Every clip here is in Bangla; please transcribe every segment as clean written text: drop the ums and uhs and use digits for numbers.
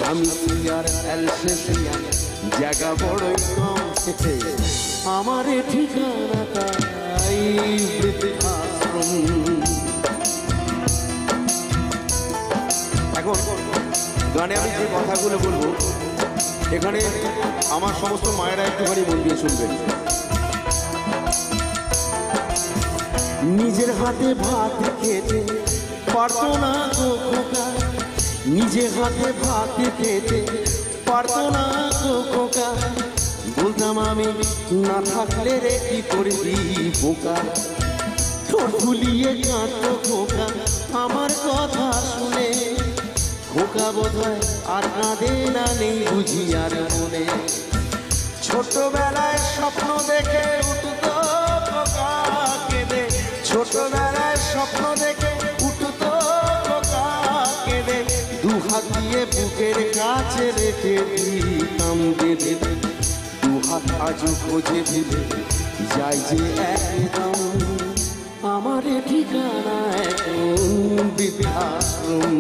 স্বামী আর অ্যালসেশিয়ান জায়গা বড়ই কম, আমার ঠিকানাটাই বৃদ্ধাশ্রম। এখন গানে আমি যে কথাগুলো বলবো, এখানে আমার সমস্ত মায়েরা একটুখানি মন দিয়ে শুনবেন। নিজের হাতে ভাত খেতে পারতো না গো খোকা, নিজের হাতে ভাত খেতে পারতো না গো খোকা, বলতাম আমি না থাকলে রে কি করবি বোকা, ঠোঁট ফুলিয়ে কাঁদতো খোকা আমার কথা শুনে, খোকা বোধহয় আর কাঁদে না, নেই বুঝি আর মনে। ছোটবেলায় স্বপ্ন দেখে উঠতো খোকা কেঁদে, ছোটবেলায় স্বপ্ন দেখে উঠতো খোকা কেঁদে, দু হাত দিয়ে বুকের কাছে রেখে দিতাম বেঁধে, দু হাত আজও খোঁজে দিলে যাই যে একদম, আমার ঠিকানা এখন বৃদ্ধাশ্রম।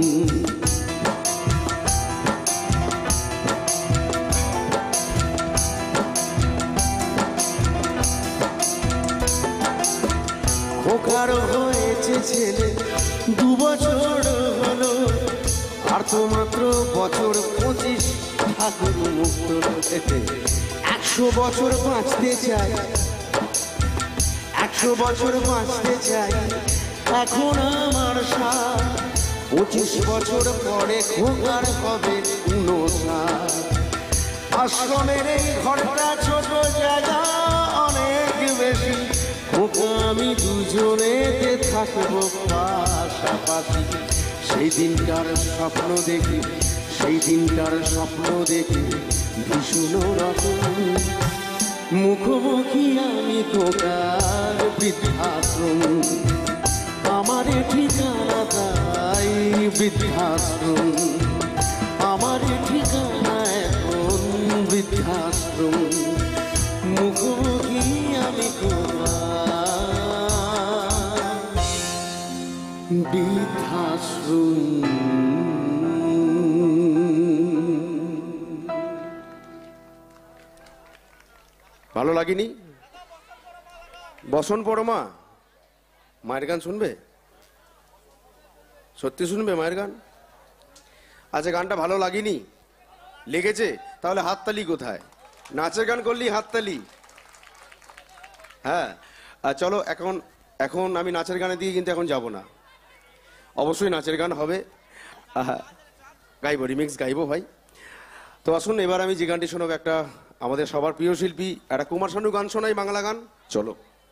খোকার হয়েছে ছেলে 2 বছর হলো, আর তো মাত্র বছর 25, ঠাকুর মুক্ত হতে 100 বছর বাঁচতে চাই, 100 বছর বাঁচতে চাই, এখন আমার 25 বছর পরে খোকার হবে 59। আশ্রমের এই ঘরটা ছোট, জায়গা অনেক বেশি, খোকা আমি দুজনেতে থাকবো পাশাপাশি, সেই দিনটার স্বপ্ন দেখি, সেই দিনটার স্বপ্ন দেখি ভীষণ রকম, মুখোমুখি আমি খোকার বৃদ্ধাশ্রম, আমার ঠিকানা তাই বৃদ্ধাশ্রম, আমার ঠিকানা এখন বৃদ্ধাশ্রম, মুখোমুখি আমি বৃদ্ধাশ্রম। ভালো লাগেনি? বসন পরমা মায়ের গান শুনবে? সত্যি শুনবে মায়ের গান? আচ্ছা, গানটা ভালো লাগেনি? লেগেছে? তাহলে হাততালি কোথায়? নাচের গান করলি হাততালি। হ্যাঁ, চলো এখন আমি নাচের গানে দিয়ে কিন্তু এখন যাব না, অবশ্যই নাচের গান হবে, গাইবো, রিমিক্স গাইবো ভাই। তো আসুন এবার আমি যে গানটি শোনাবো, একটা আমাদের সবার প্রিয় শিল্পী একটা কুমার শানু গান শোনাই, বাংলা গান। চলো।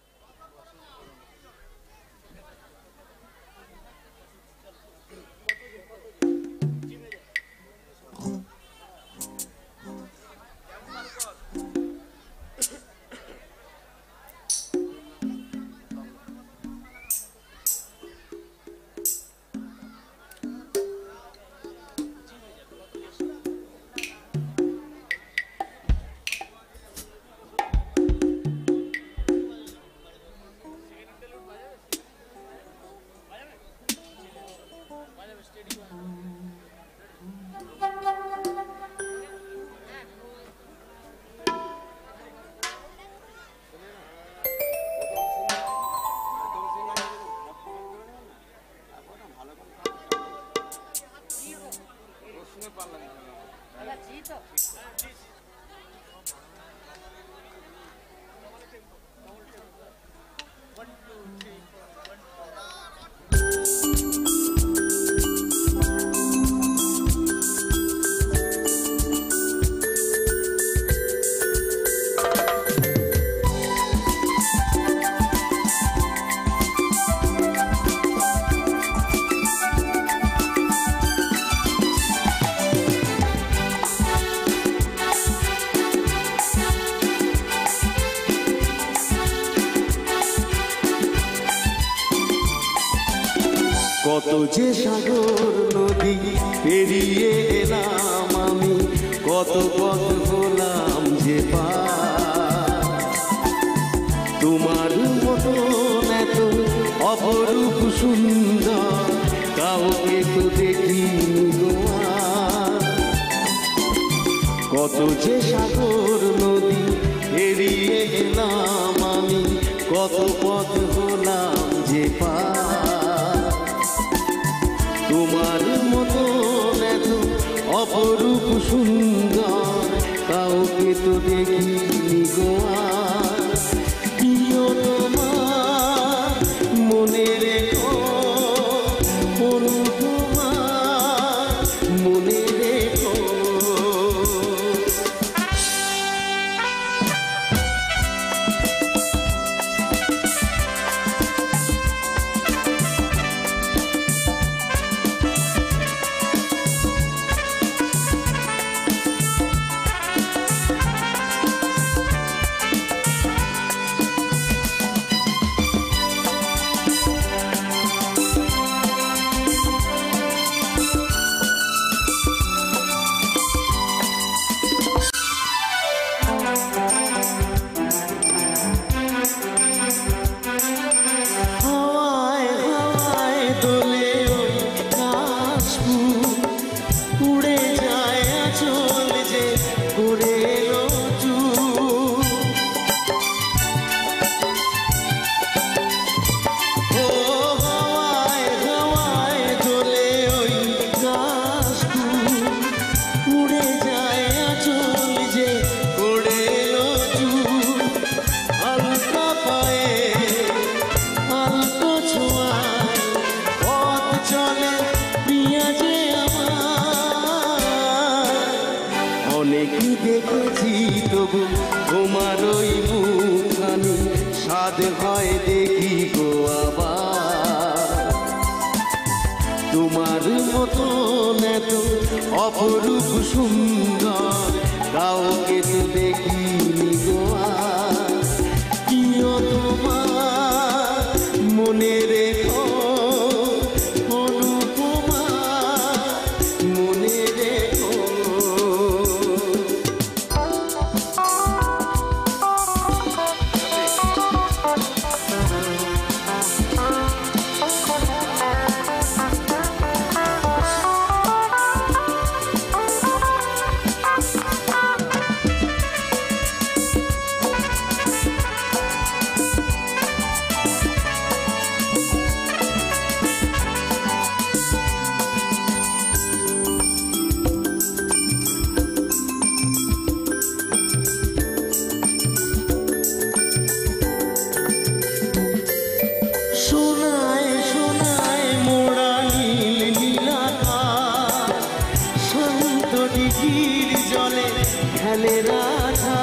কত যে সাগর নদী পেরিয়ে এলাম আমি, কত পথ হলাম যে পার, তোমার মতো এত অপরূপ সুন্দর কাউকে তো দেখিনি তোমার, কত যে সাগর নদী এড়িয়ে গেলাম আমি, কত পথ হলাম যে পার। তোমার মতো এত অপরূপ সুন্দর কাউকে তো দেখিনি গো আর। প্রিয় তোমার মনে রেখো, অনুপমা মনে রেখো। অনেকই দেখেছি তবু তোমার ওই মুখখানি, স্বাদ হয় দেখি গো আবার। তোমার মতো এত অপরূপ সুন্দর কাউকে তো দেখিনি গো আর। প্রিয় তোমার মনে রেখো, অনুপমা মনে রেখো। জলে খেলে রাধা,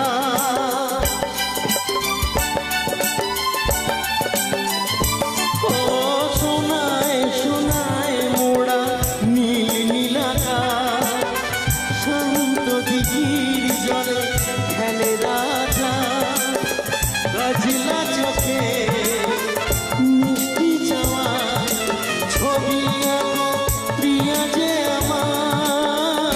ও সোনায় সোনায় মোড়া নীল নীলাকাশ, শান্ত দিঘির জলে খেলে রাধা। গাছলা চোখে মিষ্টি চাওয়া ছবি আঁকো প্রিয়া যে আমার।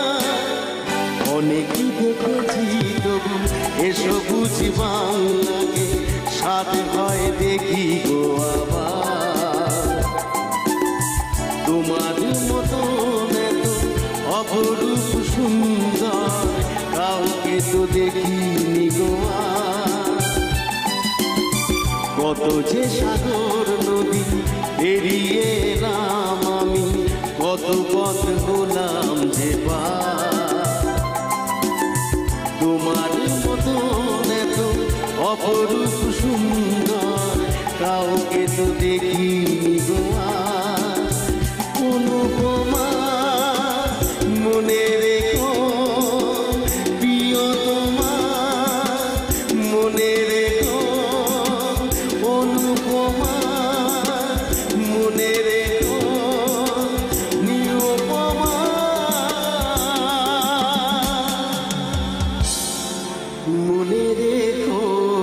অনেকই দেখেছি তবু এসো বুঝি বাংলাকে, স্বাদ হয় দেখি গো আবার। তোমার মতো এত অপরূপ সুন্দর কাউকে তো দেখিনি গো আর। কত যে সাগর নদী পেরিয়ে এলাম আমি, কত পথ হলাম যে পার। তোমার মতো এত অপরূপ সুন্দর কাউকে তো দেখিনি গো আর। অনুপমা মনে রেখো, প্রিয় তোমার মনে রেখো, অনুপমা মনে রেখো, নিরুপমা মনে রেখো।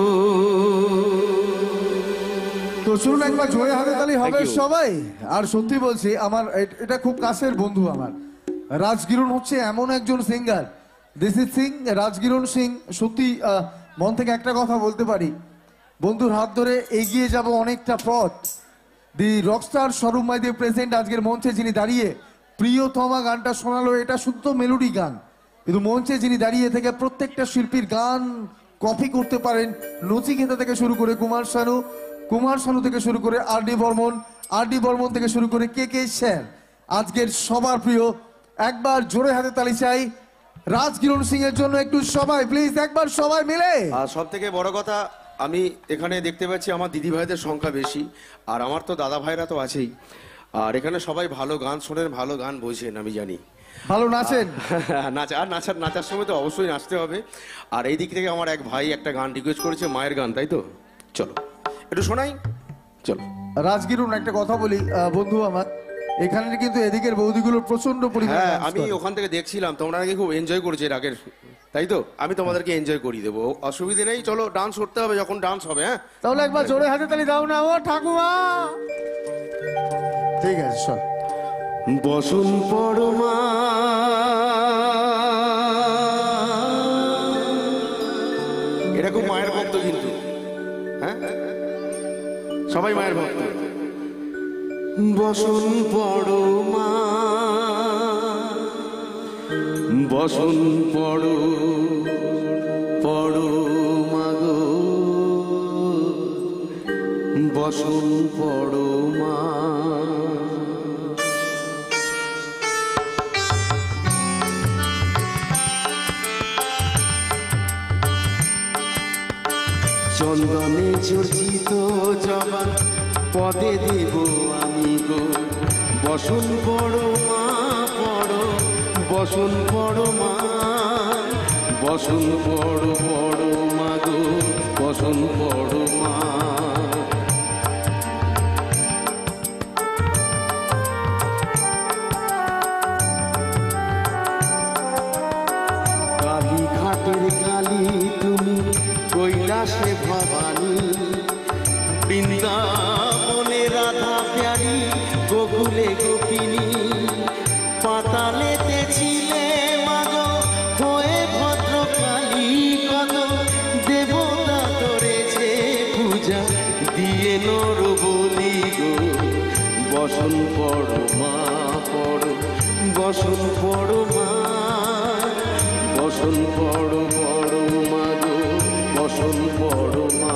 তো শুনুন একবার জোরে হাততালি হবে সবাই। আর সত্যি বলছি, আমার এটা খুব কাছের বন্ধু আমার। রাজগিরণ হচ্ছে এমন একজন সিঙ্গার, দিশিত সিং, রাজগিরণ সিং। সত্যি মন থেকে একটা কথা বলতে পারি, বন্ধুর হাত ধরে এগিয়ে যাব অনেকটা পথ। দি রকস্টার স্বরূপ মাইতি প্রেজেন্ট আজকের মঞ্চে যিনি দাঁড়িয়ে প্রিয়তমা গানটা শোনালো, এটা শুদ্ধ মেলোডি গান। কিন্তু মঞ্চে যিনি দাঁড়িয়ে থেকে প্রত্যেকটা শিল্পীর গান কপি করতে পারেন, নচিকেতা থেকে শুরু করে কুমার শানু থেকে শুরু করে আর ডি বর্মন থেকে শুরু করে কে সেন, আজকের সবার প্রিয়। একবার জোরে হাতে তালি চাই রাজকিরণ সিং এর জন্য। একটু সবাই প্লিজ, একবার সবাই মিলে। আর সব থেকে বড় কথা, আমি এখানে দেখতে পাচ্ছি আমার দিদি ভাইদের সংখ্যা বেশি, আর আমার তো দাদা ভাইরা তো আছেই। আর এখানে সবাই ভালো গান শোনেন, ভালো গান বোঝেন, আমি জানি। ভালো নাচেন। নাচার সময় তো অবশ্যই নাচতে হবে। আর এই দিক থেকে আমার এক ভাই একটা গান রিকোয়েস্ট করেছে, মায়ের গান, তাই তো? চলো একটু শোনাই, চলো। রাজগিরুন, একটা কথা বলি বন্ধু আমার, এখানে কিন্তু এদিকের বৌদিগুলো প্রচন্ড পরিমাণে হ্যাঁ, dance আমি করে। ওখান থেকে দেখছিলাম তোমরা নাকি খুব এনজয় করেছে এর আগের, তাই তো? আমি তোমাদেরকে এনজয় করিয়ে দেবো, অসুবিধে নেই। চলো, ডান্স করতে হবে যখন ডান্স হবে। হ্যাঁ, তাহলে একবার জোরে হাতে তালি দাও না ও ঠাকুমা। ঠিক আছে, সব বসুন পরমা এটা খুব মায়ের ভক্ত কিন্তু। হ্যাঁ, সবাই মায়ের ভক্ত। বসুন পরমা, বসুন পরমা গো, বসুন পরমা। চন্দনে চর্চিত জবান পদে দেব আমি গো, বসুন বড় মা, বসুন বড় মা, বসুন বড় মা গো, বসুন বড় মা। কালী ঘাটের কালী তুমি, কৈলাসে ভবানী, বৃন্দাবনে রাধা প্যারি, গোকুলে গোপিনী, পাতালেতে ছিলে মাগো হয়ে ভদ্রকালী, কত দেবতা করেছে পূজা দিয়ে নর বলি গো, বসন পড় মা পড়, বসন পড় মা, বসন পড় মা গো, বসন পড় মা।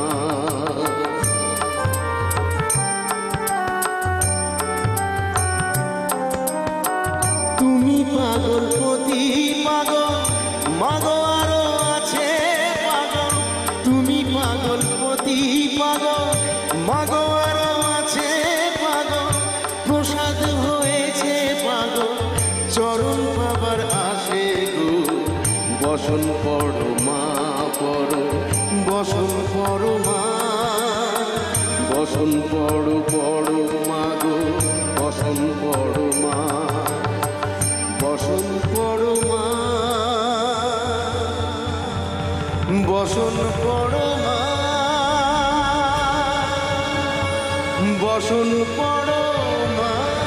তুমি পাগল পতি পাগল মাগো, আরো আছে পাগল, তুমি পাগল পতি পাগল মাগো, আরো আছে পাগল, প্রসাদ হয়েছে পাগল, চরণ বাবার আসে গো, বসন পড় মা পড়, বসন পড় মা, বসন পড় মা গো, বসন পড় মা, বসন পড় মা, বসন পড় মা, বসন পড় মা।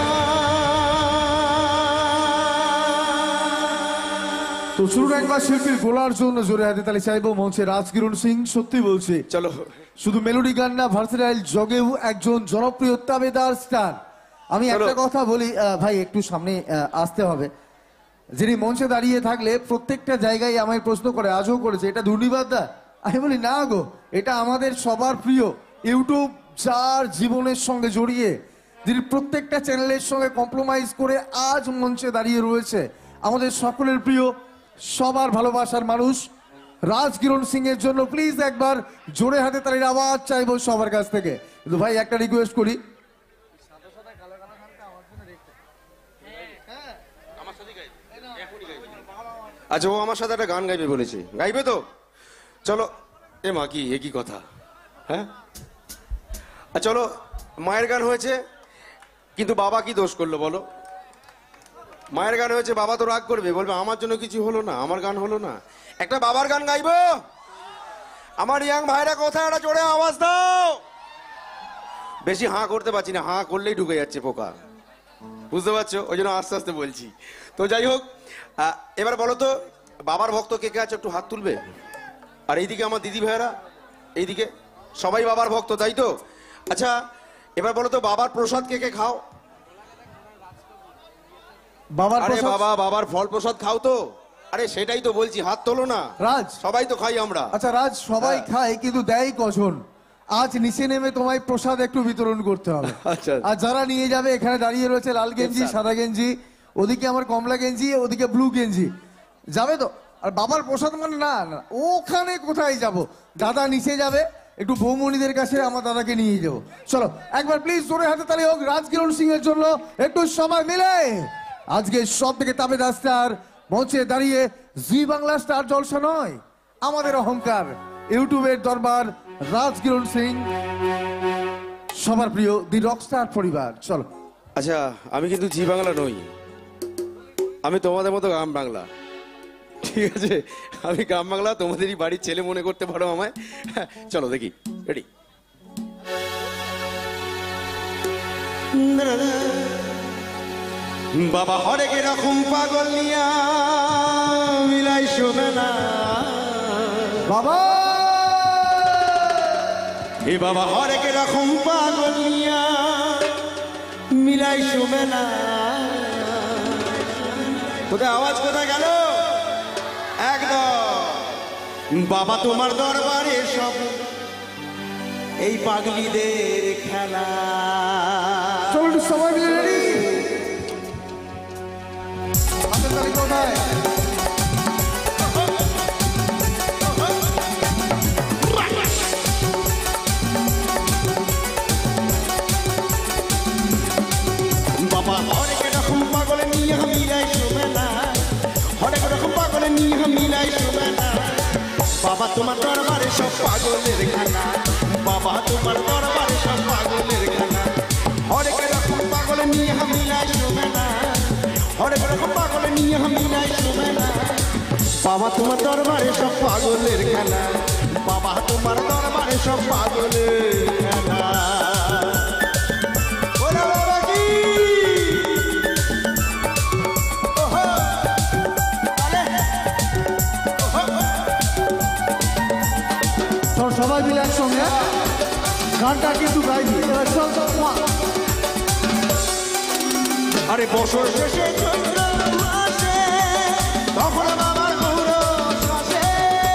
তো শুরু একবার শিল্পীর গোলার জন্য জোরে হাতে তালি চাইবো মঞ্চে রাজকিরণ সিং। সত্যি বলছি, চলো, শুধু মেলোডি গান না, ভার্সেটাইল জগেও একজন জনপ্রিয় তাবেদার স্টার। আমি একটা কথা বলি ভাই, একটু সামনে আসতে হবে। যিনি মঞ্চে দাঁড়িয়ে থাকলে প্রত্যেকটা জায়গায় আমায় প্রশ্ন করে, আজও করেছে, এটা দুর্নিবাদা? আমি বলি না গো, এটা আমাদের সবার প্রিয় ইউটিউব, যার জীবনের সঙ্গে জড়িয়ে, যিনি প্রত্যেকটা চ্যানেলের সঙ্গে কম্প্রোমাইজ করে আজ মঞ্চে দাঁড়িয়ে রয়েছে, আমাদের সকলের প্রিয়, সবার ভালোবাসার মানুষ রাজকিরণ সিং এর জন্য প্লিজ একবার জোরে হাতে তালির আওয়াজ চাইবো সবার কাছ থেকে। কিন্তু ভাই একটা রিকোয়েস্ট করি, আচ্ছা, ও আমার সাথে একটা গান গাইবে বলেছে, গাইবে তো? চলো। এ মা, কি একই কথা? হ্যাঁ, চলো, মায়ের গান হয়েছে, কিন্তু বাবা কি দোষ করলো বলো? মায়ের গান হয়েছে, বাবা তো রাগ করবে, বলবে আমার জন্য কিছু হলো না, আমার গান হলো না। একটা বাবার গান গাইবো। আমার ইয়াং ভাইরা কোথায়, একটা জোরে আওয়াজ দাও। বেশি হাঁ করতে পারছি না, হাঁ করলেই ঢুকে যাচ্ছে পোকা, বুঝতে পারছো? ওই জন্য আস্তে আস্তে বলছি। তো যাই হোক, এবার বলো তো, বাবার ভক্ত কে কে আছে, একটু হাত তুলবে। আর এইদিকে আমার দিদি ভাইরা, এইদিকে সবাই বাবার ভক্ত, তাই তো? আচ্ছা, এবার বলো তো, বাবার প্রসাদ কে কে খাও? বাবার আরে প্রসাদ? বাবা, বাবার ফল প্রসাদ খাও তো? আরে সেটাই তো বলছি, হাত তোলো না। রাজ, সবাই তো খাই আমরা। আচ্ছা রাজ, সবাই খায় কিন্তু দেয় কজন? আজ নিচে নেমে তোমায় প্রসাদ একটু বিতরণ করতে হবে। আচ্ছা। আর যারা নিয়ে যাবে, এখানে দাঁড়িয়ে রয়েছে লাল গেঞ্জি, সাদা গেঞ্জি, ওদিকে আমার কমলা গেঞ্জি, ওদিকে ব্লু গেঞ্জি, যাবে তো? আর বাবার প্রসাদ মানে না না, ওখানে কোথায় যাব? দাদা নিচে যাবে, একটু বৌমণিদের কাছে আমার দাদাকে নিয়ে যাবো। চলো একবার প্লিজ জোরে হাতে তালি হোক রাজকিরণ সিং এর জন্য, একটু সবাই মিলে। আজকে সব থেকে তাবেদার স্টার মঞ্চে দাঁড়িয়ে, জি বাংলা স্টার জলসা নয়, আমাদের অহংকার, ইউটিউবের দরবার, রাজকিরণ সিং, সবার প্রিয় দি রকস্টার পরিবার। চলো। আচ্ছা, আমি কিন্তু জি বাংলা নই, আমি তোমাদের মতো গ্রাম বাংলা। ঠিক আছে, আমি গ্রাম বাংলা, তোমাদেরই বাড়ির ছেলে মনে করতে পারো আমায়। চলো দেখি, রেডি? বাবা হরেক এরকম পাগল নিয়া মিলাই শোনে না বাবা, এ বাবা হরেক এরকম পাগল নিয়া মিলাই শোনে না। কোথায় আওয়াজ, কোথায় গেল? একদম বাবা তোমার দরবারে সব এই পাগলিদের খেলা। চলো সবাই মিলে রেডি? হাতের তালি কোথায়? বাবা হরেক রকম পাগল নিয়ে মিলাই শোবে না, হরেক রকম পাগল নিয়ে মিলাই শোবে না। বাবা তোমার দরবারে সব পাগলের খানা, বাবা তোমার দরবারে সব পাগলের খানা। হরেক রকম পাগল নিয়ে মিলাই শোবে না, হরেক রকম পাগল নিয়ে মিলাই শোবে না। বাবা তোমার দরবারে সব পাগলের খেলা, বাবা তোমার দরবারে সব পাগলের খেলা। ওরে বাবা কি সবাই মিলে একসঙ্গে গানটা কিন্তু গাইবি। চল চল। আরে বছর শেষে চৈত্র মাসে তখন বাবার ঔরস আসে।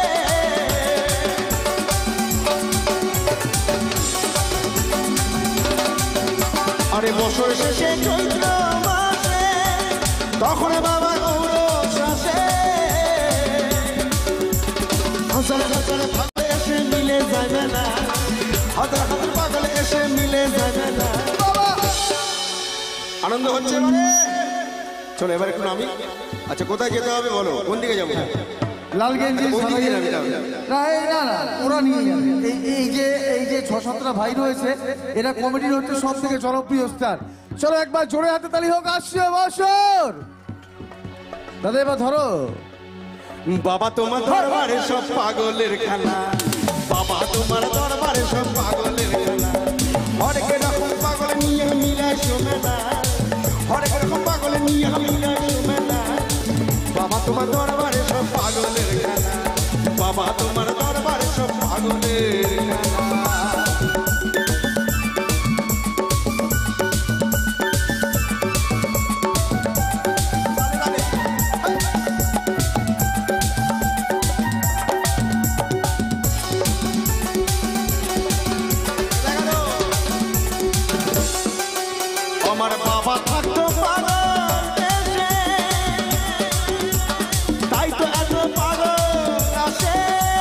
আরে বছর শেষে চৈত্র মাসে তখন বাবার ঔরস আসে। হাজার হাজার ভাবে এসে মিলে যাবে না, হাজার হাজার পাগল এসে মিলে যাবে না। আনন্দ হচ্ছে মানে? চলো এবার একটু নামি। আচ্ছা কোথায় যেতে হবে বলো, কোন দিকে যাবো? লাল গেঞ্জি, সাদা গেঞ্জি। না না, ওরা নিয়ে যাবে। এই যে 6-7টা ভাই রয়েছে, এরা কমিটির হচ্ছে সব থেকে জনপ্রিয় স্টার। চলো একবার জোরে হাতে তালি হোক। আসছে বছর দাদা, এবার ধরো। বাবা তোমার দরবারে সব পাগলের খেলা, বাবা তোমার দরবারে সব পাগলের খেলা। হরেক রকম পাগল নিয়ে মিলাই শোবে না, হরেক রকম পাগল নিয়ে মিলাই শোবে না। বাবা তোমার দরবারে সব পাগলের খেলা, বাবা তোমার দরবারে সব পাগলের খেলা। আমার বাবা থাকতো পাগল দেশে, তাই তো এত পাগল আসে।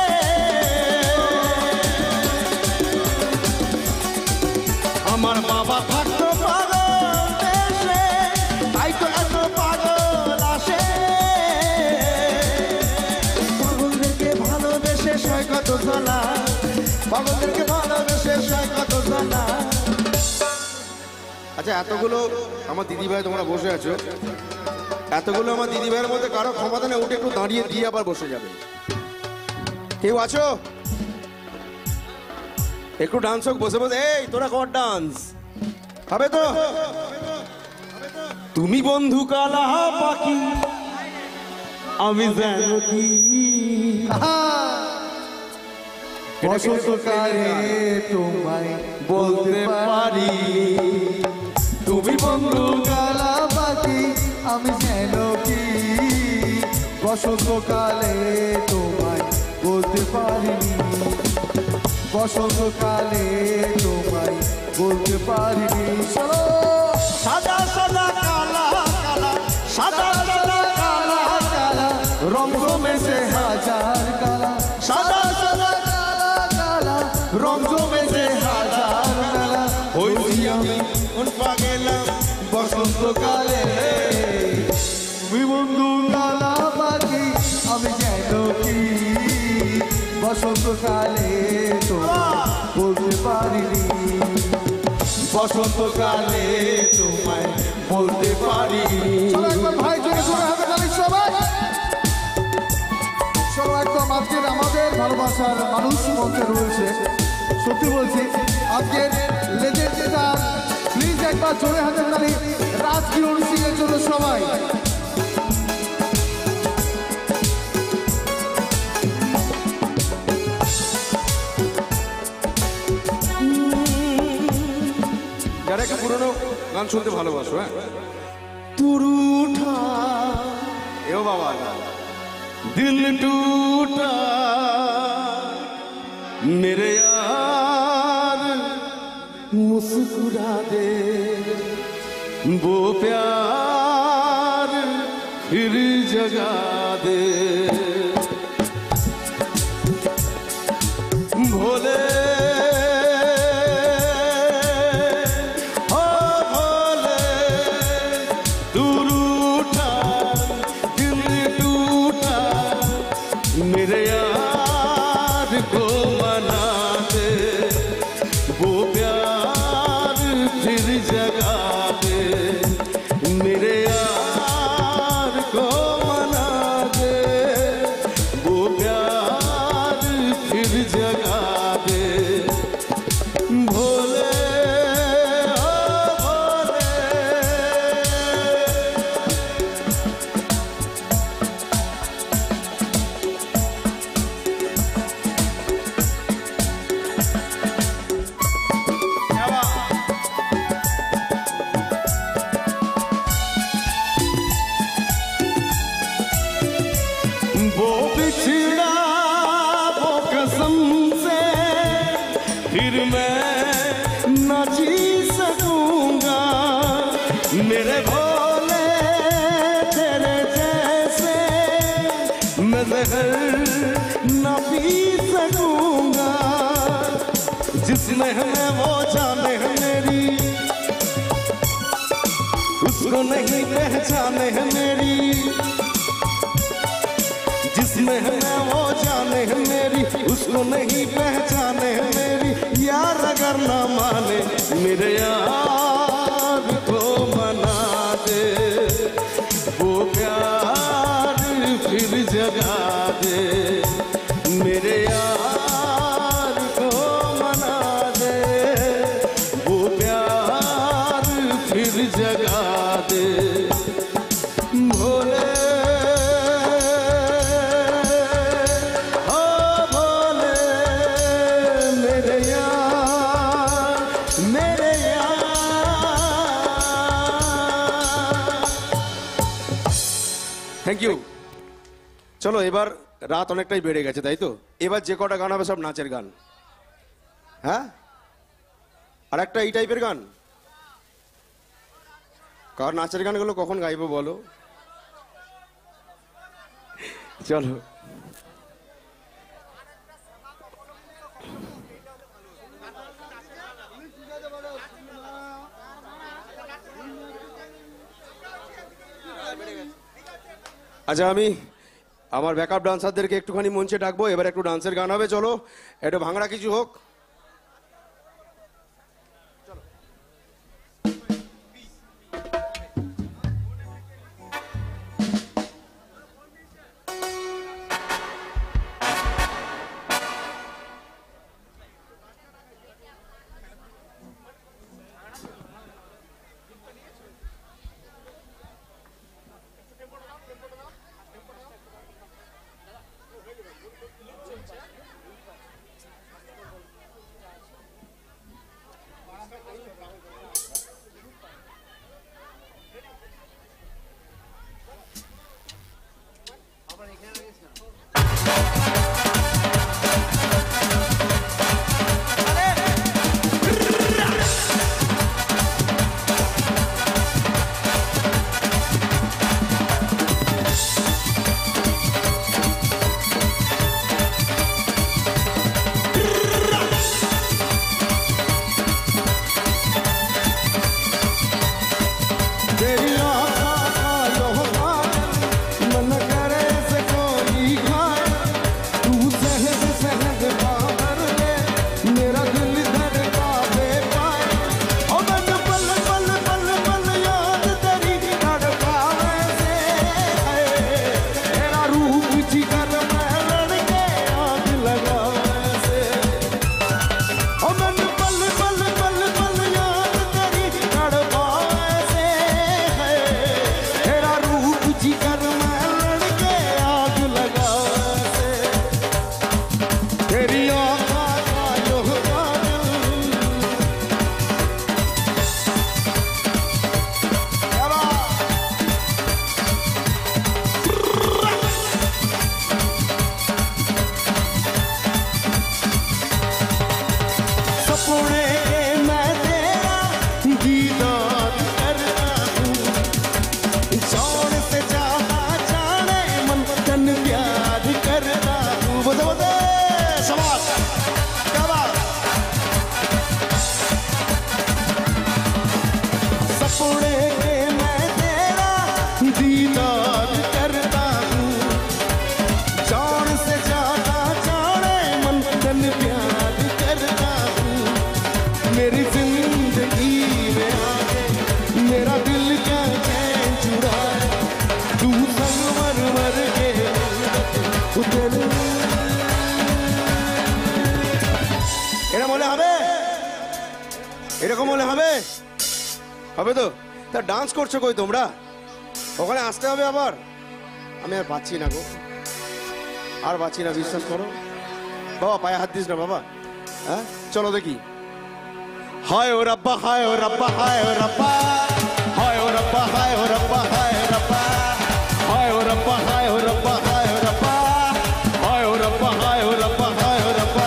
আমার বাবা থাকতো পাগল দেশে, তাই তো এত পাগল আসে। পাগলদেরকে ভালোবেসে সয় কত জ্বালা, পাগলদেরকে ভালোবেসে সয় কত জ্বালা। আচ্ছা এতগুলো আমার দিদিভাই তোমরা বসে আছো, এতগুলো আমার দিদিভাইয়ের মধ্যে কারো ক্ষমতা নেই উঠে একটু দাঁড়িয়ে দিয়ে আবার বসে যাবে? কেউ আছো? একটু ডান্স হোক বসে বসে। এই তোরা কর ডান্স হবে তো? তুমি বন্ধু কালা পাখি আমি জানো কি বসন্তকালে তোমায় বলতে পারি, তুমি বন্ধু কালা পাখি আমি যেন কি বসন্তকালে তোমায় বলতে পারিনি, বসন্তকালে তোমায় বলতে পারিনি। চলো সাদা সাদা কালা কালা, সাদা সাদা কালা কালা, রং জমেছে হাজার কালা, সাদা সাদা কালা কালা, রং জমেছে হাজার কালা। হইছি আমি কোন পাগেলাম বসন্তকালে। তুমি বন্ধু কালা পাখি, আমি যেন কি বসন্তকালে তোমায় বলতে পারিনি, বসন্তকালে তোমায় বলতে পারিনি। চলো একবার ভাই জোরে জোরে হাতে তালি সবাই। চলো একদম আজকের আমাদের ভালোবাসার মানুষ মঞ্চে রয়েছে। সত্যি বলছি আজকের লেজেন্ড স্টার, প্লিজ একবার জোরে হাতে তালি রাজকিরণ সিং এর জন্য সবাই। যারা একটু পুরোনো গান শুনতে ভালোবাসো, হ্যাঁ तू रूठा এও বাবা दिल टूटा मेरे यार मुस्कुरा दे, वो प्यार फिर जगा दे। भोले हो भोले, तू रूठा दिल टूटा मेरे यार को मना दे, वो प्यार फिर जगा दे। मेरे यार को मना दे, वो प्यार फिर जगा दे। भोले ओ भोले, वो बिछड़ा वो कसम से फिर मैं न जी सकूंगा। मेरे भोले तेरे जैसे मैं जहर न पी सकूंगा। जिसमें है वो जाने है मेरी, उसको नहीं पहचाने है मेरी। जिसमें है वो जाने है मेरी, उसको नहीं पहचाने है मेरी। यार अगर ना माने मेरे यार को मना दे, वो प्यार फिर जगा दे। मेरे यार को मना दे, वो प्यार फिर जगा दे। भोले থ্যাংক ইউ। চলো এবার রাত অনেকটাই বেড়ে গেছে, তাই তো এবার যে কটা গান হবে সব নাচের গান, হ্যাঁ আর একটা এই টাইপের গান। কার নাচের গানগুলো কখন গাইবো বলো? চলো আচ্ছা, আমি আমার ব্যাকআপ ডান্সারদেরকে একটুখানি মঞ্চে ডাকবো। এবার একটু ডান্সের গান হবে, চলো একটু ভাঙড়া কিছু হোক। এরকম হলে হবে? হবে তো? তা ডান্স করছো কই তোমরা? ওখানে আসতে হবে আবার। আমি আর পাচ্ছি না গো, আর পাচ্ছি না, বিশ্বাস করো বাবা। পায়ে হাত দিস না বাবা। হ্যাঁ চলো দেখি। হায় ও রাব্বা, হায় ও রাব্বা, হায় ও রাব্বা, হায় ও রাব্বা, হায় ও রাব্বা, হায় ও রাব্বা, হায় ও রাব্বা, হায় ও রাব্বা, হায় ও রাব্বা, হায় ও রাব্বা, হায় ও রাব্বা, হায় ও রাব্বা।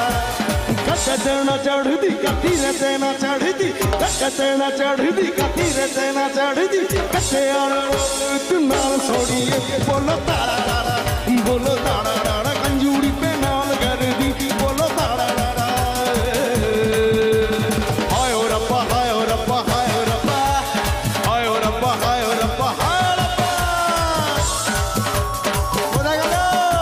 कटना चढ़ दी कती रहते ना चढ़ दी, कटना चढ़ दी कती रहते ना चढ़ दी। कटे और तू नाल छोड़िए बोलो तारा तारा, बोलो तारा तारा, कंजूरी पे नाल कर दी बोलो तारा तारा। हाय ओ रब्बा, हाय ओ रब्बा, हाय ओ रब्बा, हाय ओ रब्बा, हाय ओ रब्बा, हाय ओ रब्बा। बोला गया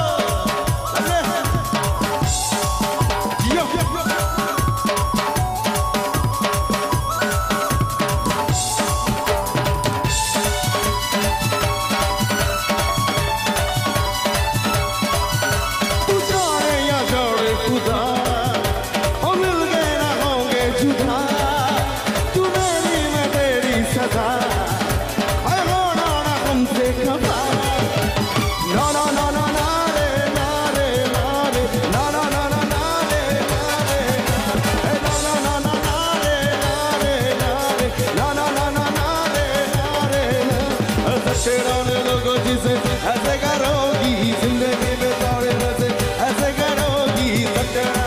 ऐसे करोगी जिंदगी में दौड़े बसे, ऐसे करोगी सटना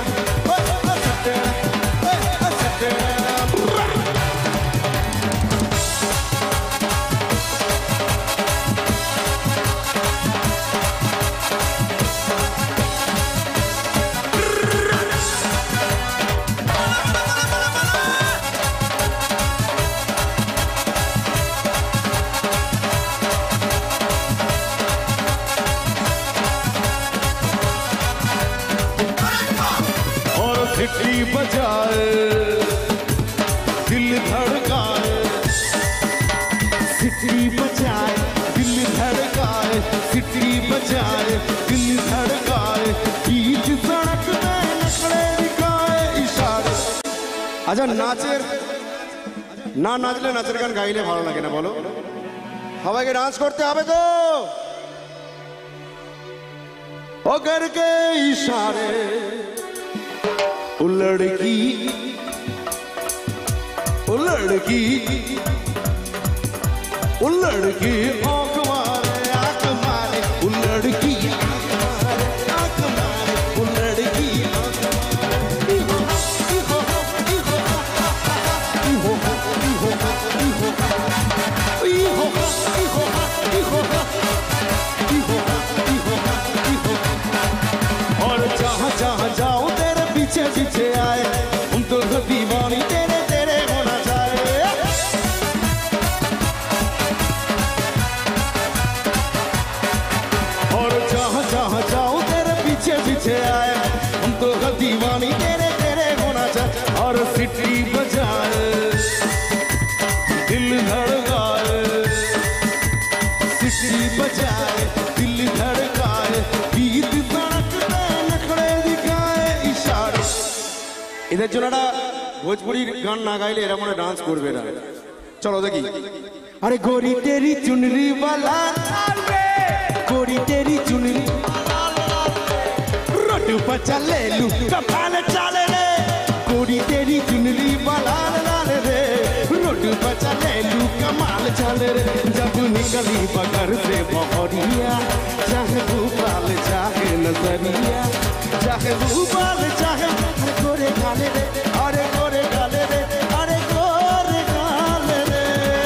सटना सटना। सिटी बजाए दिल धड़काए, सिटी बजाए दिल धड़काए, सिटी बजाए दिल धड़काए, बीच सड़क में नखरे दिखाए इशारे। আচ্ছা নাচের না নাচলে নাচের গান গাইলে ভালো লাগে না বলো? সবাইকে ডান্স করতে হবে তো। ও করকে ইশারে ओ लड़की, ओ लड़की, ओ लड़की आंख मारे, आंख मारे, ओ लड़की आंख मारे, पीछे आए हम तो दीवानी तेरे तेरे होना चाहे और जहाँ जहाँ जाओ तेरे पीछे पीछे आए हम तो दीवानी तेरे तेरे होना चाहे और सिटी बजाए दिल धड़काए सिटी बजाए दिल धड़काए गीत सड़कते नखड़े दिखाए इशारे इधर जो ना भोजपुरी गान ना गाइले एरा मने डांस करबे ना चलो देखी अरे गोरी तेरी चुनरी वाला गोरी तेरी चुनरी रोड पर चले लू कमाल चले रे गोरी तेरी चुनरी वाला लाल रे रोड पर चले लू कमाल चले रे जब निकली बगर से बहरिया चाहे भूपाल चाहे नजरिया चाहे भूपाल चाहे गोरे काले रे अरे गोरे काले रे अरे गोरे काले रे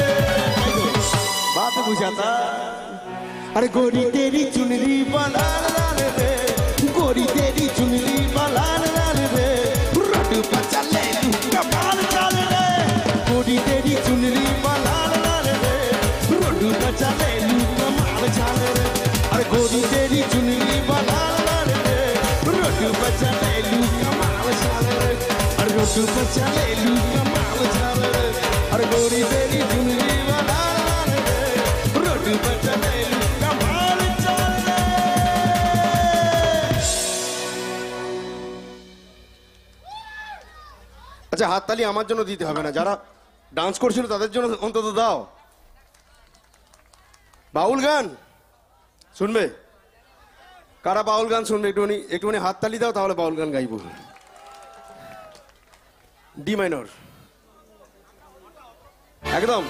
बात बुझाता अरे गोरी तेरी चुनरी वाला लाल रे गोरी तेरी चुनरी वाला लाल रे रोड पर चले लू कमाल चले रे गोरी तेरी चुनरी वाला लाल रे रोड पर चले लू कमाल चले रे अरे गोरी तेरी चुनरी वाला लाल रे रोड पर चले लू कमाल चले रे अरे रोड पर चले लू कमाल चले रे अरे गोरी तेरी चुनरी वाला लाल रे रोड पर चले लू कमाल चले আচ্ছা হাততালি আমার জন্য দিতে হবে না যারা ডান্স করছিল তাদের জন্য অন্তত দাও বাউল গান শুনবে কারা বাউল গান শুনবে একটুখানি একটুখানি হাততালি দাও তাহলে বাউল গান গাইবো ডি মাইনর একদম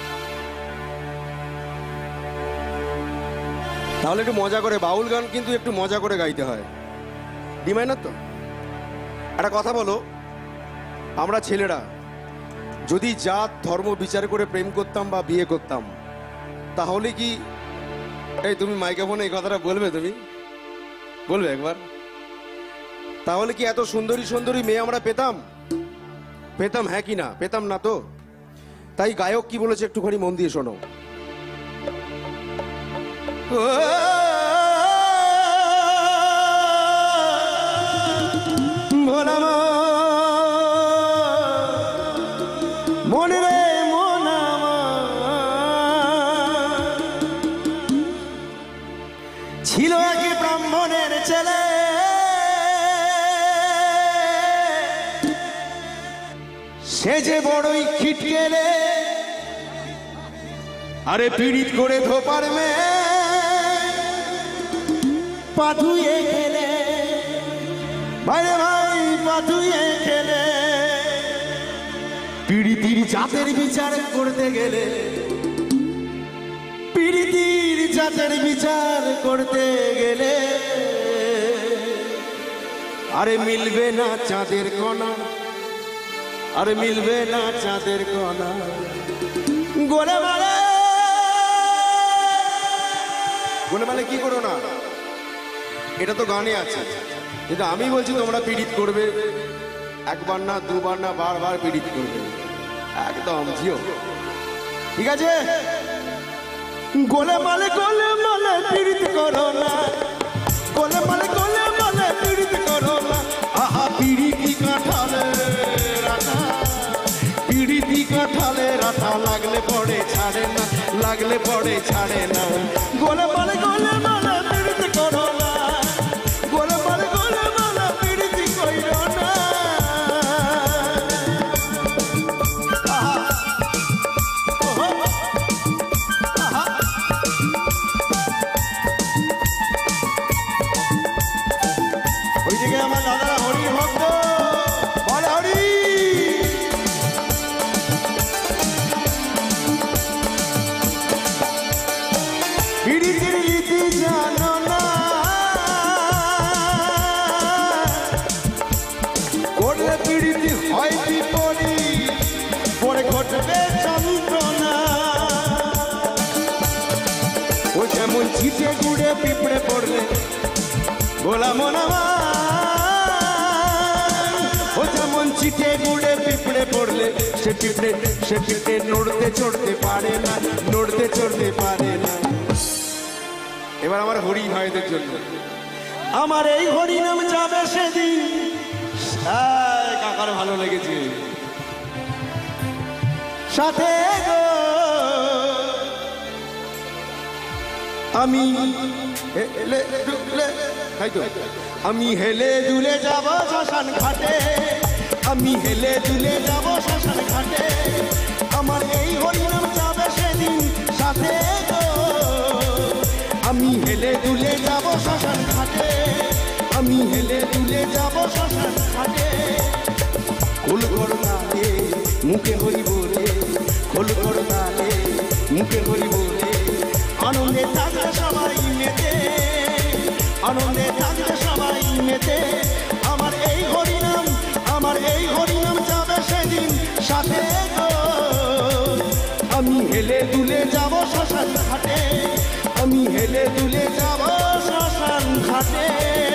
তাহলে একটু মজা করে বাউল গান কিন্তু একটু মজা করে গাইতে হয় ডি মাইনর তো একটা কথা বলো আমরা ছেলেরা যদি জাত ধর্ম বিচার করে প্রেম করতাম বা বিয়ে করতাম তাহলে কি এই তুমি মাইক্রোফোনে এই কথাটা বলবে তুমি বলবে একবার তাহলে কি এত সুন্দরী সুন্দরী মেয়ে আমরা পেতাম পেতাম হ্যাঁ কি না পেতাম না তো তাই গায়ক কি বলেছে একটুখানি মন দিয়ে শোনো মনে রে মন ছিল এক ব্রাহ্মণের ছেলে সে যে বড়ই খিটকেলে আরে পীড়িত করে ধোপার মেয়ে পাধুয়ে খেলে ভাইরে ভাই পাধুয়ে খেলে পীড়িতির জাতের বিচার করতে গেলে পীড়িতির জাতের বিচার করতে গেলে আরে মিলবে না চাঁদের কণা আরে মিলবে না চাঁদের কণা গোলেমালে কি করো না এটা তো গানে আছে কিন্তু আমি বলছি তোমরা পীড়িত করবে একবার না দুবার না বারবার পীড়িত করবে একদম জিও ঠিক আছে গোলেমালে পীড়িত করো না গোলেমালে পীড়িত করো না আহা পীড়িতি কাঁঠালে রাখা পীড়িতি কাঁঠালে রাখা লাগলে পড়ে ছাড়ে না লাগলে পড়ে ছাড়ে না গোলেমালে পীড়িত করো না গোলেমালে পীড়িতি করো না ওইদিকে আমার দাদারা হরির ভক্ত বলে হরি পীড়িতির রীতি জানো না করলে পীড়িতি হয় বিপরীত পরে ঘটবে যন্ত্রণা ও যেমন ছিটে গুড়ে পিঁপড়ে পড়লে গোলা মনা পিঠে গুড়ে পিঁপড়ে পড়লে সে পিঁপড়ে নড়তে চড়তে পারে না, নড়তে চড়তে পারে না। এবার আমার হরি ভাইদের জন্য, আমার এই হরি নাম যাবে সেদিন। কাকার ভালো লেগেছে। সাথে গো আমি হেলে দুলে, তাই তো, আমি হেলে দুলে যাব শ্মশান ঘাটে, আমি হেলে দুলে যাব শ্মশান ঘাটে। আমার এই হরিনাম যাবে সেদিন সাথে গো, আমি হেলে দুলে যাব শ্মশান ঘাটে, আমি হেলে দুলে যাব শ্মশান ঘাটে। খোল কর তালে মুখে হরি বলে, খোল কর তালে মুখে হরি বলে, আনন্দে থাকবে সবাই মেতে, আনন্দে থাকবে সবাই মেতে। আমার এই হরিনাম, আমার এই হরিনাম যাবে সেদিন সাথে গো, আমি হেলে দুলে যাব শ্মশান ঘাটে, আমি হেলে দুলে যাব শ্মশান ঘাটে।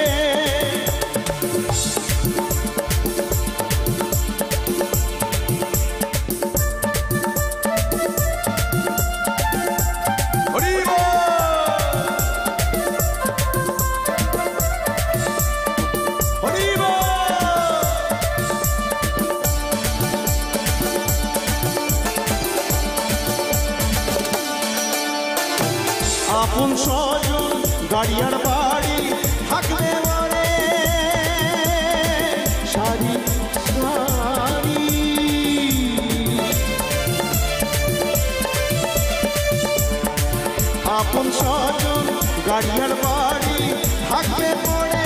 আপন স্বজন গাড়িয়ার বাড়ি থাকবে বলে সারি সারি, আপন স্বজন গাড়িয়ার বাড়ি থাকবে পড়ে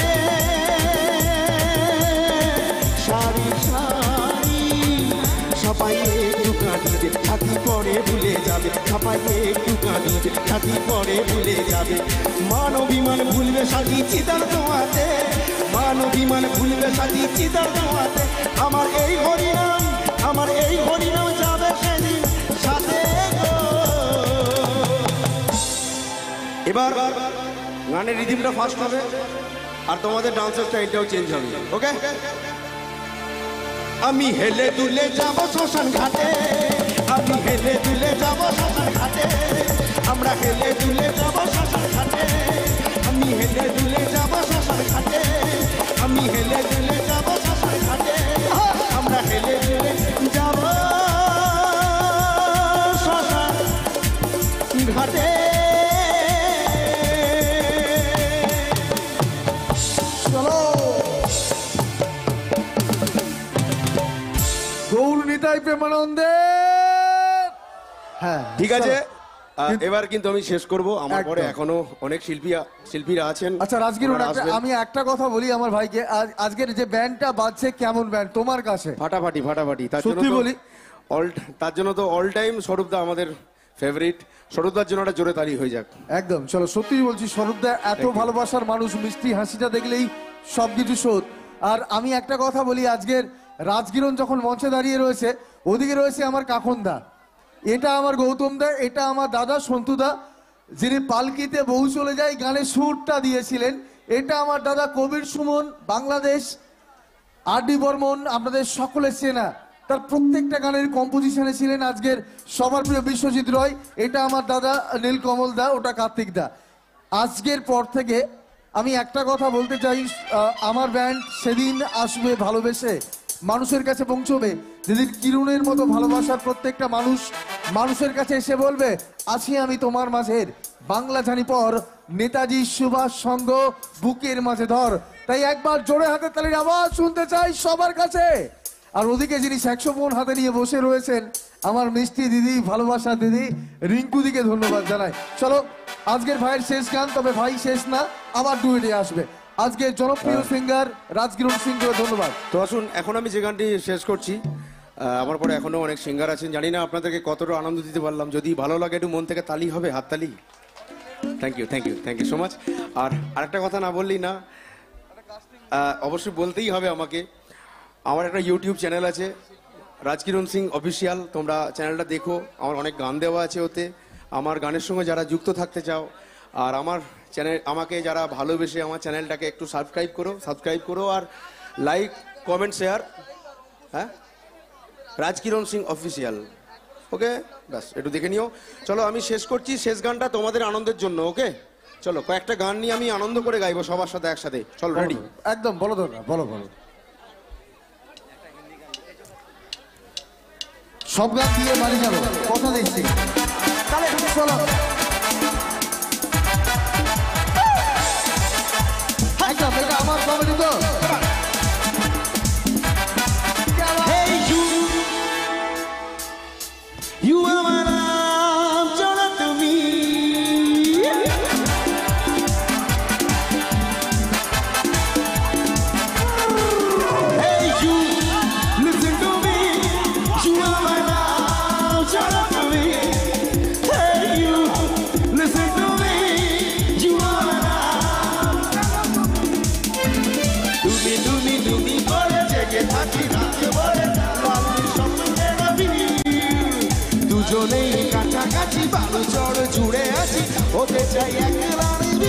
সারি সারি। সবাই একটু কাঁদিতে ছাতি পরে ভুলে যাবে, সবাই একটু কাঁদিতে ছাতি পরে ভুলে যাবে। মান অভিমান ভুলবে সাথী চিতার ধোঁয়াতে, মান অভিমান ভুলবে সাথী চিতার ধোঁয়াতে। আমার এই হরিনাম, আমার এই হরিনাম যাবে সেদিন সাথে গো। এবার গানের রিদিমটা ফাস্ট হবে আর তোমাদের ডান্সের স্টাইলটাও চেঞ্জ হবে, ওকে? আমি হেলে দুলে যাব শ্মশান ঘাটে, আমি হেলে দুলে যাব শ্মশান ঘাটে, আমরা হেলে দুলে যাব শ্মশান ঘাটে, আমি হেলে দুলে যাব শ্মশান ঘাটে, আমি হেলে দুলে যাব শ্মশান ঘাটে, আমরা হেলে দুলে যাব শ্মশান ঘাটে। চলো গৌর নিতাই প্রেমানন্দে। হ্যাঁ ঠিক আছে, চলো। এবার কিন্তু আমি শেষ করব। আমার পরে একদম। এখনো অনেক শিল্পীরা আছেন। আচ্ছা রাজগীর, ওনারা আসবেন। আমি একটা কথা বলি আমার ভাইকে, আজকের যে ব্যান্ডটা বাজছে কেমন ব্যান্ড তোমার কাছে? ফাটাফাটি ফাটাফাটি। সত্যি বলি, তার জন্য তো অল টাইম স্বরূপদা আমাদের ফেভারিট। স্বরূপদার জন্য একটা জোরে তালি হয়ে যাক। একদম। চলো সত্যি বলছি, স্বরূপদা এত ভালোবাসার মানুষ, মিষ্টি হাসিটা দেখলেই সবকিছু শোধ। আর আমি একটা কথা বলি, আজকের রাজগীরণ যখন মঞ্চে দাঁড়িয়ে রয়েছে, ওদিকে রয়েছে আমার কাকনদা, এটা আমার গৌতম দা, এটা আমার দাদা সন্তুদা, যিনি পালকিতে বউ চলে যায় গানের সুরটা দিয়েছিলেন, এটা আমার দাদা কবির সুমন, বাংলাদেশ আর.ডি. বর্মন, আপনাদের সকলের চেনা, তার প্রত্যেকটা গানের কম্পোজিশনে ছিলেন আজকের সবার প্রিয় বিশ্বজিৎ রয়, এটা আমার দাদা নীলকমল দা, ওটা কার্তিক দা। আজকের পর থেকে আমি একটা কথা বলতে চাই, আমার ব্যান্ড সেদিন আসবে ভালোবেসে, মানুষের কাছে পৌঁছবে যেদিন কিরণের মতো ভালোবাসার প্রত্যেকটা মানুষ মানুষের কাছে এসে বলবে আছি আমি তোমার মাঝের, বাংলা জানি পর, নেতাজি সুভাষ সঙ্গ বুকের মাঝে ধর। তাই একবার জোরে হাতে তালির আওয়াজ শুনতে চাই সবার কাছে। আর ওদিকে যিনি স্যাক্সোফোন হাতে নিয়ে বসে রয়েছেন, আমার মিষ্টি দিদি, ভালোবাসা দিদি রিঙ্কু দিকে ধন্যবাদ জানাই। চলো আজকের ভাইয়ের শেষ গান, তবে ভাই শেষ না, আবার ডুয়েটে আসবে আজকের জনপ্রিয় সিঙ্গার রাজগীরণ সিংকে ধন্যবাদ। তো আসুন, এখন আমি যে গানটি শেষ করছি, আমার পরে এখনো অনেক সিঙ্গার আছেন, জানি না আপনাদেরকে কতটা আনন্দ দিতে পারলাম। যদি ভালো লাগে একটু মন থেকে তালি হবে, হাততালি। Thank you so much. আর আরেকটা কথা না বললেই না, অবশ্যই বলতেই হবে আমাকে, আমার একটা ইউটিউব চ্যানেল আছে রাজকিরণ সিং অফিসিয়াল, তোমরা চ্যানেলটা দেখো, আমার অনেক গান দেওয়া আছে ওতে। আমার গানের সঙ্গে যারা যুক্ত থাকতে চাও, আর আমার চ্যানেল, আমাকে যারা ভালোবেসে আমার চ্যানেলটাকে একটু সাবস্ক্রাইব করো, আর লাইক কমেন্ট শেয়ার হ্যাঁ, রাজকিরণ সিং অফিসিয়াল। ওকে, ব্যাস একটু দেখে নিও। চলো আমি শেষ করছি, শেষ গানটা তোমাদের আনন্দের জন্য। ওকে, চলো কয়েকটা গান নিয়ে আমি আনন্দ করে গাইবো সবার সাথে একসাথে। চলো রেডি? একদম, বলো দরকার, বলো বলো। সব গান দিয়ে বাড়ি যাবো, কথা দিচ্ছি। তাহলে চলো। একদম, এটা আমার কমেডি তো। You are my love, chora to me. Hey you, listen to me. You are my love, chora to me. Hey you, listen to me. You are my love. Do me, bole jege thaki rate bole. দুজনেই কাছাকাছি, বালু চড় জুড়ে আছি, হতে চাই এক রানী।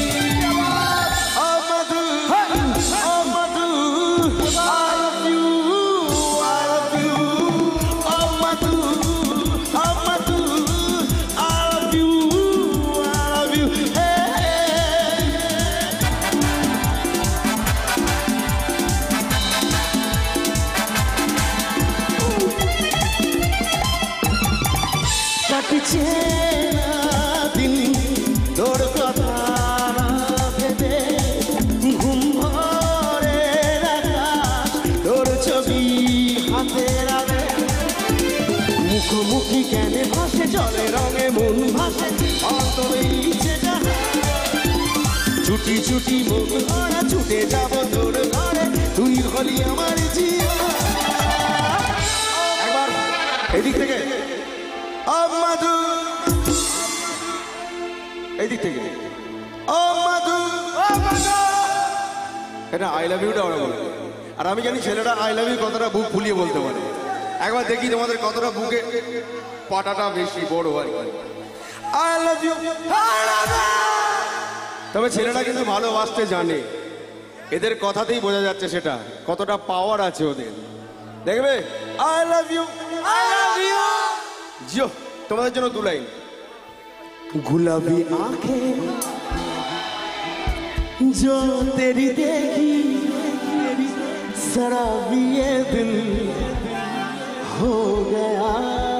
ও মধু, ও মধু, I love you, I love you. O Madhu, O Madhu, I love you, I love you. কাটছে না দিন তোর কথা না ভেবে, ঘুম ভরে রাখা তোর ছবি হাতে রাখে। মুখোমুখি কেন ভাসে জলে রঙে মন ভাসে, অন্তরে ইচ্ছে জানা ছুটি ছুটি মন ভরা ছুটে যাব তোর ঘরে, তুই হলি আমার জীবন। একবার এদিক থেকে ও মধু, এদিক থেকে ও মধু, ও মধু। এটা আই লাভ ইউটা ওরা বলে, আর আমি জানি ছেলেটা আই লাভ ইউ কতটা বুক ফুলিয়ে বলতে পারে। একবার দেখি তোমাদের কতটা বুকে পাটাটা বেশি বড় হয়। আই লাভ ইউ, তবে ছেলেটা কিন্তু ভালোবাসতে জানে, এদের কথাতেই বোঝা যাচ্ছে সেটা কতটা পাওয়ার আছে ওদের। দেখবে I love you, I love you. জিও, তোমাদের জন্য 2 লাইন। गुलाबी आंखें जो तेरी देखी, शराबी ये दिल हो गया।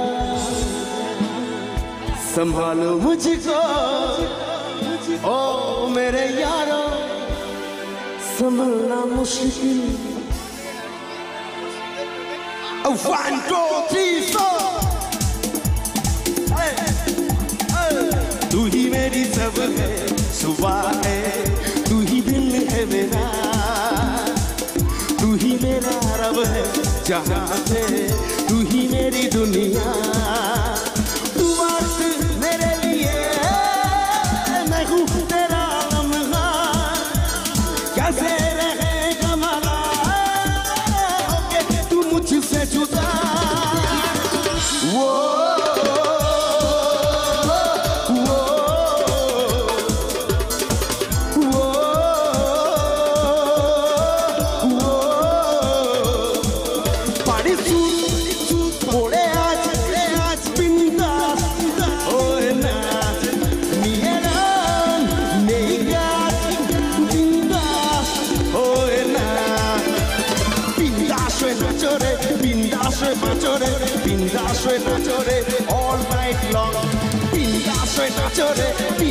संभालो मुझको ओ मेरे यारो, संभलना मुश्किल। 1 2 3 4। तू ही मेरी सब है, सुबह है, तू ही दिल है मेरा, तू ही मेरा रब है जहाँ से, तू ही मेरी दुनिया। तू वक्त मेरे लिए, मैं हूँ तेरा लम्हा, कैसे रहेगा माला, ओके तू मुझसे जुदा। वो bindasoy nachore all night long, bindasoy nachore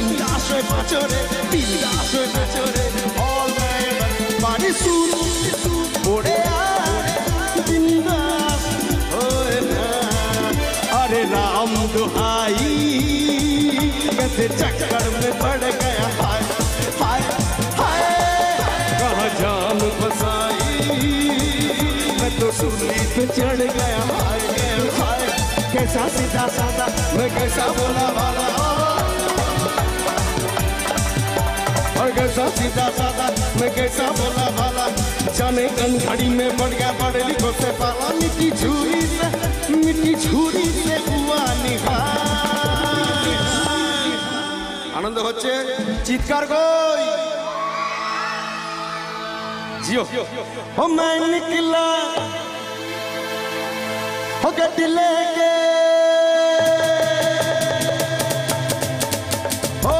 all night long, body suit ore bindas hoye na। अरे राम दुहाई कैसे चक्कर में पड़ गया, हाय हाय हाय कहाँ जान फसाई, मैं तो सूली पे चढ़ गया, हाय हाय कैसा सीधा साधा मैं कैसा बोला वाला, और कैसा सीधा साधा मैं कैसा बोला वाला, जाने कन घड़ी में बढ़ गया पढ़े लिखो से पाला, मिट्टी छुरी से हुआ निहार। आनंद होच्छे चित्कार कोई जियो। ओ मैं निकला हो गड्डी लेके हो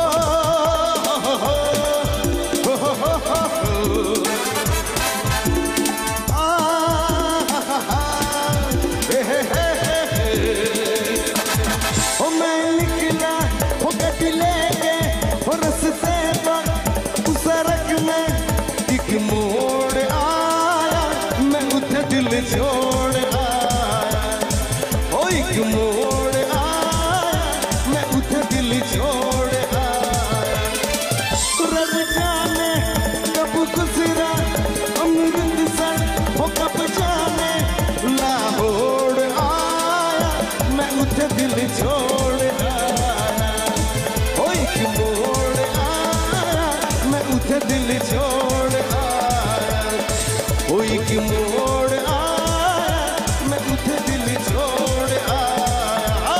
मैं निकला हो गड्डी लेके हो रस्ते पर उस सड़क में एक मोड़ आया मैं उधर दिल छोड़ आया ओ एक मोड़ आया मैं उधर दिल छोड़ आया रब जाने कब गुजरा अमृतसर हो कब जाने लाहौर आया मैं उधर दिल छोड़ आया ओ एक मोड़ आया मैं उधर दिल छोड़ आया ओ एक मोड़ आया मैं उधर दिल छोड़ आया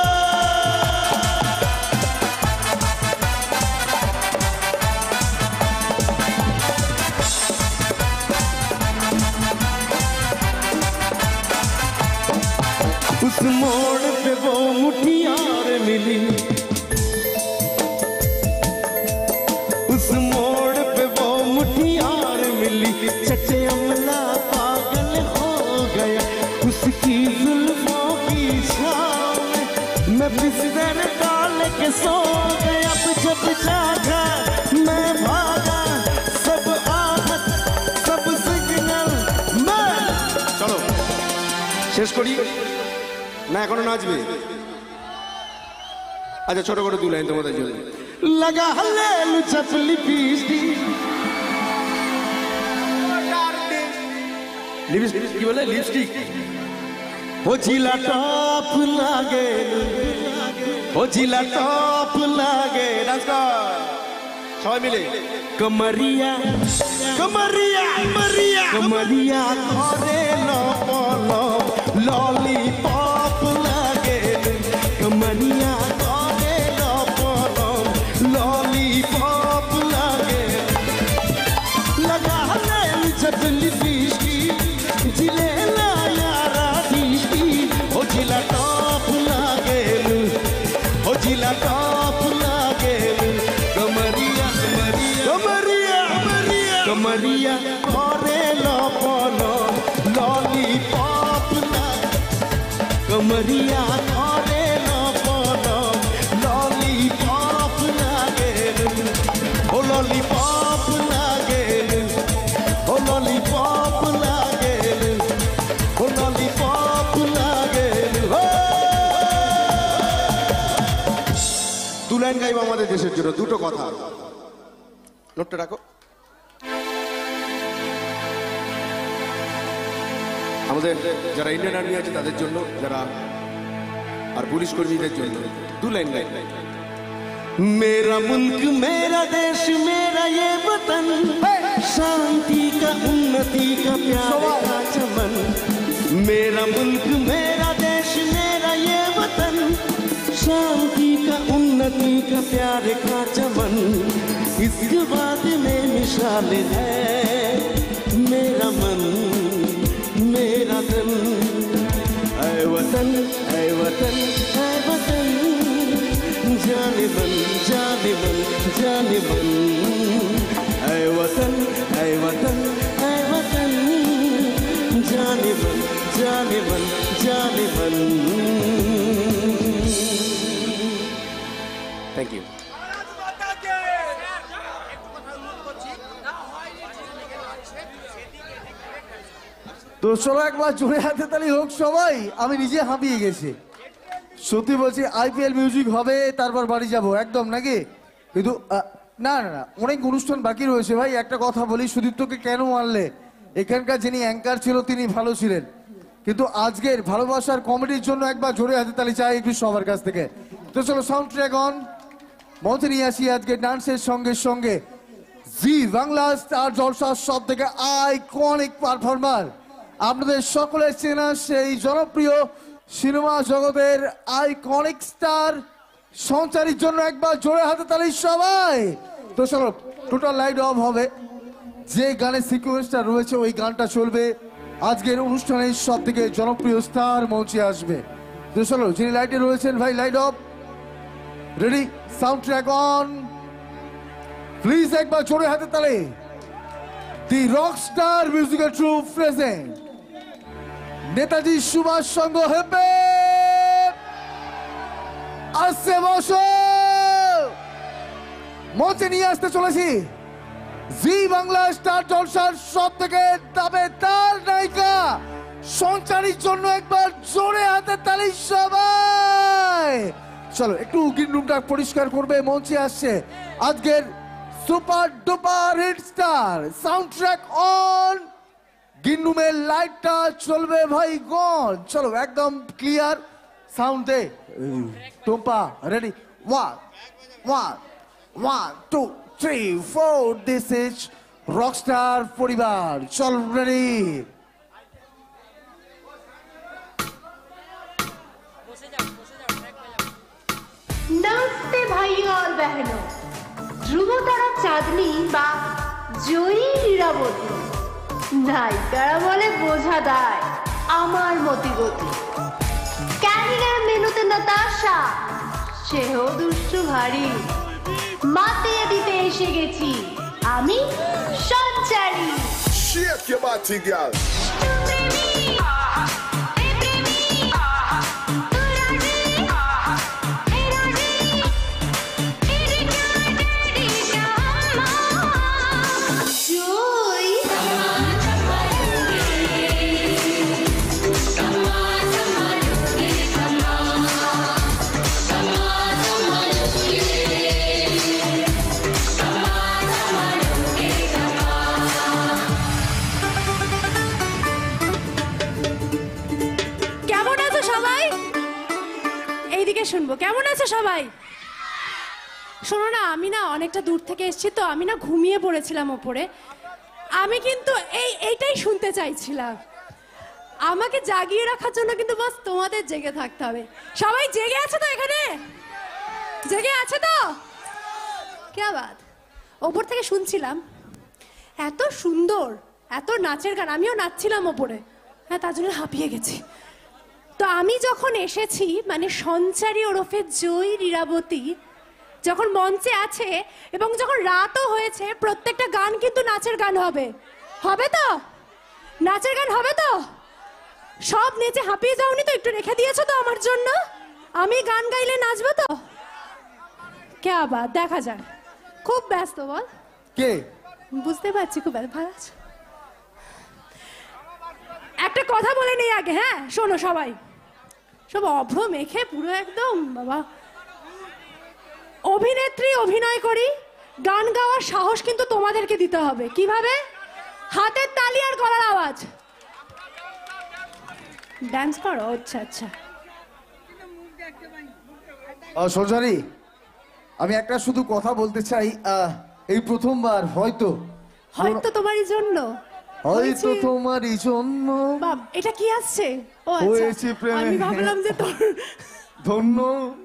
उस मोड़ पे वो मुठियार मिली उस मोड़ पे वो मुठियार मिली चचे अमला पागल हो गया उसकी जुल्फों की छाव में मैं बिस्तर डाल के सो गया जब जागा मैं भागा सब आहत सब सिग्नल मैं चलो শেষ করি না এখনো নাচবে আচ্ছা ছোট করে দু লাইন তোমাদের জন্য লাগা হালেলু চপলি পিস্টি লিপস্টিক কি বলে লিপস্টিক ও জিলা টপ লাগে ও জিলা টপ লাগে ডান্স কর সবাই মিলে কমরিয়া কমরিয়া কমরিয়া কমরিয়া করে লপলো ললিপপ লাগে কমরিয়া করে লপলো ললিপপ লাগে লাগা হলে চপলি পিস্টি জিলে না यारा दिश्ती ओ जिला टॉप লাগে ओ जिला टॉप লাগে कमरिया कमरिया कमरिया कमरिया करे लपलो लॉलीपॉप कमरिया करे लपलो लॉलीपॉप लागे ओ लॉलीपॉप लागे ओ लॉलीपॉप लागे ओ लॉलीपॉप लागे দু লাইন গাইবো আমাদের দেশের জন্য দুটো কথা নোটটা রাখো আমাদের যারা ইন্ডিয়ান আর্মি আছে তাদের জন্য যারা আর পুলিশ কর্মীদের জন্য দু লাইন গাই मेरा मुल्क मेरा देश मेरा ये वतन शांति का उन्नति का प्यार का चमन मेरा मुल्क मेरा देश मेरा ये वतन शांति का उन्नति का प्यार का चमन इसके बाद में मिसाल है मेरा मन मेरा तन ऐ वतन ऐ वतन ऐ वतन जाने मन जाने मन जाने मन ऐ वतन ऐ वतन ऐ वतन जाने मन जाने मन जाने मन थैंक यू তো চলো একবার জোরে হাতে তালি হোক সবাই আমি নিজে হাঁপিয়ে গেছি সত্যি বলছি আইপিএল মিউজিক হবে তারপর বাড়ি যাব একদম নাকি কিন্তু না না না অনেক অনুষ্ঠান বাকি রয়েছে ভাই একটা কথা বলি সুদীপ্তকে কেন মানলে এখানকার যিনি অ্যাঙ্কার ছিল তিনি ভালো ছিলেন কিন্তু আজকের ভালোবাসার কমেডির জন্য একবার জোরে হাতে তালি চাই একটু সবার কাছ থেকে তো চলো সাউন্ড ট্র্যাক অন মঞ্চে নিয়ে আসি আজকে ডান্সের সঙ্গে সঙ্গে জি বাংলা স্টার জলসার সব থেকে আইকনিক পারফর্মার আপনাদের সকলের চেনা সেই জনপ্রিয় সিনেমা জগতের আইকনিক স্টার সঞ্চারীর জন্য একবার জোরে হাতে তালি সবাই তো চলো টোটাল লাইট অফ হবে যে গানের সিকোয়েন্সটা রয়েছে ওই গানটা চলবে আজকের অনুষ্ঠানের সব থেকে জনপ্রিয় স্টার মঞ্চে আসবে। তো চলো, যিনি লাইটে রয়েছেন ভাই, light off, ready, sound track on, please একবার জোরে হাতে তালে। The rock star musical troupe present Netaji Subhash Sangha হেপে আসছে, বসো। মঞ্চে নিয়ে আসতে চলেছি জি বাংলা স্টার জলসার সব থেকে দাবেদার নায়িকা সঞ্চারীর জন্য একবার জোরে হাতে তালি সবাই। চলো, একটু গ্রিন রুমটা পরিষ্কার করবে। মঞ্চে আসছে আজকের super duper hit star, sound track on, green রুমের লাইটটা চলবে ভাই গন। চলো, একদম ক্লিয়ার সাউন্ড দে Tumpa, ready, 1 2 3 4, this is rockstar পরিবার। চল, রেডি। नमस्ते भाइयों और बहनों, ধ্রুবতারা চাঁদনি বা জয়ী লীলাবতী নায়িকারা বলে বোঝা দেয় আমার মতিগতি। ক্যারিয়ার মেনুতে নতাশা, সেও দুষ্টু ভারী, মাতিয়ে দিতে এসে গেছি আমি সঞ্চারী। Shake your body, girl. শুনবো কেমন আছে সবাই? শোনো না, আমি না অনেকটা দূর থেকে এসেছি, তো আমি না ঘুমিয়ে পড়েছিলাম ওপরে। আমি কিন্তু এইটাই শুনতে চাইছিলাম। আমাকে জাগিয়ে রাখার জন্য কিন্তু বাস তোমাদের জেগে থাকতে হবে। সবাই জেগে আছে তো? এখানে জেগে আছে তো? কে বাত? ওপর থেকে শুনছিলাম এত সুন্দর, এত নাচের গান। আমিও নাচছিলাম ওপরে, হ্যাঁ, তার জন্য হাঁপিয়ে গেছি। তো আমি যখন এসেছি, মানে সঞ্চারী ওরফে জয়ী লীলাবতী যখন মঞ্চে আছে এবং যখন রাতও হয়েছে, প্রত্যেকটা গান কিন্তু নাচের গান হবে। হবে তো? নাচের গান হবে তো? সব নেচে হাঁপিয়ে যাওনি তো? একটু রেখে দিয়েছো তো আমার জন্য? আমি গান গাইলে নাচবো তো? কে আবার দেখা যাক। খুব ব্যস্ত বল? কে? বুঝতে পারছি, খুব ভালো আছে। একটা কথা বলে নেই আগে, হ্যাঁ? শোনো সবাই, সব অভ্র মেখে পুরো একদম বাবা। অভিনেত্রী অভিনয় করি, গান গাওয়ার সাহস কিন্তু তোমাদেরকে দিতে হবে। কিভাবে? হাতের তালি আর গলার আওয়াজ। ডান্স করো? আচ্ছা আচ্ছা। সঞ্চারী, আমি একটা শুধু কথা বলতে চাই। এই প্রথমবার হয়তো তোমারই জন্য, হয়তো তোমারই জন্য বাপ, এটা কি আসছে? ও হয়েছে আচ্ছা, প্রেমে। আমি ভাবলাম যে তোর ধন্য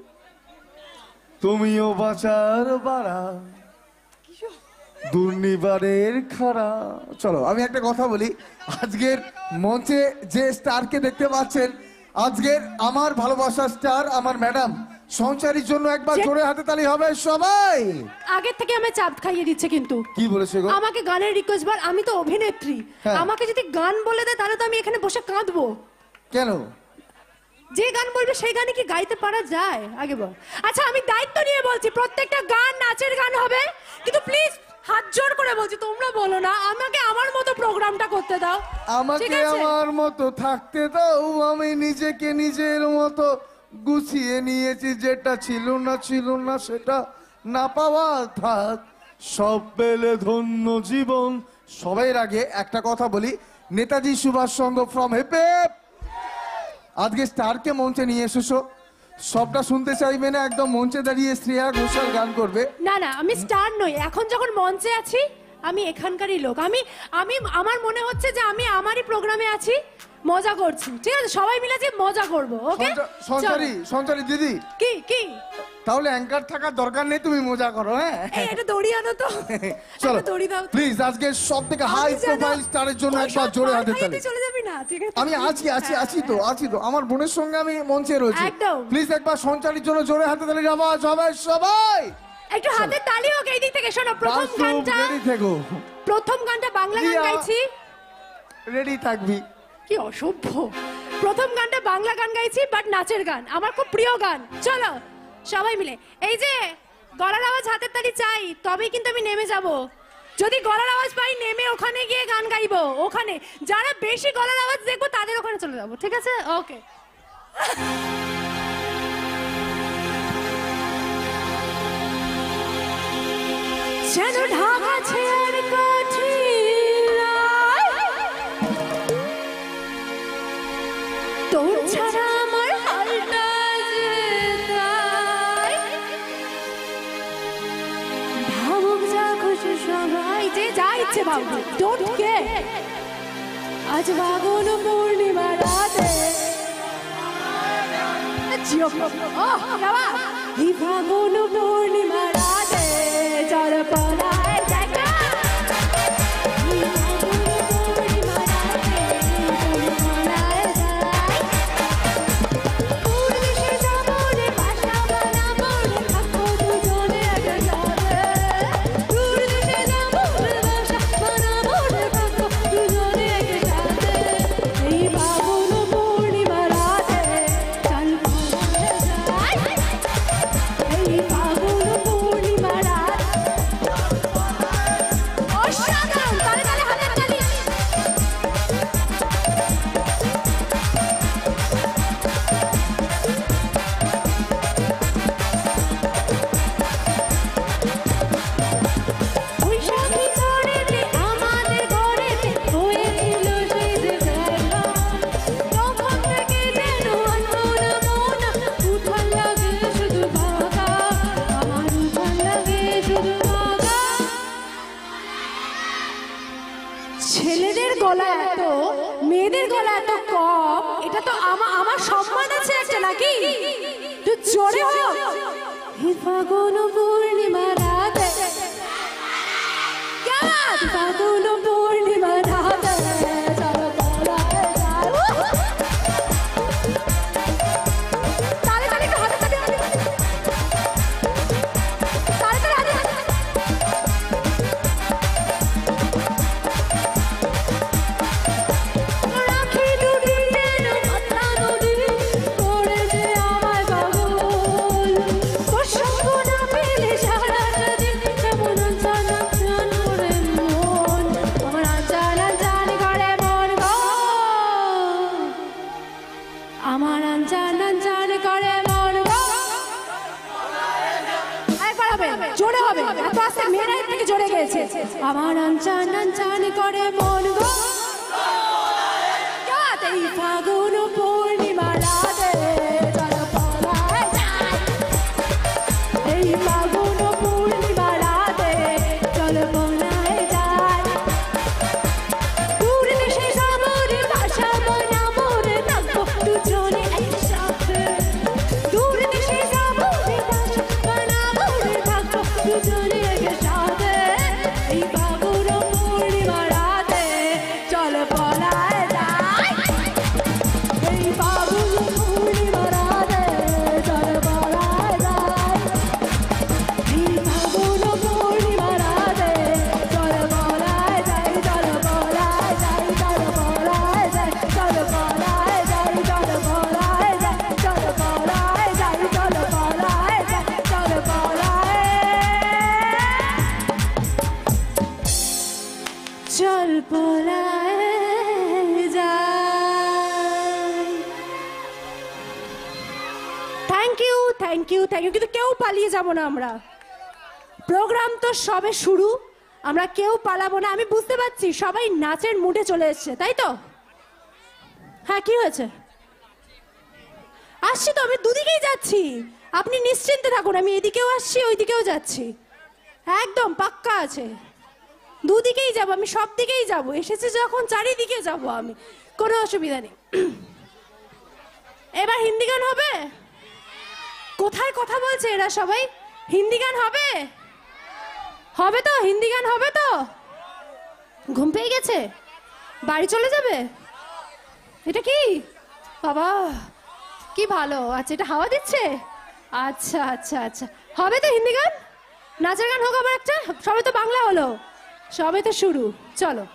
তুমিও বাঁচার বাড়া, দুর্নিবারের খাড়া। চলো, আমি একটা কথা বলি। আজকের মঞ্চে যে স্টারকে দেখতে পাচ্ছেন, আজকের আমার ভালোবাসার স্টার আমার ম্যাডাম সঞ্চারীর জন্য একবার জোরে হাতে তালি হবে সবাই। আগের থেকে আমি চাপ খাইয়ে দিচ্ছে কিন্তু। কি বলেছে গো? আমাকে গানের রিকোয়েস্ট বার। আমি তো অভিনেত্রী, হ্যাঁ। আমাকে যদি গান বলে দেয় তাহলে তো আমি এখানে বসে কাঁদবো। কেন? যে গান বলবে সেই গানে কি গাইতে পারা যায়? আগে বল। আচ্ছা, আমি দায়িত্ব নিয়ে বলছি, প্রত্যেকটা গান নাচের গান হবে, কিন্তু প্লিজ হাত জোর করে বলছি, তোমরা বলো না, আমাকে আমার মতো প্রোগ্রামটা করতে দাও। আমাকে আমার মতো থাকতে দাও। আমি নিজেকে নিজের মতো গুছিয়ে নিয়েছি। যেটা ছিল না সেটা না পাওয়া থাক, সব পেলে ধন্য জীবন। সবার আগে একটা কথা বলি, নেতাজি সুভাষ সংঘ ফ্রম হেপে আজকে স্টারকে মঞ্চে নিয়ে এসেছো, সবটা শুনতে চাইবে না? একদম মঞ্চে দাঁড়িয়ে শ্রেয়া ঘোষাল গান করবে? না না, আমি স্টার নই। এখন যখন মঞ্চে আছি, আমি এখানকারই লোক। আমি আমি আমার মনে হচ্ছে যে আমি আমারই প্রোগ্রামে আছি, মজা করছি। ঠিক আছে, সবাই মিলে যে মজা করবো। ওকে সঞ্চারী দিদি, কি কি তাহলে অ্যাঙ্কার থাকার দরকার নেই, তুমি মজা করো। হ্যাঁ এই একটা দড়ি আনো তো। চলো একটা দড়ি দাও তো। প্লিজ, আজকে সব থেকে হাই আমি জানো, প্রোফাইল স্টারের জন্য ওই একবার সব জোরে মার হাতে খাইয়ে তালি। তুই চলে যাবি না, ঠিক আছে? আমি আছি তো আমার বোনের সঙ্গে আমি মঞ্চে রয়েছি। একদম। প্লিজ একবার সঞ্চারীর জন্য জোরে হাতে তালির আওয়াজ হবে সবাই। একটু হাতে তালি হোক এই দিক থেকে। শোনো, প্রথম গানটা রেডি থেকো, বাংলা গান রিয়া। গাইছি। রেডি থাকবি। কি অসভ্য। প্রথম গানটা বাংলা গান গাইছি, বাট নাচের গান, আমার খুব প্রিয় গান। চলো সবাই মিলে, এই যে গলার আওয়াজ হাতের তালি চাই, তবেই কিন্তু আমি নেমে যাব। যদি গলার আওয়াজ পাই, নেমে ওখানে গিয়ে গান গাইবো। ওখানে যারা বেশি গলার আওয়াজ দেখবো তাদের ওখানে চলে যাবো, ঠিক আছে? ওকে। যেন ঢাকা ছেড়ে তোর ছাড়া আমার হালটা যে তাই। ভাবুক যা খুশি সবাই, যে যা ইচ্ছে ভাবুক, ডোন্ট কেয়ার। আজ ফাগুন পূর্ণিমা রাতে জিও, ওহ বাবা, এই ফাগুন পূর্ণিমা রাতে চল পলায় দেখা। এই ফাগুন পূর্ণিমা রাতে চল পলায় যাই। দূর দেশে যাবো রে, বাসা বানাবো রে, থাকবো দুজনে একসাথে। দূর দেশে যাবো রে, বাসা বানাবো রে, থাকবো দুজনে একসাথে। এই ফাগুন পূর্ণিমা রাতে চল পলায় যাই। এই ফাগুন পূর্ণিমা রাত। অসাধারণ, তালে তালে হাতের তালি। বৈশাখী ঝড়েতে আমাদের ঘরেতে হয়েছিল সেই যে দেখা। তখন থেকে যেন আনমনা মনা উঠান লাগে শুধু বাঁকা। আমার উঠান লাগে শুধু বাঁকা। ছেলেদের গলা এত, মেয়েদের গলা এত কম, এটা তো আমার সম্মান আছে একটা নাকি? তুই জোরে হোক। হে ফাগুন পূর্ণিমা রাতে, কেমন? ফাগুন পূর্ণিমা রাতে চলো পলায় যাই। তালে তালে একটু হাতে তালি, তালে তালে হাতে তালি। রাখি দুটি যেন পাতলা নদী, করে যে আমায় পাগল। তোর সঙ্গ না পেলে সারাটা দিন কেমন আনচান আনচান করে মন। আমার আনচান আনচান করে মন গো। আমার আনচান আনচান করে মন গো। একবার হবে, জোরে হবে, এত আস্তে মেয়েরা এর থেকে জোরে গেছে। আমার আনচান আনচান করে মন গো। এই ফাগুন পূর্ণিমা রাতে চল পলায় যাই। এই ফাগুন পূর্ণিমা রাতে চল পলায় যাই। দূর দেশে যাবো রে, বাসা বানাবো রে, থাকবো দুজনে একসাথে। দূর দেশে যাবো রে, বাসা বানাবো রে, থাকবো দুজনে একসাথে। এই ফাগুন পূর্ণিমা রাতে চল পলায় যাই। এই ফাগুন পূর্ণিমা রাতে চল পলায় যাই। এই ফাগুন পূর্ণিমা রাতে চল পলায় যাই, চল পলায় যাই, চল পলায় যাই, চল পলায় যাই, চল পলায় যাই, চল পলায় যাই, চল পলায় যাই, চল পলায় যাই। Thank you, thank you, thank you. কিন্তু কেউ পালিয়ে যাব না আমরা। প্রোগ্রাম তো সবে শুরু, আমরা কেউ পালাবো না। আমি বুঝতে পারছি সবাই নাচের মুডে চলে এসছে, তাই তো? হ্যাঁ, কি হয়েছে? আসছি তো, আমি দুদিকেই যাচ্ছি, আপনি নিশ্চিন্তে থাকুন। আমি এদিকেও আসছি, ওইদিকেও যাচ্ছি, একদম পাক্কা আছে। দুদিকেই যাব, আমি সব দিকেই যাব। এসেছি যখন চারিদিকে যাব আমি, কোনো অসুবিধা নেই। এবার হিন্দি গান হবে? কোথায় কথা বলছে এরা সবাই? হিন্দি গান হবে? হবে তো? হিন্দি গান হবে তো? ঘুম পেয়ে গেছে? বাড়ি চলে যাবে? এটা কি বাবা, কি ভালো। আচ্ছা, এটা হাওয়া দিচ্ছে? আচ্ছা আচ্ছা আচ্ছা, হবে তো হিন্দি গান? নাচের গান হোক আবার একটা? সবে তো বাংলা হলো, সবে তো শুরু। চলো।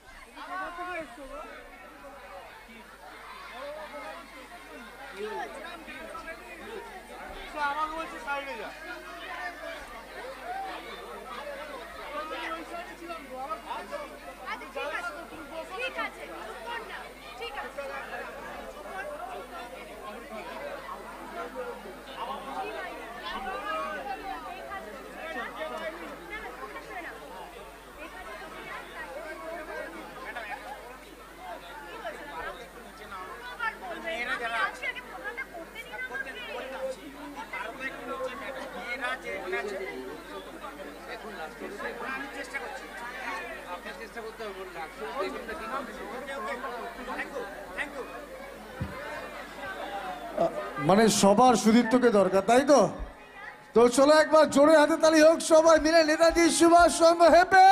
মানে সবার সুদীপ্তকে দরকার, তাই তো? তো চলো একবার জোরে হাতে তালি হোক সবাই মিলে নেতাজি সুভাষ সংঘ হেপে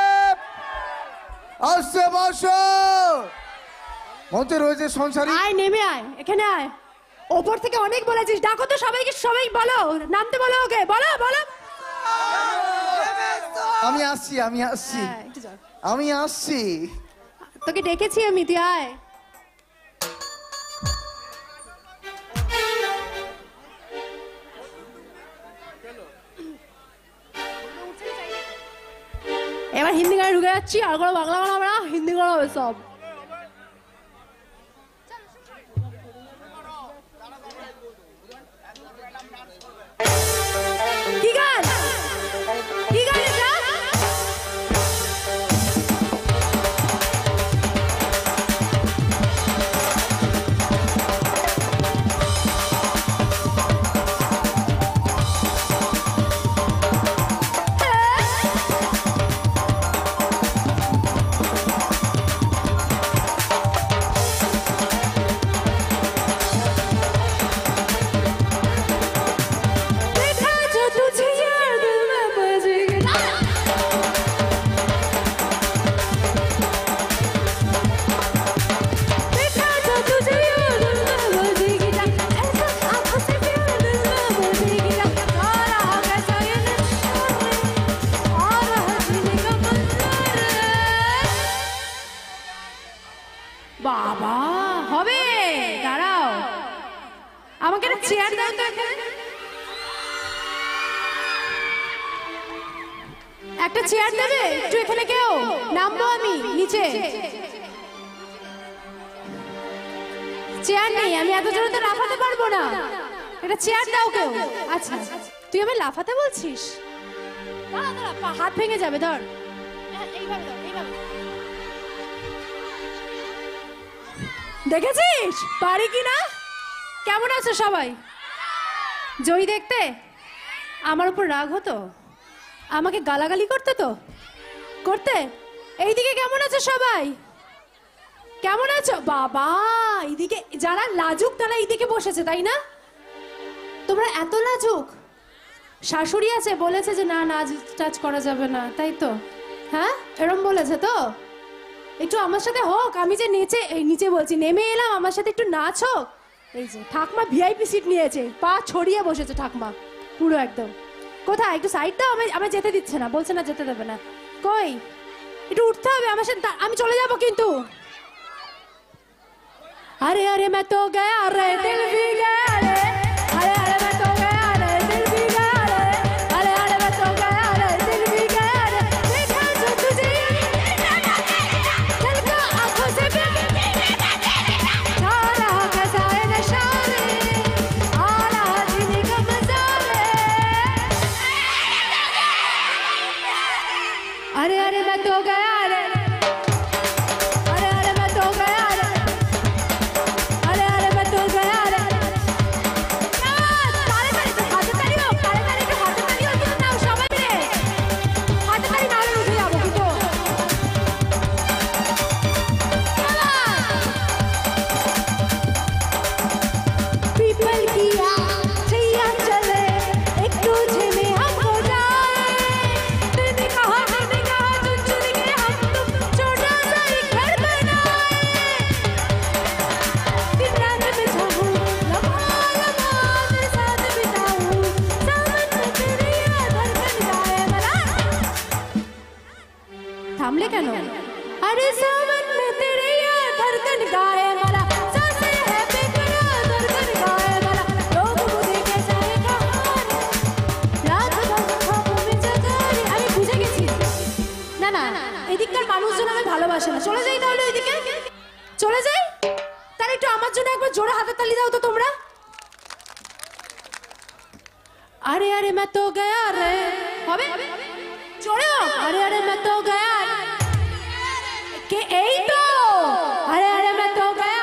আসছে। বসো, মঞ্চে রয়েছে সংসারী। আয়, নেমে আয়, এখানে আয়। ওপর থেকে অনেক বলেছিস, ডাকো তো সবাইকে, সবাই বলো, নামতে বলো ওকে, বলো বলো। আমি আসছি, আমি আসছি, হ্যাঁ, একটু যাও। আমি আসছি। তোকে ডেকেছি আমি, তুই আয়। এবার হিন্দি গানে ঢুকে যাচ্ছি, আর কোনো বাংলা গান হবে না, হিন্দি গান হবে সব। কি গান? কি গান এটা? বাবা, হবে, দাঁড়াও, আমাকে একটা চেয়ার দাও তো এখানে। একটা চেয়ার দেবে একটু এখানে, কেউ নামবো আমি নিচে। চেয়ার নেই, আমি এত জোরে তো লাফাতে পারবো না, একটা চেয়ার দাও কেউ। আচ্ছা, তুই আমি লাফাতে বলছিস? দাঁড়া দাঁড়া, হাত ভেঙে যাবে, ধর, এইভাবে ধর, এইভাবে। দেখেছিস পারি কি না? কেমন আছো সবাই? জয়ী দেখতে আমার উপর রাগ হতো, আমাকে গালাগালি করতে তো করতে। এইদিকে কেমন আছো সবাই? কেমন আছো বাবা? এইদিকে যারা লাজুক তারা এইদিকে বসেছে, তাই না? তোমরা এত লাজুক? শাশুড়ি আছে বলেছে যে না, নাচ টাচ করা যাবে না, তাই তো? হ্যাঁ, এরম বলেছে তো? একটু আমার সাথে হোক, আমি যে নিচে বলছি, নেমে এলাম, আমার সাথে একটু নাচ হোক। এই যে ঠাকমা ভিআইপি সিট নিয়েছে, পা ছড়িয়ে বসেছে ঠাকমা পুরো একদম। কোথায়? একটু সাইড দাও, আমি যেতে দিচ্ছে না, বলছে না যেতে দেবে না। কই, একটু উঠতে হবে আমার সাথে, আমি চলে যাব কিন্তু। আরে আরে मैं तो गया रे दिल भी गया रे, अरे अरे मैं तो गया रे दिल भी गया रे, अरे अरे मैं तो गया रे दिल भी गया रे। देखा जो तुझे दिल को आंखों से भी छा रहा कैसा है नशा रे, आ रहा जीने का मजा रे। अरे अरे मैं तो गया रे, अरे अरे मैं तो गया रे, अरे अरे मैं तो गया रे, থামলে কেন? আরে सावन में तेरे यार धड़कन गाए वाला सांसें है बेकरार धड़कन गाए वाला लोग मुझे कैसा है कहानी রাত খ্বাবों में जगाए আমি বুঝে গেছি না না এদিককার মানুষজন আমি ভালোবাসে না চলে যাই তাহলে এদিকে চলে যাই তাহলে একটু আমার জন্য একবার জোরে হাতের তালি দাও তো তোমরা अरे अरे मैं तो गया रे হবে জোরে अरे अरे मैं तो गया के এই তো अरे अरे मैं तो गया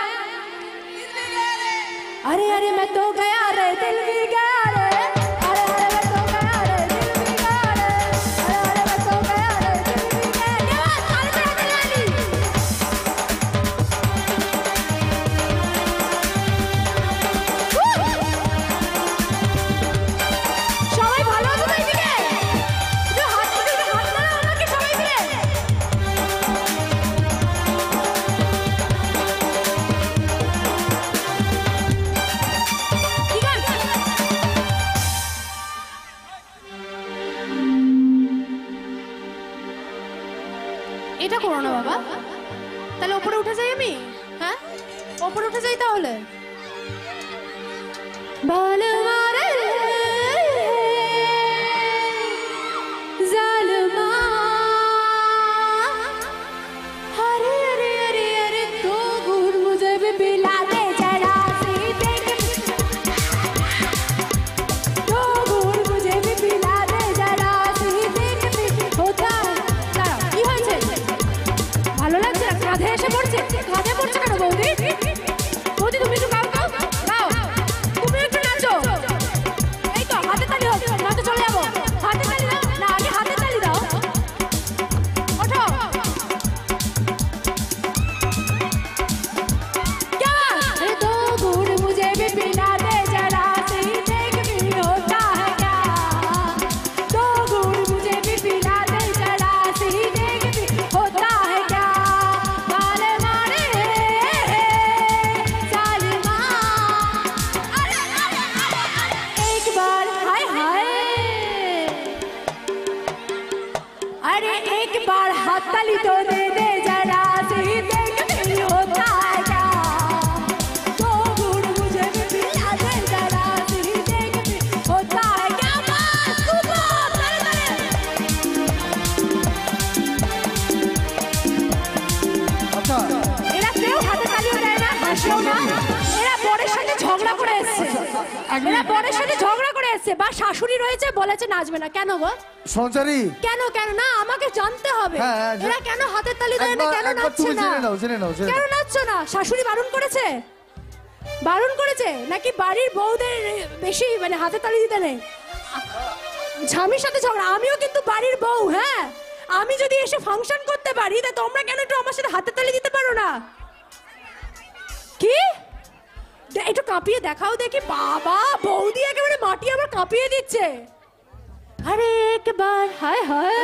अरे अरे मैं तो गया रे दिल भी गया रे अरे अरे मैं तो गया रे दिल भी गया रे अरे अरे मैं तो गया रे दिल भी गया क्या बात अरे तेरा दिल সবাই ভালো আছো তো এদিকে একটু হাত নাড়াও আমাকে সবাই মিলে ঠিক আছে এটা করো না বাবা তাহলে উপরে উঠে যাই আমি হ্যাঁ উপরে উঠে যাই তাহলে বালমারে জালমা हरे हरे हरे हरे तो घूर मुझे भी पिला दे जरा सी देख तो घूर मुझे भी पिला दे जरा सी देख होता है দাঁড়াও কি হয়েছে ভালো লাগছে না কাঁধে এসে পড়ছে কাঁধে পড়ছে কেন বৌদি বৌদি তুমি একটু গাও গাও গাও তুমি একটু নাচো এই তো হাতে তালি হোক নাচতে চলে যাবো হাতে তালি দাও না আগে হাতে তালি দাও ওঠো क्या अरे दो घूर मुझे भी पिला दे जरा सी देख भी होता है क्या दो घूर मुझे भी पिला दे जरा सी देख भी होता है क्या बाल मारे सालिमा अरे अरे अरे एक बार हाय हाय अरे एक बार हाथ ताली तो दे दे जरा सी देख भी होता है क्या दो घूर मुझे भी पिला दे जरा सी देख भी होता है क्या बस सुपर ताली আচ্ছা এরা কেউ হাতে তালিও দেয় না হাসেও না এরা বরের সাথে ঝগড়া করে এসেছে এরা বরের সাথে ঝগড়া করে এসেছে বা শাশুড়ি রয়েছে বলেছে নাচবে না কেন গো সঞ্চারী কেন কেন না আমাকে জানতে হবে হ্যাঁ, হ্যাঁ, এরা কেন হাতের তালি দেয় না কেন একবার নাচছে তুমি না জেনে নাও জেনে নাও জেনে কেন নাও। নাচছো না শাশুড়ি বারণ করেছে বারণ করেছে নাকি বাড়ির বউদের বেশি মানে হাতে তালি দিতে নেই স্বামীর সাথে ঝগড়া আমিও কিন্তু বাড়ির বউ হ্যাঁ আমি যদি এসে ফাংশন করতে পারি তা তোমরা কেন একটু আমার সাথে হাতে তালি দিতে পারো না কি একটু কাঁপিয়ে দেখাও দেখি বাবা বৌদি একেবারে মাটি আমার কাঁপিয়ে দিচ্ছে अरे एक बार हाय हाय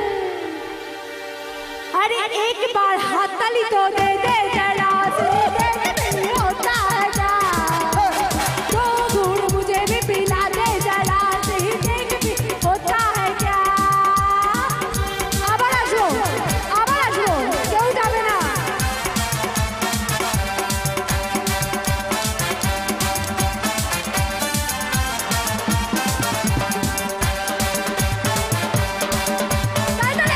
अरे एक बार हाथ ताली तो दे दे जरा सी देख भी होता है क्या दो घूर मुझे भी पिला दे जरा सी देख भी होता है क्या আবার আসবো কেউ যাবে না তাই তাহলে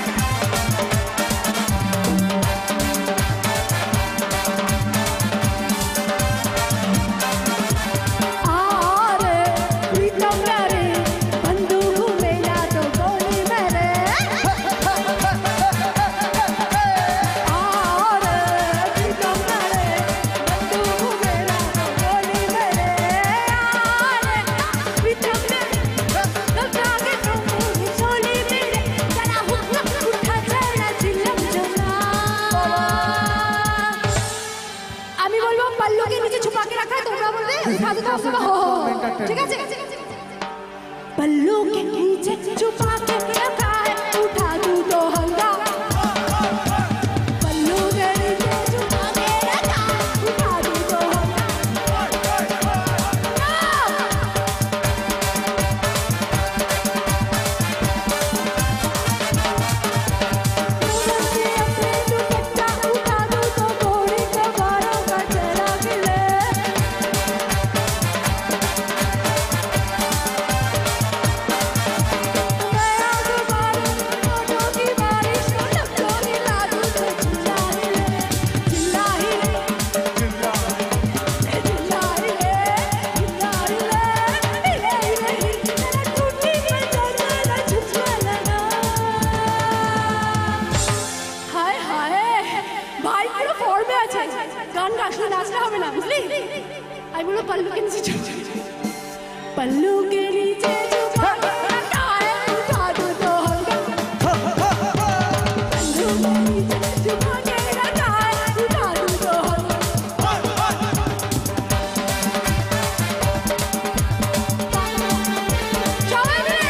ठीक है पल्लू के नीचे छुपा के रखा है उठा तू तो हंगामा पल्लू के नीचे छुपा के रखा है उठा तू तो हंगामा গান গা, শুধু নাচলে হবে না, বুঝলি? আমি বলবো পল্লু के नीचे झुक पल्लू के नीचे झुक गाए उठा दो तो पल्लू के नीचे झुक के गाए उठा दो तो সবাই মিলে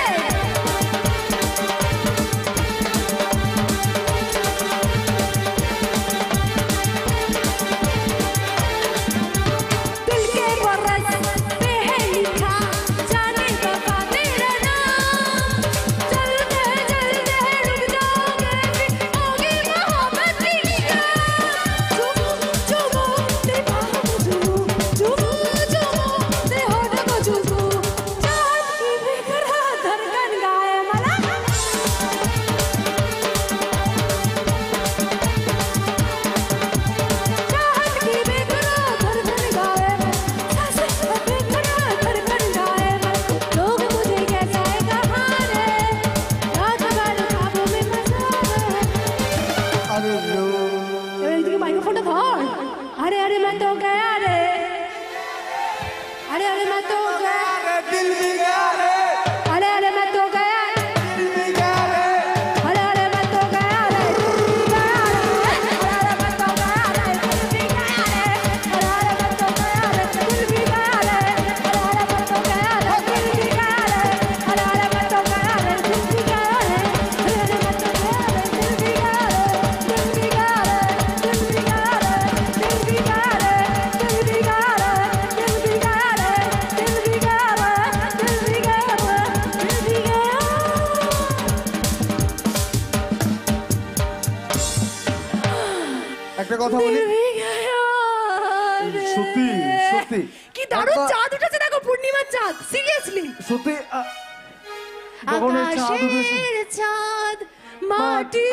दिल के बरस पे है लिखा जाने बाबा तेरा नाम चलते चलते रुक जाओगे फिर होगी मोहब्बत की चुमू चुमू ते बाहों को चुमू चुमू चुमू ते होठों को चुमू चाहत की बेकरार धड़कन गाए मला चाहत की बेकरार धड़कन गाए सांसें बेकरार धड़कन गाए लोग मुझे कैसा है कहानी रात भर ख्वाबों में मसाले আরে লো এবার এইদিকে মাইক্রোফোনটা ধর আরে আরে मैं तो गया रे अरे अरे मैं तो गया দিল भी गया रे अरे अरे मैं तो गया दिल भी गया रे अरे अरे मैं तो गया रे गया रे अरे अरे मैं तो गया रे दिल भी गया रे अरे अरे मैं तो गया रे दिल भी गया रे अरे अरे मैं तो गया रे दिल भी गया रे अरे अरे मैं तो गया रे दिल भी गया रे अरे अरे मैं तो गया रे दिल भी गया रे दिल भी गया रे दिल भी गया रे दिल भी गया रे दिल भी गया रे दिल भी गया रे दिल भी गया रे दिल भी गया रे दिल भी गया একটা কথা বলি সত্যি সত্যি কি দারুণ একবার- চাঁদ উঠেছে দেখো পূর্ণিমার চাঁদ সিরিয়াসলি সত্যি গগনের চাঁদ উঠেছে আকাশের চাঁদ মাটি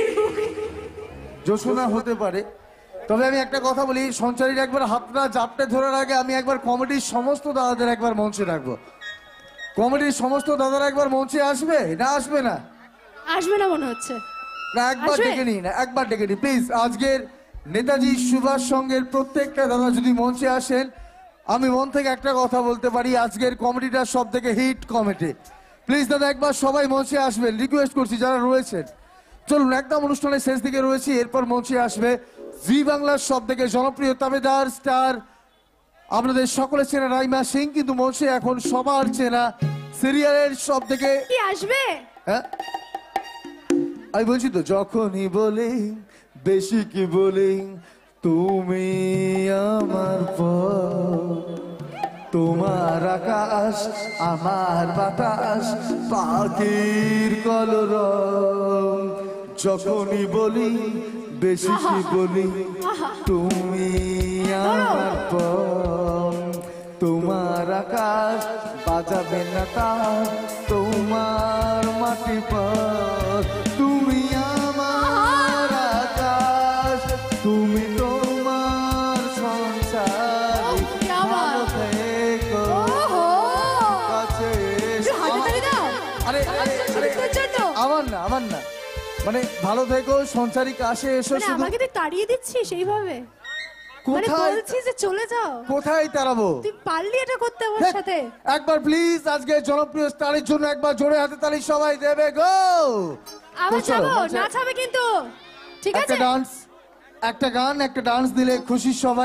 জোছনা হতে পারে তবে আমি একটা কথা বলি সঞ্চারীর একবার হাতটা জাপটে ধরার আগে আমি একবার কমেডির সমস্ত দাদাদের একবার মঞ্চে রাখবো কমেডির সমস্ত দাদারা একবার মঞ্চে আসবে না আসবে না আসবে না মনে হচ্ছে না একবার আসবে? ডেকে নিই না একবার ডেকে নিই প্লিজ আজকের নেতাজি সুভাষ সঙ্গের প্রত্যেকটা দাদা যদি মঞ্চে আসেন আমি মন থেকে একটা কথা বলতে পারি আজকের কমেডিটা সব থেকে হিট কমেডি প্লিজ দাদা একবার সবাই মঞ্চে আসবেন রিকোয়েস্ট করছি যারা রয়েছেন চলুন একদম অনুষ্ঠানের শেষ দিকে রয়েছি এরপর মঞ্চে আসবে জি বাংলার সব থেকে জনপ্রিয় তাবেদার স্টার আপনাদের সকলে চেনা রাইমা সিং কিন্তু মঞ্চে এখন সবার চেনা সিরিয়ালের সব থেকে কি আসবে হ্যাঁ আমি বলছি তো যখনই বলি বেশি কি বলি তুমি আমার পর তোমার আকাশ আমার বাতাস পাখির কলরব যখনই বলি বেশি কি বলি তুমি আমার পর তোমার আকাশ বাজাবে না তার তোমার মাটি পর তুমি আমার আকাশ তুমি তোমার সংসার ভালো থেকো কাছে একটু হাতে তালি দাও আরে আরে আরে আমার না মানে ভালো থেকো সংসারিক কাছে এসো মানে শুধু আমাকে তুই তাড়িয়ে দিচ্ছিস সেইভাবে মানে কোথায় বলছিস যে চলে যাও কোথায় তাড়াবো তুই পারলি এটা করতে আমার দেখ, সাথে একবার প্লিজ আজকে জনপ্রিয় স্টারের জন্য একবার জোরে হাতে তালি সবাই দেবে গো আবার তো চলো, যাবো মঞ্চে নাচাবে কিন্তু ঠিক একটা আছে ডান্স একটা গান একটা ডান্স দিলে খুশি সবাই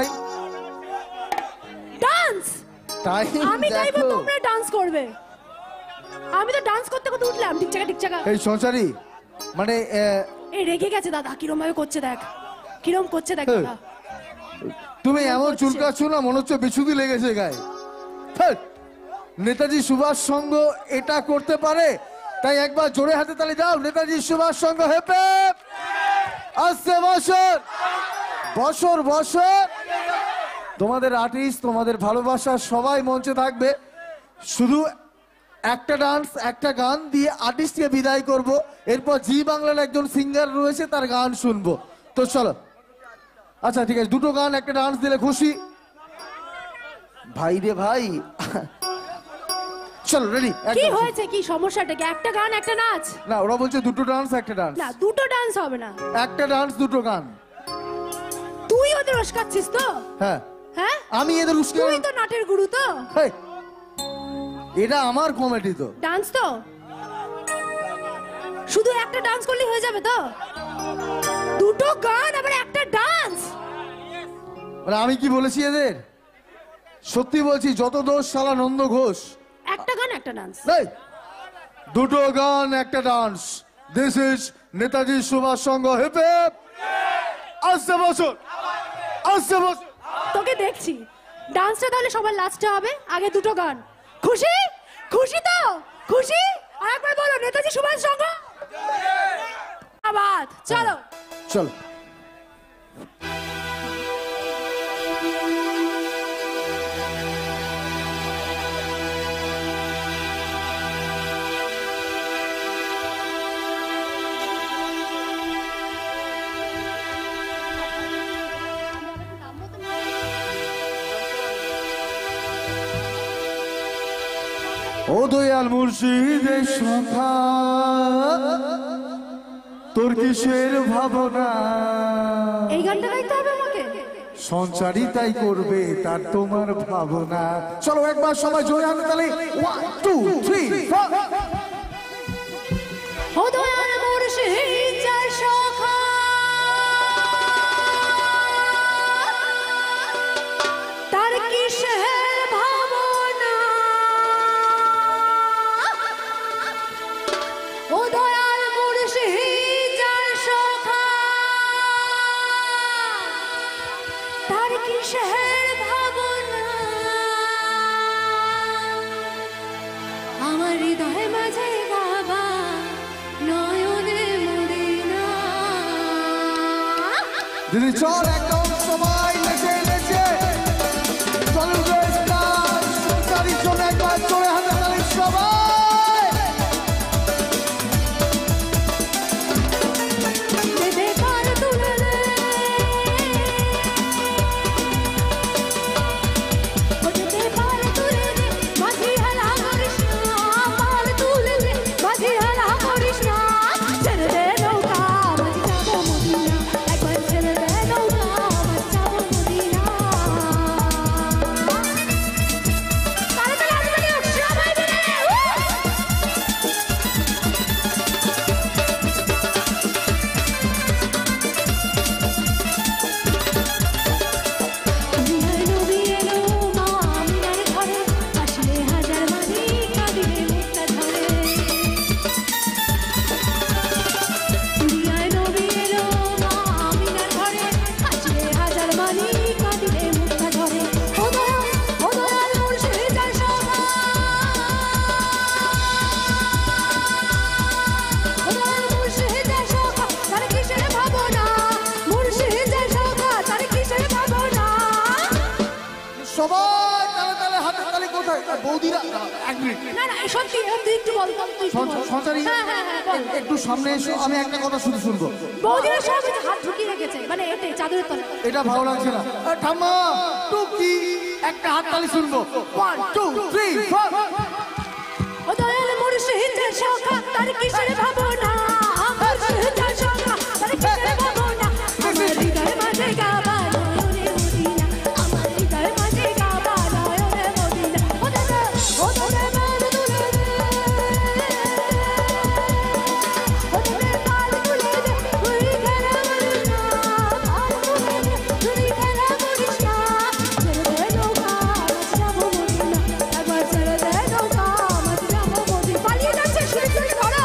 ডান্স তাই আমি গাইবো দেখো তোমরা ডান্স করবে আমি তো ডান্স করতে করতে উঠলাম ঠিক জায়গা এই সঞ্চারী মানে এই রেগে গেছে দাদা কিরম ভাবে করছে দেখ কিরম করছে দেখ হ্যাঁ। দাদা তুমি এমন করছে? চুলকাচ্ছ না মনে হচ্ছে বিছুদি লেগেছে গায়ে ধ্যাৎ, নেতাজি সুভাষ সংঘ এটা করতে পারে তাই একবার জোরে হাতে তালি দাও নেতাজি সুভাষ সংঘ হেপে আসছে বছর বছর বছর তোমাদের আর্টিস্ট তোমাদের ভালোবাসা সবাই মঞ্চে থাকবে শুধু একটা ডান্স একটা গান দিয়ে আর্টিস্টকে বিদায় করব এরপর জি বাংলার একজন সিঙ্গার রয়েছে তার গান শুনবো তো চলো আচ্ছা ঠিক আছে দুটো গান একটা ডান্স দিলে খুশি ভাই রে ভাই চলো রেডি কি হয়েছে কি সমস্যাটা কি একটা গান একটা নাচ না ওরা বলছে দুটো ডান্স একটা ডান্স না দুটো ডান্স হবে না একটা ডান্স দুটো গান তুই ওদের আমাদের উস্কাচ্ছিস তো? হ্যাঁ হ্যাঁ, আমি এদের উস্কে তুই তো নাটের গুরু তো। হেই, এটা আমার কমেডি তো। ডান্স তো শুধু একটা ডান্স করলে হয়ে যাবে তো? দুটো গান আবার একটা ডান্স? মানে আমি কি বলেছি এদের? সত্যি বলছি, যত দোষ শালা নন্দ ঘোষ। একটা গান একটা ডান্স। এই, দুটো গান একটা dance. This is Netaji Subhash Sangha hip hip. আসছে বছর, আসছে বছর। তোকে দেখছি ডান্সটা তাহলে সবার লাস্টে হবে, আগে দুটো গান। খুশি? খুশি তো? খুশি? আর একবার বলো নেতাজি সুভাষ সংঘ। আবার চলো চলো। ও দয়াল মুর্শিদের সখা, তোর কিসের ভাবনা? এই গানটা গাইতে হবে আমাকে? সঞ্চারী তাই করবে তার তোমার ভাবনা। চলো একবার সবাই জোরে হাতে তালি। 1 2 3 4। ও দয়াল মুর্শিদ যার সখা, তার কিসের ভাবনা? ও দয়াল মুর্শিদ যার সখা, তার কিসের ভাবনা? আমার হৃদয় মাঝে বাবা নয়নে মদিনা। দিদি চল একদম সবাই নেচে নেচে চলো রে স্টার। সঞ্চারীর জন্য একবার জোরে হাতে তালি সবাই। দে পার তুলে দে, দে পার তুলে দে, মাঝি হালা করিস না। পার তুলে দে, মাঝি হালা করিস না। ছেড়ে দে নৌকা, মাঝি যাবো মদিনা। একবার ছেড়ে দে নৌকা, মাঝি যাবো মদিনা। তাড়াতাড়ি তাড়াতাড়ি সবাই মিলে নবী এলো মা আমিনার ঘরে, আসলে হাজার মানি কাঁদিলে মুক্তা ধরে। দুনিয়ায় নবী এলো মা আমিনার ঘরে, আসলে হাজার মানি কাঁদিলে মুক্তা ধরে। ও দয়াল মুর্শিদ যার সখা, ও দয়াল মুর্শিদ যার সখা, তার কিসের ভাবনা? মুর্শিদ যার সখা, তার কিসের ভাবনা? সবাই তালে তালে হাতে তালি। কোথায় বৌদিরা? এক মিনিট। না না সত্যি তুই একটু বল, তুই একটু বল। সঞ্চারী হ্যাঁ হ্যাঁ হ্যাঁ বল। একটু সামনে এসো, আমি একটা কথা শুধু শুনবো। বৌদিরা সব হাত ঢুকিয়ে রেখেছে, মানে এতে চাদরের তলে। এটা ভালো লাগছে না। ঠাম্মা টুকি একটা হাত তালি শুনবো। 1 2 3 4। ও দয়াল মুর্শিদ যার সখা, তার কিসের ভাবনা? মুর্শিদ যার সখা, তার কিসের ভাবনা? আমার হৃদয় মাঝে গাবা নয়নে মদিনা। আমার হৃদয় মাঝে গাবা নয়নে মদিনা। ও দয়াল পার তুলে দে, ও দয়াল পার তুলে দে, তুই খেলা করিস না। পার তুলে দে, তুই খেলা করিস না। ছেড়ে দে নৌকা, মাঝি যাবো মদিনা। একবার ছেড়ে দে নৌকা, মাঝি যাবো মদিনা। পালিয়ে যাচ্ছে, শুনে শুনে ধরো।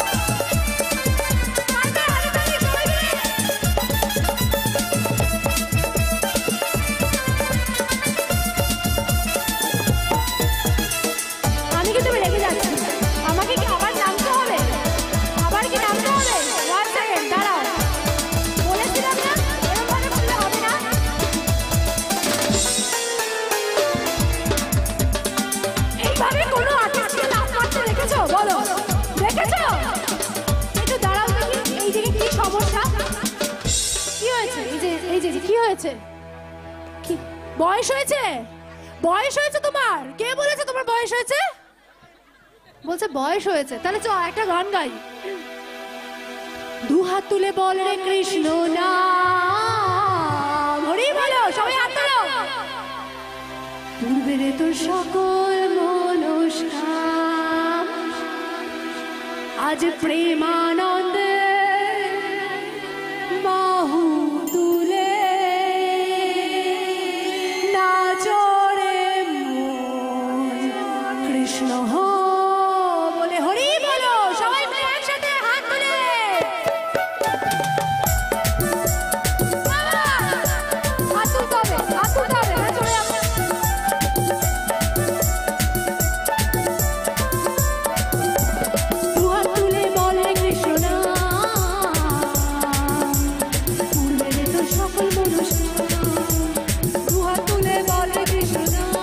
আমি কিন্তু রেগে যাচ্ছি। আমাকে কি আবার নামতে হবে? আবার কি নামতে হবে? 1 সেকেন্ড দাঁড়াও। বলেছিলাম না এরকম ভাবে করলে হবে না। এইভাবে কোনো আর্টিস্টকে লাফ মারতে দেখেছো? বলো দেখেছো? একটু দাঁড়াও দেখি, এই দিকে কি সমস্যা? কি হয়েছে? এই যে কি হয়েছে? কি বয়স হয়েছে? বয়স হয়েছে তোমার? কে বলেছে তোমার বয়স হয়েছে? বলছে বয়স হয়েছে। তাহলে চল একটা গান গাই। দু হাত তুলে বল রে কৃষ্ণ নাম, হরি পূর্বের তো সকল মনস্কাম আজ প্রেমানন্দে বাহু তুলে নাচরে মন কৃষ্ণ বলে হরি বলো সবাই মিলে একসাথে হাত তুলে হাত তুলতে হবে না চলে যাবে দুহাত তুলে বলে কৃষ্ণ পূর্বের তো সকল মনস্কাম দুহাত তুলে বলে কৃষ্ণ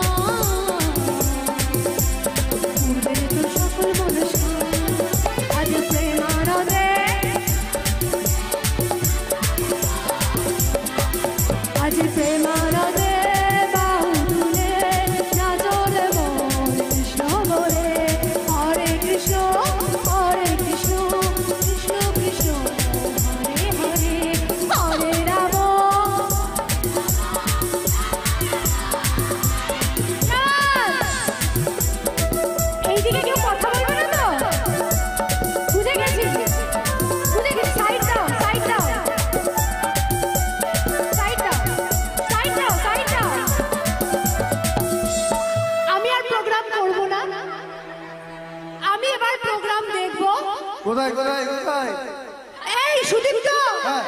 পূর্বের তো সকল মনস্কাম আজ প্রেমানন্দে আজ প্রেমানন্দে বাহু তুলে নাচরে মন কৃষ্ণ বলে হরে কৃষ্ণ কৃষ্ণ কৃষ্ণ হরে হরে হরে রাম এইদিকে কেউ কথা বলবে না তো বুঝে গেছি সাইড দাও সাইড দাও সাইড দাও সাইড দাও সাইড দাও আমি আর প্রোগ্রাম করব না আমি এবার প্রোগ্রাম দেখব কোথায় কোথায় কোথায় এই সুদীপ্ত হ্যাঁ,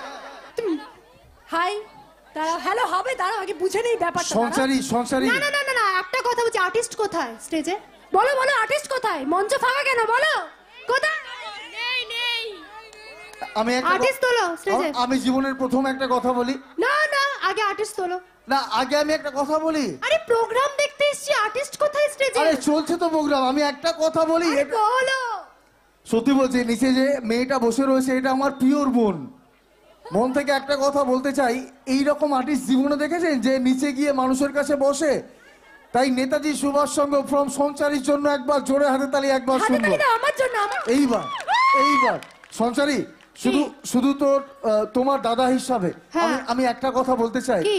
হাই দাঁড়াও হ্যালো হবে দাঁড়াও আগে বুঝে নেই ব্যাপারটা সংসারী সংসারী না না না না না একটা কথা বলছি আর্টিস্ট কোথায় স্টেজে বলো বলো আর্টিস্ট কোথায় মঞ্চ ফাঁকা কেন বলো কোথায় নেই নেই আমি একটা আর্টিস্ট তোলো স্টেজে আমি জীবনের প্রথম একটা কথা বলি না না আগে আর্টিস্ট তোলো না আগে আমি একটা কথা বলি আরে প্রোগ্রাম দেখতে এসেছি আর্টিস্ট কোথায় স্টেজে আরে চলছে তো প্রোগ্রাম আমি একটা কথা বলি আরে বলো সত্যি বলছি নিচে যে মেয়েটা বসে রয়েছে এটা আমার পিওর বোন মন থেকে একটা কথা বলতে চাই এই রকম আর্টিস্ট জীবনে দেখেছেন যে নিচে গিয়ে মানুষের কাছে বসে তাই নেতাজি সুভাষ চন্দ্র ফ্রম সঞ্চারীর জন্য একবার জোরে হাতে তালি একবার হাতে শুনবো তালি দাও আমার জন্য আমার এইবার সঞ্চারী শুধু শুধু তোর তোমার দাদা হিসাবে হ্যাঁ। আমি একটা কথা বলতে চাই কি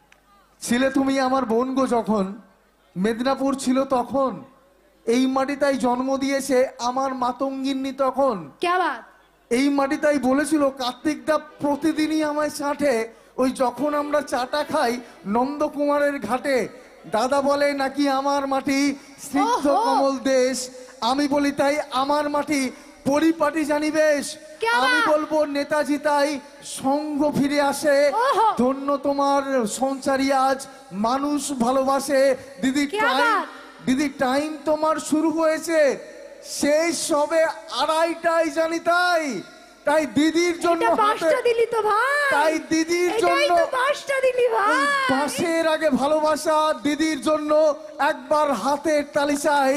ছিলে তুমি আমার বোন গো যখন মেদিনীপুর ছিল তখন এই মাটিটাই জন্ম দিয়েছে আমার মাতঙ্গিনী তখন क्या बात এই মাটিটাই বলেছিল কার্তিক দা প্রতিদিনই আমায় চাটে ওই যখন আমরা চাটা খাই নন্দকুমারের ঘাটে দাদা বলে নাকি আমার মাটি স্নিগ্ধ ওহো। কমল দেশ আমি বলি তাই আমার মাটি পরিপাটি জানি বেশ क्या আমি बात? বলবো নেতাজি তাই সঙ্গ ফিরে আসে ওহো। ধন্য তোমার সঞ্চারী আজ মানুষ ভালোবাসে দিদি क्या টাইম बात? দিদি টাইম তোমার শুরু হয়েছে সেই সবে 2:30টায় জানি তাই তাই দিদির জন্য এটা হাতে- বাসটা দিলি তো ভাই তাই দিদির এটাই জন্য তো বাসটা দিলি ভাই ওই বাসের আগে ভালোবাসা দিদির জন্য একবার হাতের তালি চাই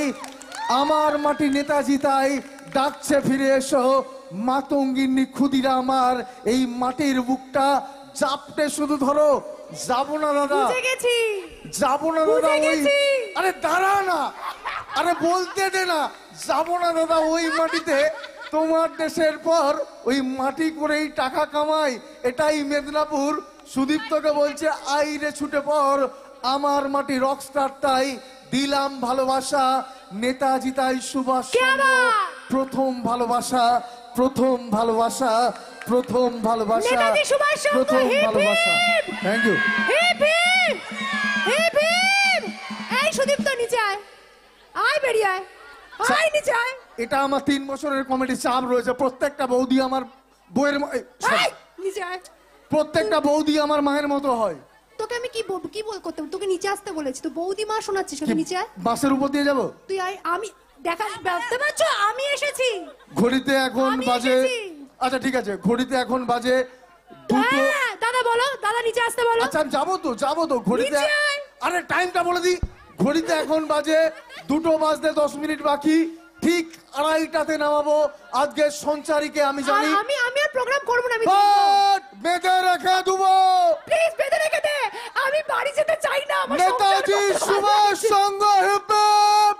আমার মাটি নেতাজি তাই ডাকছে ফিরে এসো মাতঙ্গিনী ক্ষুদিরা আমার এই মাটির বুকটা চাপটে শুধু ধরো যাবো না দাদা বুঝে গেছি যাবো না দাদা বুঝে ওই গেছি। আরে দাঁড়া না আরে বলতে দে না যাবো না দাদা ওই মাটিতে তোমার দেশের পর ওই মাটি করেই টাকা কামাই এটাই মেদিনীপুর সুদীপ্তকে বলছে আইরে ছুটে পর আমার মাটি রকস্টার তাই দিলাম ভালোবাসা নেতাজি তাই সুভাষ क्या চন্দ্র बात? প্রথম ভালোবাসা প্রথম ভালোবাসা প্রথম ভালোবাসা নেতাজি সুভাষ চন্দ্র, প্রথম হিপ ভালোবাসা hip. Thank you hip hip hip hip এই সুদীপ্ত নিচে আয় আয় বেরিয়ে আয় আয় নিচে আয় এটা আমার 3 বছরের কমেডি চাপ রয়েছে প্রত্যেকটা বৌদি আমার বউয়ের আয় নিচে আয় প্রত্যেকটা বৌদি আমার মায়ের মতো হয় তোকে আমি কি বল করতে তোকে নিচে আসতে বলেছি তো বৌদি মা শোনাচ্ছিস ওকে নিচে আয় বাসের উপর দিয়ে যাব তুই আয় আমি দেখা ভাবতে পারছো আমি এসেছি ঘড়িতে এখন আমি বাজে এসেছি। আচ্ছা ঠিক আছে ঘড়িতে এখন বাজে দুটো হ্যাঁ দাদা বলো দাদা নিচে আসতে বলো আচ্ছা আমি যাবো তো ঘড়িতে নিচে আয়। আরে টাইমটা বলে দি ঘড়িতে এখন বাজে 2:10 বাকি ঠিক 2:30টাতে নামাবো আজকে সঞ্চারীকে আমি আর জানি আমি আর প্রোগ্রাম করব না আমি বাট বেঁধে রেখে দেবো প্লিজ বেঁধে রেখে দে আমি বাড়ি যেতে চাই না আমার নেতাজি সংসার সুভাষ চন্দ্র হিপ হিপ।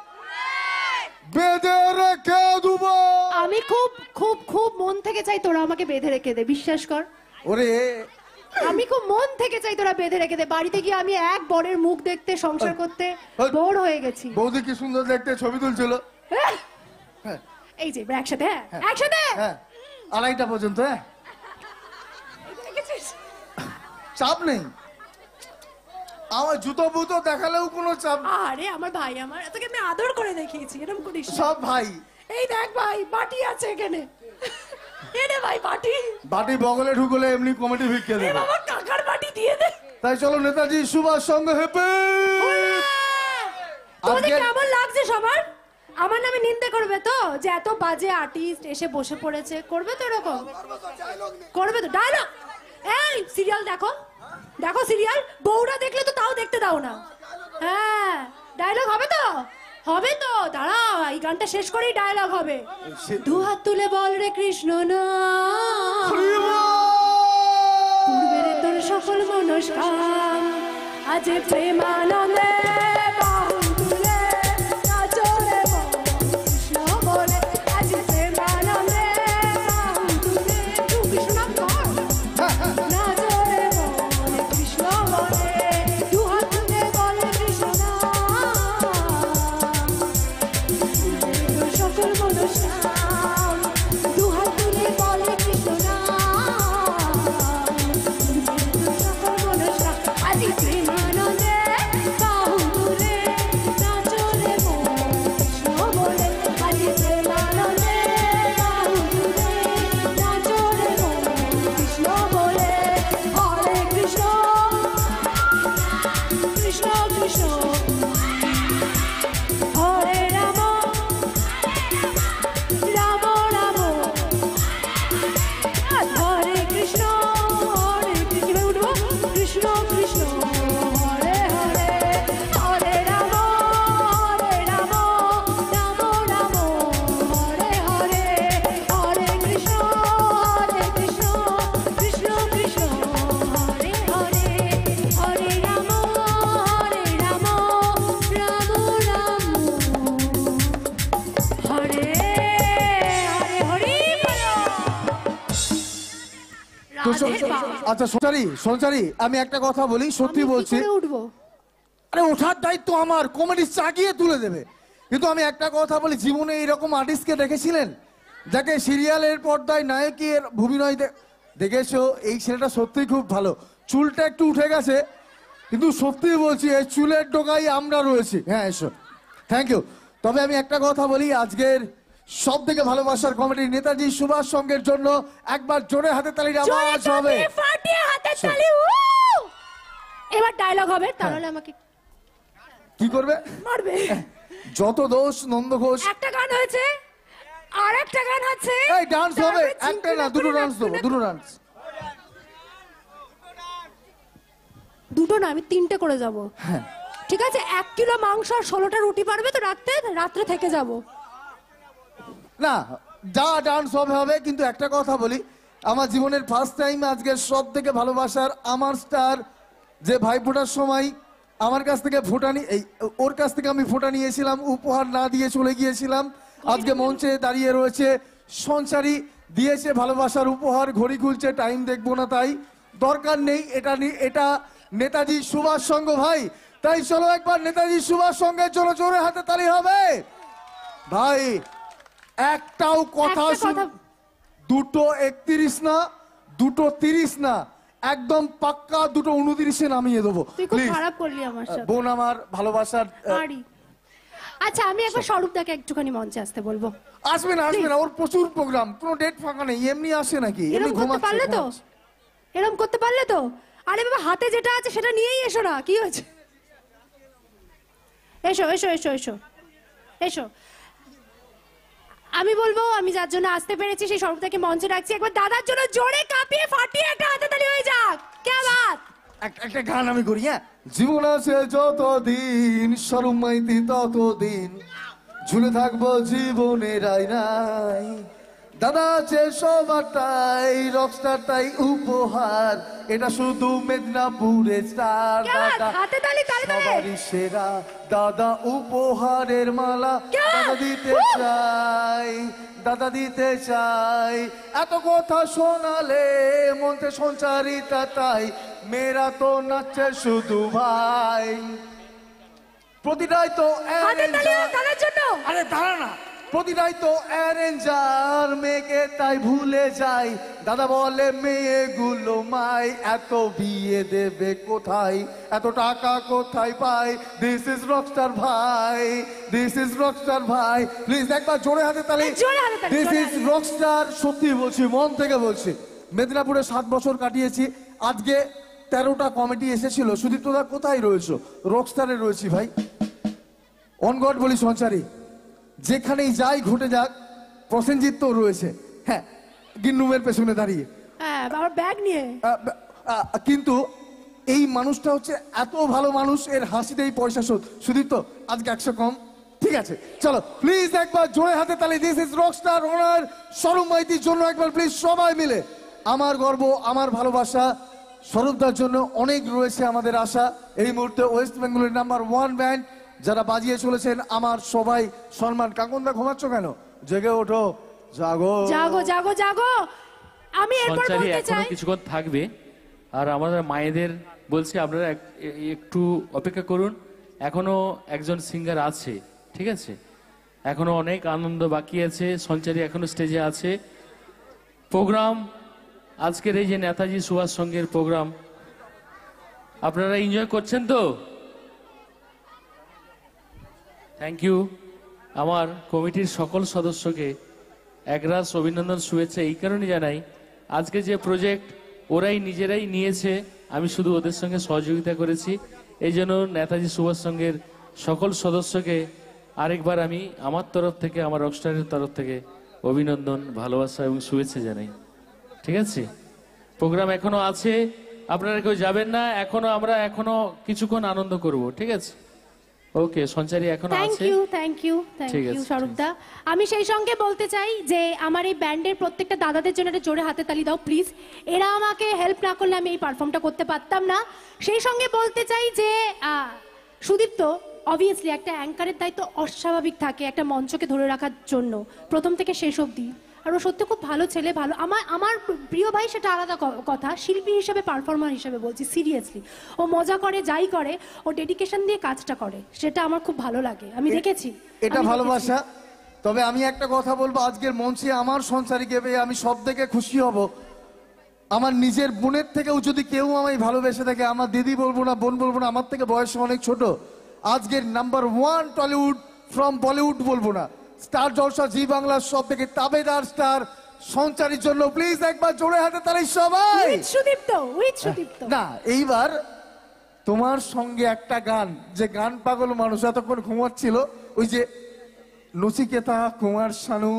বেঁধে রেখে দেবো আমি খুব খুব খুব মন থেকে চাই তোরা আমাকে বেঁধে রেখে দে বিশ্বাস কর ওরে আমি খুব মন থেকে চাই তোরা বেঁধে রেখে দে। বাড়িতে গিয়ে আমি এক বরের মুখ দেখতে, সংসার করতে বোর হয়ে গেছি। বৌদি কি সুন্দর দেখতে ছবি তুলছিল। হ্যাঁ। এই যে এবার একসাথে, হ্যাঁ একসাথে, হ্যাঁ 2:30 পর্যন্ত। হ্যাঁ দেখেছিস? চাপ নেই, আমার জুতো বুতো দেখালেও কোনো চাপ। আরে আমার ভাই, আমার তোকে আমি আদর করে দেখিয়েছি, এরকম করিস না। সব ভাই। এই দেখ ভাই, বাটি আছে এখানে। এনে ভাই বাটি। বাটি বগলে ঢুকলে এমনি কমিটি ভিক্ষে এ দেবে। বাবা কাকার বাটি দিয়ে দে। তাই চলো নেতাজি সুভাষ সঙ্গে হেপে। তোদের কেমন লাগছে সবার? আমার নামে নিন্দে করবে তো, যে এত বাজে আর্টিস্ট এসে বসে পড়েছে? করবে তো এরকম? করবে তো ডায়লগ? এই সিরিয়াল দেখো, দেখো সিরিয়াল, বউরা দেখলে তো তাও দেখতে দাও না। হ্যাঁ ডায়লগ হবে তো, হবে তো, দাঁড়াও এই গানটা শেষ করেই ডায়লগ হবে। দু হাত তুলে বল রে কৃষ্ণ না, পূর্বের তোর সকল মনস্কাম, আজ প্রেমানন্দে বাহু তুলে নাচো রে বল কৃষ্ণ বলে, আজ প্রেমানন্দে বাহু তুলে। তুই কৃষ্ণ নাম কর, নাচো রে বল কৃষ্ণ বলে, দু হাত তুলে বল কৃষ্ণ নাম, পূর্বের তোর সকল মনস্কাম, দু হাত তুলে বল কৃষ্ণ নাম, পূর্বের তোর সকল মনস্কাম, আজ প্রেমানন্দে বাহু তুলে নাচো রে বল কৃষ্ণ বলে, আজ প্রেমানন্দে বাহু তুলে নাচো রে বল কৃষ্ণ বলে। হরে কৃষ্ণ কৃষ্ণ কৃষ্ণ হরে রাম রাম রাম হরে কৃষ্ণ কৃষ্ণ উঠবো, কৃষ্ণ কৃষ্ণ হরে হরে, হরে রাম রাম রাম হরে হরে, হরে কৃষ্ণ কৃষ্ণ কৃষ্ণ হরে হরে, হরে রাম রাম রাম হরে হরে বলো। তো রাধে বাবা। আচ্ছা সঞ্চারী আমি একটা কথা বলি, সত্যি বলছি। আমি কি করে উঠবো? আরে ওঠার দায়িত্ব আমার, কমেডি চাগিয়ে তুলে দেবে। কিন্তু আমি একটা কথা বলি, জীবনে এইরকম আর্টিস্টকে দেখেছিলেন যাকে সিরিয়ালের পর্দায় নায়কের ভূমিনয় দেখেছো? এই ছেলেটা সত্যিই খুব ভালো, চুলটা একটু উঠে গেছে কিন্তু সত্যি বলছি এই চুলের ডোকায় আমরা রয়েছি। হ্যাঁ এসো, থ্যাংক ইউ। তবে আমি একটা কথা বলি, আজকের সব থেকে ভালোবাসার কমেডি নেতাজি সুভাষ সঙ্গের জন্য একবার জোরে হাতে তালির আওয়াজ হবে। জোরে ফাটিয়ে হাতে তালি। এবার ডায়লগ হবে, তাহলে আমাকে কি করবে? মারবে। যত দোষ নন্দ ঘোষ। একটা গান হয়েছে, আর একটা গান আছে। এই ডান্স হবে, একটা না দুটো ডান্স দেবো, দুটো ডান্স। দুটো না, আমি 3টে করে যাব। হ্যাঁ ঠিক আছে, 1 কিলো মাংস আর 16টা রুটি পারবে তো? রাত্রে থেকে যাব। না যা ডান্স হবে হবে, কিন্তু একটা কথা বলি, আমার জীবনের ফার্স্ট টাইম আজকে সব থেকে ভালোবাসার আমার স্টার, যে ভাইফোঁটার সময় আমার কাছ থেকে ফোঁটা ওর কাছ থেকে আমি ফোঁটা নিয়েছিলাম, উপহার না দিয়ে চলে গিয়েছিলাম, আজকে মঞ্চে দাঁড়িয়ে রয়েছে সঞ্চারী, দিয়েছে ভালোবাসার উপহার। ঘড়ি খুলছে, টাইম দেখবো না, তাই দরকার নেই। এটা নেতাজি সুভাষ সংঘ ভাই, তাই চলো একবার নেতাজি সুভাষ সংঘের জন্য জোরে হাতে তালি হবে ভাই। একটাও কথা একটা শুন, কথা। দুটো 31 না, দুটো 30 না, একদম পাক্কা দুটো 29-এ নামিয়ে দেবো। তুই খুব Please, খারাপ করলি আমার সাথে। বোন আমার ভালোবাসার। পারি। আচ্ছা আমি একবার স্বরূপদাকে একটুখানি মঞ্চে আসতে বলবো। আসবে না, ওর প্রচুর প্রোগ্রাম, কোনো ডেট ফাঁকা নেই, এমনি আসে নাকি? এমনি এরকম করতে পারলে তো, এরকম করতে পারলে তো। আরে বাবা হাতে যেটা আছে সেটা নিয়েই এসো না, কি হয়েছে? এসো এসো এসো এসো এসো। আমি বলবো, আমি যার জন্য আসতে পেরেছি সেই স্বরূপদাকে মঞ্চে রাখছি। একবার দাদার জন্য জোরে কাঁপিয়ে ফাটিয়ে একটা হাতে তালি হয়ে যাক। কে বাত? একটা গান আমি করি। হ্যাঁ, জীবন আছে যতদিন, স্বরূপ মাইতি ততদিন, ঝুলে থাকবো জীবনের আয়নায়, দাদা আছে সবারটাই রকস্টারটাই উপহার, এটা শুধু মেদিনীপুরের স্টার। কেমন? দাদা হাতে তালি, তালি, তালি। সবারই সেরা, দাদা উপহারের মালা কেমন? দাদা দিতে চাই, দাদা দিতে চাই। এত কথা শোনালে মনতে সঞ্চারিতা তাই, মেয়েরা তো নাচছে শুধু ভাই। প্রতিটাই তো হাতে তালি না তালের জন্য। আরে দাঁড়া না, প্রতিটাই তো অ্যারেঞ্জার, মেয়েকে তাই ভুলে যাই। দাদা বলে মেয়েগুলো মাই, এত বিয়ে দেবে কোথায়, এত টাকা কোথায় পাই। দিস ইজ রকস্টার ভাই, দিস ইজ রকস্টার ভাই। প্লিজ একবার জোরে হাতে তালি। জোরে হাতে তালি, দিস জোরে ইজ হাতে। রকস্টার। সত্যি বলছি, মন থেকে বলছি। মেদিনীপুরে 7 বছর কাটিয়েছি, আজকে 13টা কমিটি এসেছিল। সুদীপ্ত দা কোথায় রয়েছো? রকস্টারে রয়েছি ভাই। অন গড বলি সঞ্চারী, যেখানেই যাই ঘটে যাক, প্রসেনজিৎ তো রয়েছে, হ্যাঁ, গিন্নুমের পেছনে দাঁড়িয়ে। হ্যাঁ, আমার ব্যাগ নিয়ে। কিন্তু এই মানুষটা হচ্ছে এত ভালো মানুষ, এর হাসিতেই পয়সা শোধ। সুদীপ্ত আজকে 100 কম, ঠিক আছে? চলো প্লিজ একবার জোরে হাতে তালি। দিস ইজ রকস্টার ওনার স্বরূপ মাইতির জন্য একবার প্লিজ সবাই মিলে। আমার গর্ব, আমার ভালোবাসা, স্বরূপদার জন্য অনেক রয়েছে আমাদের আশা। এই মুহূর্তে ওয়েস্ট বেঙ্গলের নাম্বার 1 ব্যান্ড যারা বাজিয়ে চলেছেন আমার সবাই সম্মান। কাকুন্দা ঘুমাচ্ছ কেন? জেগে ওঠো, জাগো জাগো জাগো জাগো। আমি এরপর সঞ্চারী বলতে এখনো চাই, কিছুক্ষণ থাকবে, আর আমাদের মায়েদের বলছি আপনারা একটু অপেক্ষা করুন। এখনো একজন সিঙ্গার আছে, ঠিক আছে? এখনো অনেক আনন্দ বাকি আছে। সঞ্চারী এখনো স্টেজে আছে। প্রোগ্রাম আজকের এই যে নেতাজি সুভাষ সঙ্গের প্রোগ্রাম, আপনারা এনজয় করছেন তো? Thank you. আমার কমিটির সকল সদস্যকে একরাশ অভিনন্দন, শুভেচ্ছা এই কারণে জানাই, আজকে যে প্রজেক্ট ওরাই নিজেরাই নিয়েছে, আমি শুধু ওদের সঙ্গে সহযোগিতা করেছি। এই জন্য নেতাজি সুভাষ সংঘের সকল সদস্যকে আরেকবার আমি আমার তরফ থেকে, আমার রকস্টারের তরফ থেকে অভিনন্দন, ভালোবাসা এবং শুভেচ্ছা জানাই। ঠিক আছে? প্রোগ্রাম এখনো আছে, আপনারা কেউ যাবেন না। আমরা এখনো কিছুক্ষণ আনন্দ করব, ঠিক আছে? ওকে, সঞ্চারী এখনো থ্যাংক আছে। ইউ থ্যাংক ইউ থ্যাংক ঠিক ইউ আছে, স্বরূপদা। আমি সেই সঙ্গে বলতে চাই যে আমার এই ব্যান্ডের প্রত্যেকটা দাদাদের জন্য একটা জোরে হাতে তালি দাও প্লিজ। এরা আমাকে হেল্প না করলে আমি এই পারফর্মটা করতে পারতাম না। সেই সঙ্গে বলতে চাই যে সুদীপ্ত অবভিয়াসলি একটা অ্যাঙ্কারের দায়িত্ব অস্বাভাবিক থাকে একটা মঞ্চকে ধরে রাখার জন্য প্রথম থেকে শেষ অবধি। আর ও সত্যি খুব ভালো ছেলে, ভালো। আমার প্রিয় ভাই সেটা আলাদা কথা, শিল্পী হিসেবে, পারফর্মার হিসেবে বলছি সিরিয়াসলি। ও মজা করে, যাই করে, ও ডেডিকেশন দিয়ে কাজটা করে, সেটা আমার খুব ভালো লাগে। আমি দেখেছি এটা ভালোবাসা। তবে আমি একটা কথা বলবো, আজকের মঞ্চে আমার সঞ্চারীকে পেয়ে আমি সব থেকে খুশি হব। আমার নিজের বোনের থেকেও যদি কেউ আমায় ভালোবেসে থাকে, আমার দিদি বলবো না, বোন বলবো না, আমার থেকে বয়সে অনেক ছোট, আজকের নাম্বার 1 টলিউড ফ্রম বলিউড বলবো না, স্টার জলসা জি বাংলার সব থেকে তাবেদার স্টার সঞ্চারীর জন্য প্লিজ একবার জোরে হাতে তালি সবাই। উইথ সুদীপ্ত। না, এইবার তোমার সঙ্গে একটা গান, যে গান পাগল মানুষ এতক্ষণ ঘুমাচ্ছিল, ওই যে নচিকেতা, কুমার শানু,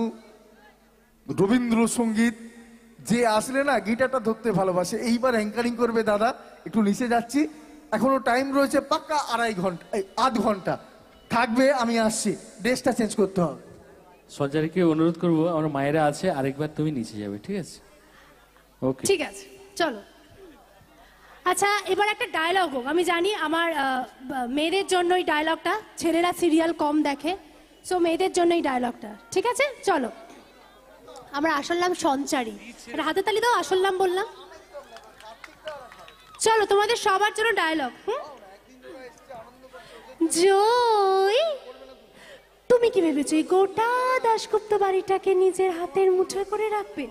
রবীন্দ্রসঙ্গীত, যে আসলে না গিটারটা ধরতে ভালোবাসে, এইবার অ্যাঙ্কারিং করবে দাদা। একটু নিচে যাচ্ছি, এখনো টাইম রয়েছে পাক্কা 2.5 ঘন্টা, 8 ঘন্টা থাকবে। আমি আসছি, ড্রেসটা চেঞ্জ করতে হবে। সঞ্চারীকে অনুরোধ করবো, আমার মায়েরা আছে, আরেকবার তুমি নিচে যাবে, ঠিক আছে? ওকে, ঠিক আছে, চলো। আচ্ছা, এবার একটা ডায়লগ হোক। আমি জানি আমার মেয়েদের জন্য এই ডায়লগটা, ছেলেরা সিরিয়াল কম দেখে, সো মেয়েদের জন্য এই ডায়লগটা, ঠিক আছে? চলো, আমরা আসল নাম সঞ্চারী, একটা হাতে তালি দাও। আসল নাম বললাম। চলো, তোমাদের সবার জন্য ডায়লগ। জয়, তুমি কি ভেবেছো এই গোটা দাশগুপ্ত বাড়িটাকে নিজের হাতের মুঠোয় করে রাখবে?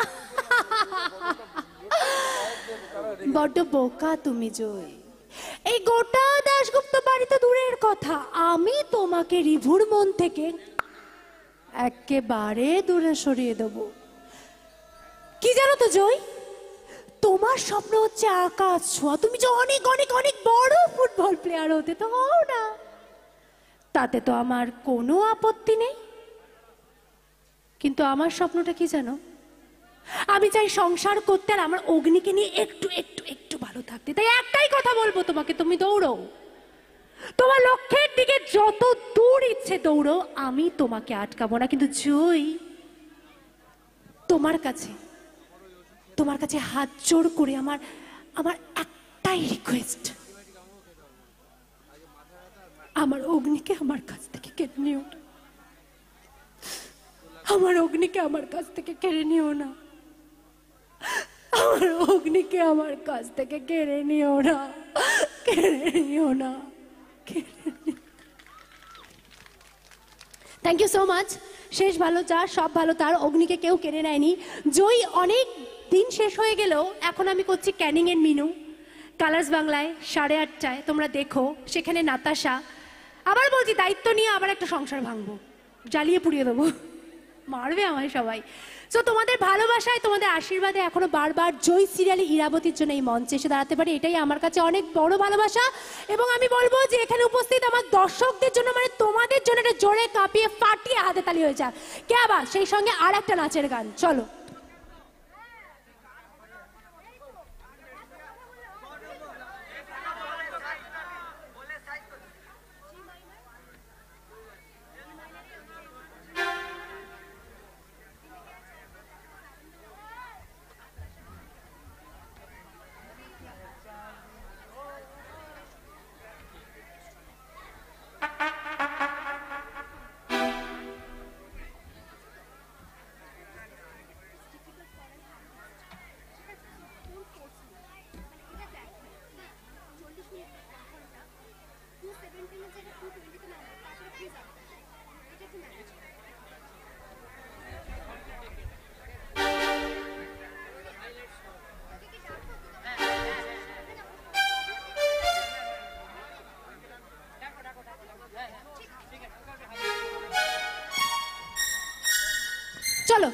বড্ড বোকা তুমি জয়। এই গোটা দাশগুপ্ত বাড়ি তো দূরের কথা, আমি তোমাকে রিভুর মন থেকে একেবারে দূরে সরিয়ে দেব। কি জানো তো জয়, তোমার স্বপ্ন হচ্ছে আকাশ ছোঁয়া, তুমি যে অনেক অনেক অনেক বড় ফুটবল প্লেয়ার হতে তো হও না, তাতে তো আমার কোনো আপত্তি নেই। কিন্তু আমার স্বপ্নটা কি জানো, আমি চাই সংসার করতে আর আমার অগ্নিকে নিয়ে একটু একটু একটু ভালো থাকতে। তাই একটাই কথা বলবো তোমাকে, তুমি দৌড়ো, তোমার লক্ষ্যের দিকে যত দূর ইচ্ছে দৌড়ো, আমি তোমাকে আটকাবো না। কিন্তু জয়, তোমার কাছে হাত জোড় করে আমার একটাই রিকোয়েস্ট, আমার অগ্নিকে আমার কাছ থেকে কেড়ে নিও না, আমার অগ্নিকে আমার কাছ থেকে কেড়ে নিও না, আমার অগ্নিকে আমার কাছ থেকে কেড়ে নিও না, কেড়ে নিও না। Thank you so much. শেষ ভালো যার সব ভালো তার, অগ্নিকে কেউ কেড়ে নেয়নি। জয়ী অনেক দিন শেষ হয়ে গেলেও এখন আমি করছি ক্যানিং এর মিনু, কালার্স বাংলায় 8:30টায় তোমরা দেখো, সেখানে নাতাশা। আবার বলছি দায়িত্ব নিয়ে আবার একটা সংসার ভাঙবো, জ্বালিয়ে পুড়িয়ে দেবো, মারবে আমায় সবাই। সো তোমাদের ভালোবাসায় তোমাদের আশীর্বাদে এখনো বারবার জয় সিরিয়ালে ইরাবতীর জন্য এই মঞ্চে এসে দাঁড়াতে পারি, এটাই আমার কাছে অনেক বড় ভালোবাসা। এবং আমি বলবো যে এখানে উপস্থিত আমার দর্শকদের জন্য, মানে তোমাদের জন্য একটা জোরে কাঁপিয়ে ফাটিয়ে হাতে তালি হয়ে যাক, কে আবার সেই সঙ্গে আর একটা নাচের গান। চলো চলো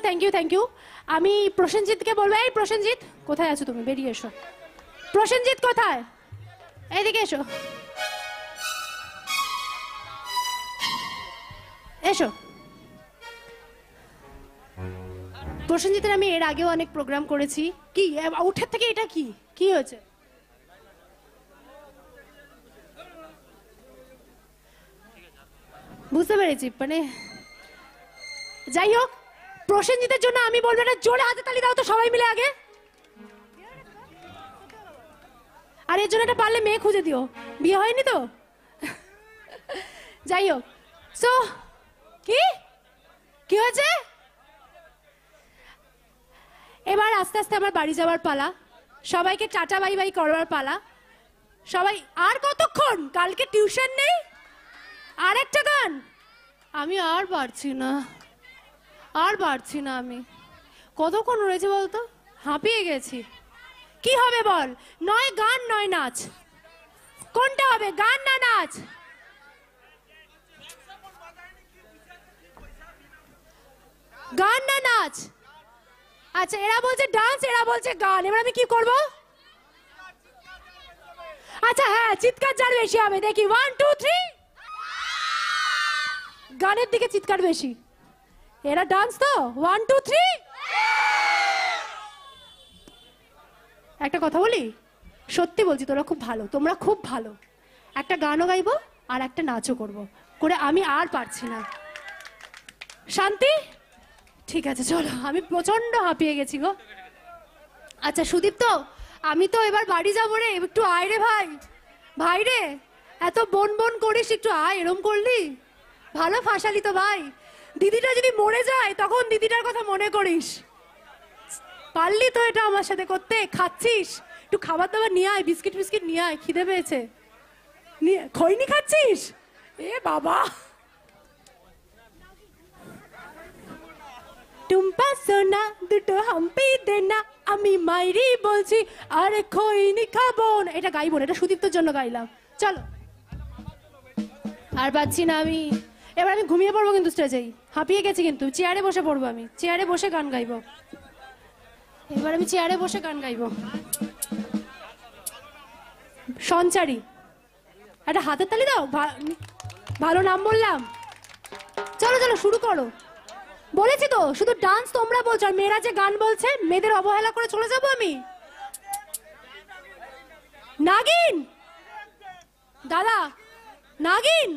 থ্যাংক ইউ। আমি প্রসেনজিৎকে বলবো, এই প্রসেনজিৎ কোথায় আছো তুমি, বেরিয়ে এসো। প্রসেনজিৎ কোথায়, এইদিকে এসো, এসো। প্রসেনজিতের আমি এর আগেও অনেক প্রোগ্রাম করেছি। কি উঠের থেকে এটা কি কি হয়েছে? বুঝতে পেরেছি, মানে যাই হোক, প্রসেনজিতের জন্য আমি বলবো না, জোরে হাতে তালি দাও তো সবাই মিলে আগে। আর এর জন্য একটা পারলে মেয়ে খুঁজে দিও, বিয়ে হয়নি তো। যাই হোক, সো কি কি হয়েছে? এবার আস্তে আস্তে আমার বাড়ি যাওয়ার পালা, সবাইকে টাটা বাই বাই করবার পালা। সবাই আর কতক্ষণ, কালকে টিউশন নেই, আর একটা গান। আমি আর পারছি না, আর পারছি না। আমি কতক্ষণ রয়েছে বলতো, হাঁপিয়ে গেছি। কি হবে বল, নয় গান নয় নাচ, কোনটা হবে, গান না নাচ? গান না নাচ? আচ্ছা, এরা বলছে ডান্স, এরা বলছে গান, এবার আমি কি করব? আচ্ছা হ্যাঁ, চিৎকার যার বেশি হবে, দেখি 1 2 3। গানের দিকে চিৎকার বেশি, এরা ডান্স তো। 1 2 3। একটা কথা বলি, সত্যি বলছি, তোরা খুব ভালো, তোমরা খুব ভালো। একটা গানও গাইবো আর একটা নাচও করবো করে, আমি আর পারছি না। শান্তি? ঠিক আছে চলো, আমি প্রচন্ড হাঁপিয়ে গেছি গো। আচ্ছা সুদীপ্ত, আমি তো এবার বাড়ি যাবো রে, একটু আয় রে ভাই। ভাই রে, এত বন বন করিস, একটু আয়। এরম করলি, ভালো ফাঁসালি তো ভাই। দিদিটা যদি মরে যায় তখন দিদিটার কথা মনে করিস। পারলি তো এটা আমার সাথে করতে, খাচ্ছিস, একটু খাবার দাবার নিয়ে আয়, বিস্কিট ফিস্কিট নিয়ে আয়, খিদে পেয়েছে। খৈনি খাচ্ছিস? এ বাবা, টুম্পা সোনা দুটো হাম্পি দেনা, আমি মাইরি বলছি, আরে খৈনি খাবো না। এটা গাইবো না, এটা সুদীপ্তর জন্য গাইলাম। চলো, আর পাচ্ছি না আমি। এবার আমি ঘুমিয়ে পড়বো কিন্তু স্টেজেই, হাঁপিয়ে গেছি কিন্তু। চেয়ারে বসে পড়বো, আমি চেয়ারে বসে গান গাইবো। এবার আমি চেয়ারে বসে গান গাইবো। সঞ্চারী, একটা হাতের তালি দাও, ভালো নাম বললাম। চলো চলো শুরু করো। বলেছি তো, শুধু ডান্স তোমরা বলছো, আর মেয়েরা যে গান বলছে, মেয়েদের অবহেলা করে চলে যাবো আমি? নাগিন দাদা, নাগিন।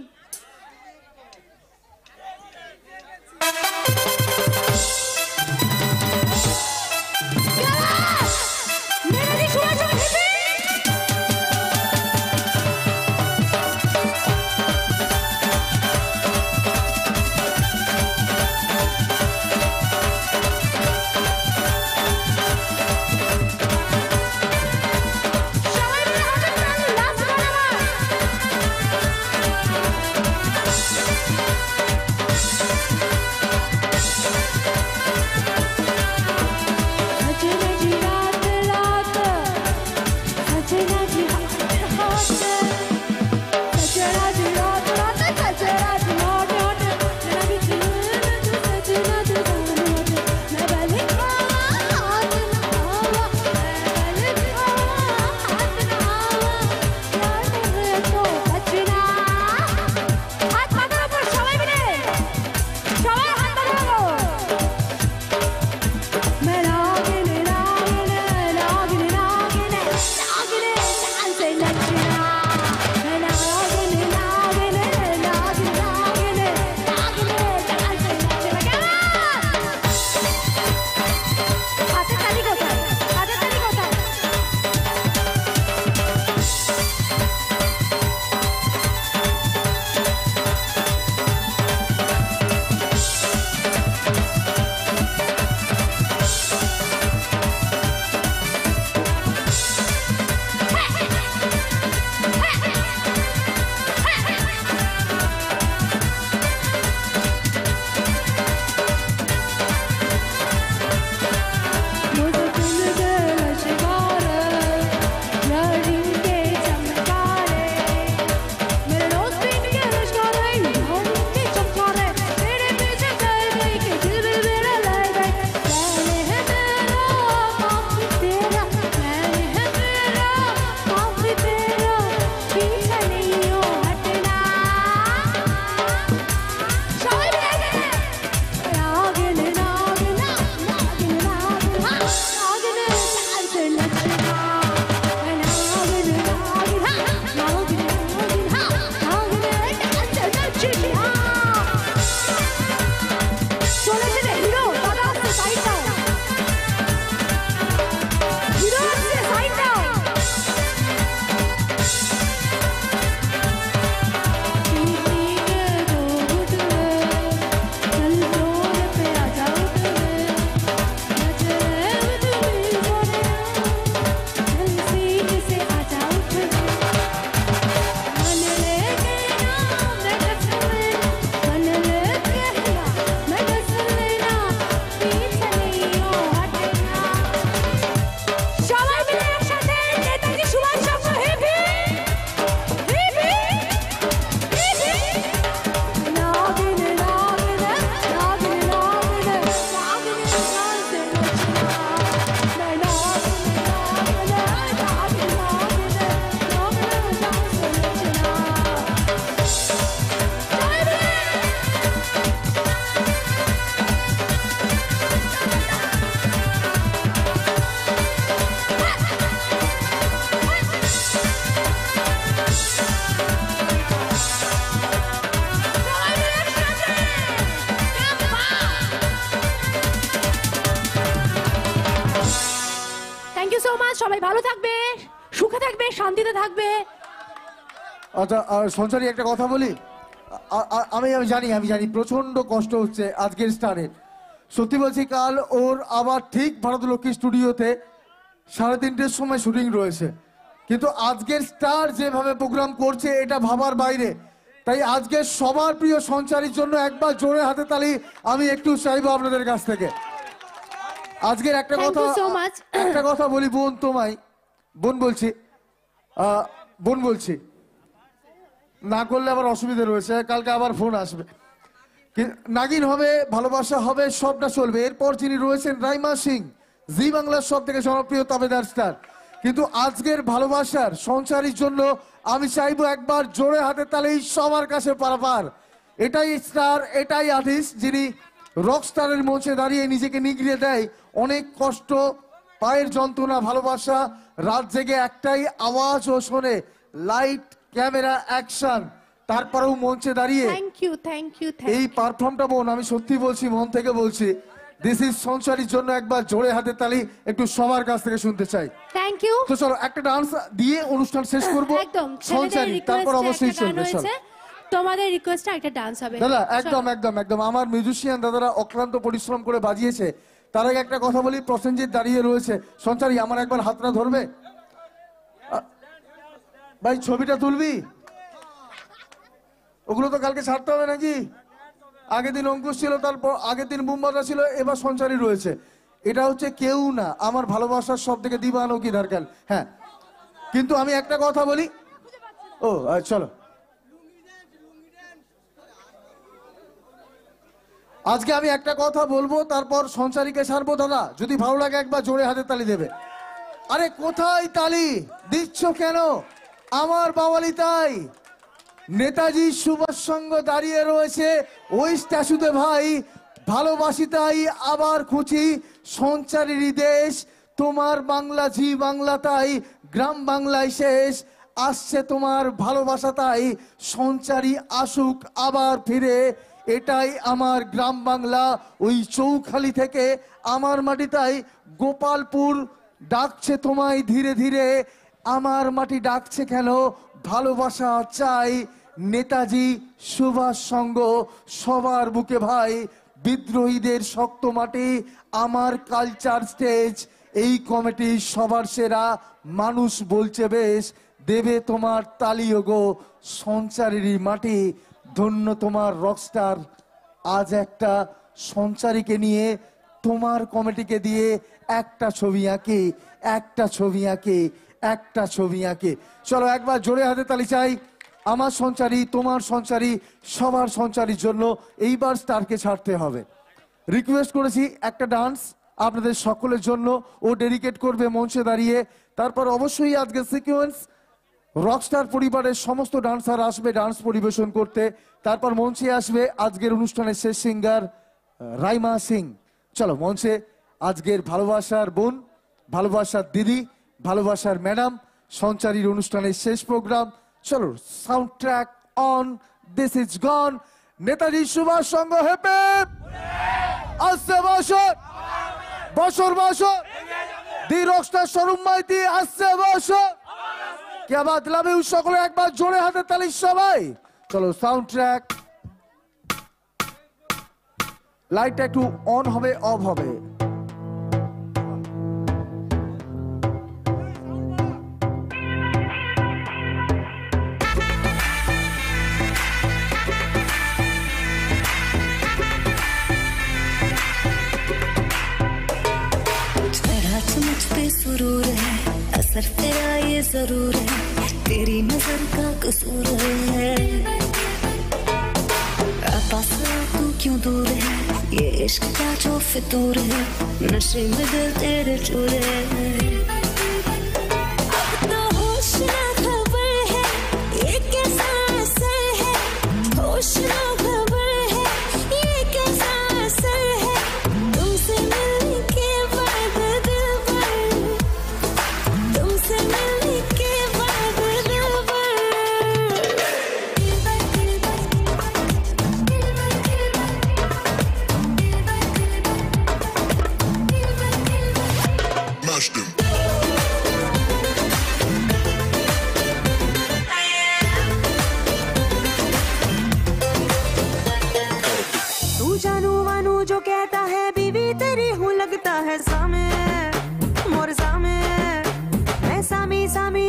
থাকবে, শান্তিতে থাকবে। আচ্ছা সঞ্চারী একটা কথা বলি, আমি জানি প্রচন্ড কষ্ট হচ্ছে আজকের স্টারের। সত্যি বলছি, কাল ওর আবার ঠিক ভারতলক্ষ্মী স্টুডিওতে 3:30-র সময় শুটিং রয়েছে, কিন্তু আজকের স্টার যেভাবে প্রোগ্রাম করছে এটা ভাবার বাইরে। তাই আজকে সবার প্রিয় সঞ্চারীর জন্য একবার জোরে হাতে তালি আমি একটু চাইবো আপনাদের কাছ থেকে। আজকের একটা Thank কথা you so much. একটা কথা বলি বোন, তোমায় বোন বলছি না করলে আবার অসুবিধা রয়েছে, কালকে আবার ফোন আসবে। নাগিন হবে, ভালোবাসা হবে, সবটা চলবে। এরপর যিনি রয়েছেন রাইমা সিং, জি বাংলার সব থেকে জনপ্রিয় তাবেদার স্টার। কিন্তু আজকের ভালোবাসার সঞ্চারীর জন্য আমি চাইবো একবার জোরে হাতে তালি সবার কাছে পারাপার। এটাই স্টার, এটাই আর্টিস্ট যিনি রক স্টারের মঞ্চে দাঁড়িয়ে নিজেকে নিগড়িয়ে দেয়। অনেক কষ্ট, পায়ের যন্ত্রণা, ভালোবাসা, রাত জেগে একটাই আওয়াজ ও শোনে, লাইট ক্যামেরা অ্যাকশন, তারপরেও মঞ্চে দাঁড়িয়ে থ্যাংক ইউ, থ্যাংক ইউ, এই পারফর্মটা বোন আমি সত্যি বলছি, মন থেকে বলছি, দিস ইজ সঞ্চারীর জন্য একবার জোরে হাতে তালি একটু সবার কাছ থেকে শুনতে চাই। Thank you. তো চলো একটা ডান্স দিয়ে অনুষ্ঠান শেষ করব। একদম সঞ্চারী, তারপর অবশ্যই চলবে। তোমাদের রিকোয়েস্টে একটা ডান্স হবে দাদা একদম আমার মিউজিশিয়ান দাদারা অক্লান্ত পরিশ্রম করে বাজিয়েছে। তার আগে একটা কথা বলি, প্রসেনজিৎ দাঁড়িয়ে রয়েছে। সঞ্চারী আমার একবার হাতটা ধরবে ভাই, ছবিটা তুলবি? ওগুলো তো কালকে ছাড়তে হবে নাকি? আগের দিন অঙ্কুশ ছিল, তারপর আগের দিন মুম্বাদা ছিল, এবার সঞ্চারী রয়েছে। এটা হচ্ছে কেউ না, আমার ভালোবাসার সব থেকে দিবানো কি দরকার। হ্যাঁ, কিন্তু আমি একটা কথা বলি, ও চলো আজকে আমি একটা কথা বলবো, তারপর সঞ্চারীকে ছাড়বো। দাদা যদি ভালো লাগে একবার জোরে হাতে তালি দেবে। আরে কোথায় তালি দিচ্ছ কেন? আমার বাওয়ালি তাই। নেতাজি সুভাষ সংঘ দাঁড়িয়ে রয়েছে ওই স্ট্যাচুতে ভাই, ভালোবাসি তাই আবার খুঁজি সঞ্চারীর দেশ, তোমার বাংলা জি বাংলা তাই, গ্রাম বাংলায় শেষ আসছে তোমার ভালোবাসা তাই, সঞ্চারী আসুক আবার ফিরে, এটাই আমার গ্রাম বাংলা, ওই চৌখালি থেকে আমার মাটি তাই, গোপালপুর ডাকছে তোমায় ধীরে ধীরে, আমার মাটি ডাকছে কেন, ভালোবাসা চাই, নেতাজি সুভাষ সংঘ সবার বুকে ভাই, বিদ্রোহীদের শক্ত মাটি, আমার কালচার স্টেজ, এই কমিটি সবার সেরা, মানুষ বলছে বেশ, দেবে তোমার তালিও গো সঞ্চারীর মাটি, ধন্য তোমার রকস্টার। আজ একটা সঞ্চারীকে নিয়ে তোমার কমিটিকে দিয়ে একটা ছবি আঁকে, একটা ছবি আঁকে, একটা ছবি আঁকে। চলো একবার জোরে হাতে তালি চাই আমার সঞ্চারী, তোমার সঞ্চারী, সবার সঞ্চারীর জন্য। এইবার স্টারকে ছাড়তে হবে। রিকোয়েস্ট করেছি একটা ডান্স আপনাদের সকলের জন্য, ও ডেডিকেট করবে মঞ্চে দাঁড়িয়ে। তারপর অবশ্যই আজকের সিকোয়েন্স রকস্টার পরিবারের সমস্ত ডান্সার আসবে ডান্স পরিবেশন করতে। তারপর মঞ্চে আসবে আজকের অনুষ্ঠানের শেষ সিঙ্গার রাইমা সিং। চলো মঞ্চে আজকের ভালোবাসার বোন, ভালোবাসার দিদি, ভালোবাসার ম্যাডাম, সঞ্চারীর অনুষ্ঠানের শেষ প্রোগ্রাম। চলো sound track on, this is gone, Netaji Subhash Sangha হেপে আসছে বছর বছর বছর, দি রকস্টার শোরুম মাইতি আসছে বছর। কে বাদ লাভ ইউ, সকলে একবার জোরে হাতে তালি সবাই। চলো সাউন্ড ট্র্যাক, লাইটটা একটু অন হবে অফ হবে। सुरूर है, असर तेरा ये जरूर है, तेरी नजर का कसूर है, पास तू क्यों दूर है, ये इश्क का जो फितूर है, नशे में दिल तेरे चूर है, अब तो होश ना खबर है, ये कैसा असर है, होश ना खबर है, ये कैसा असर है, तुमसे मिलने के बाद दिल भर, तुमसे मिलने के बाद दिल भर, Mash them.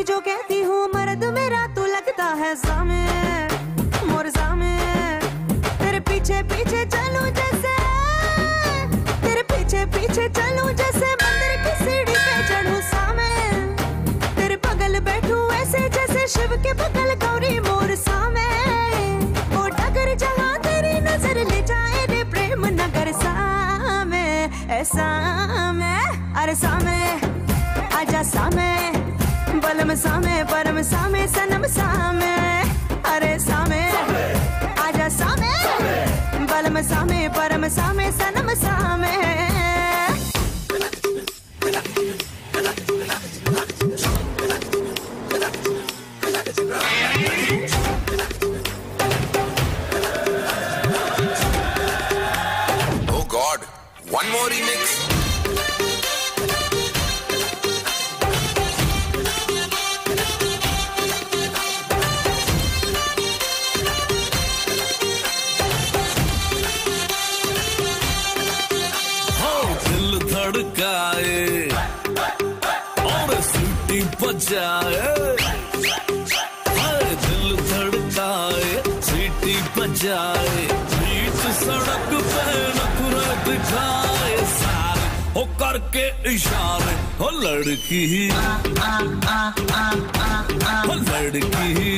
जो कहती हूँ मर्द मेरा तू लगता है सामे मोर सामे तेरे पीछे पीछे चलूं जैसे तेरे पीछे पीछे चलूं जैसे मंदिर की सीढ़ी पे चढ़ूं सामे तेरे बगल बैठूं ऐसे जैसे शिव के बगल गौरी मोर सामे ओ डगर जहाँ तेरी नजर ले जाए रे प्रेम नगर सामे ऐसा में अरे सामे आजा सामे बलम सामे परम सामे सनम सामे अरे सामे आजा सामे बलम सामे परम सामे सनम सामे Oh God, one more remix. दिल धड़काए और सीटी बजाए दिल धड़काए सीटी बजाए बीच सड़क पे नखरा दिखाए सारे हो करके इशारे हो लड़की हो लड़की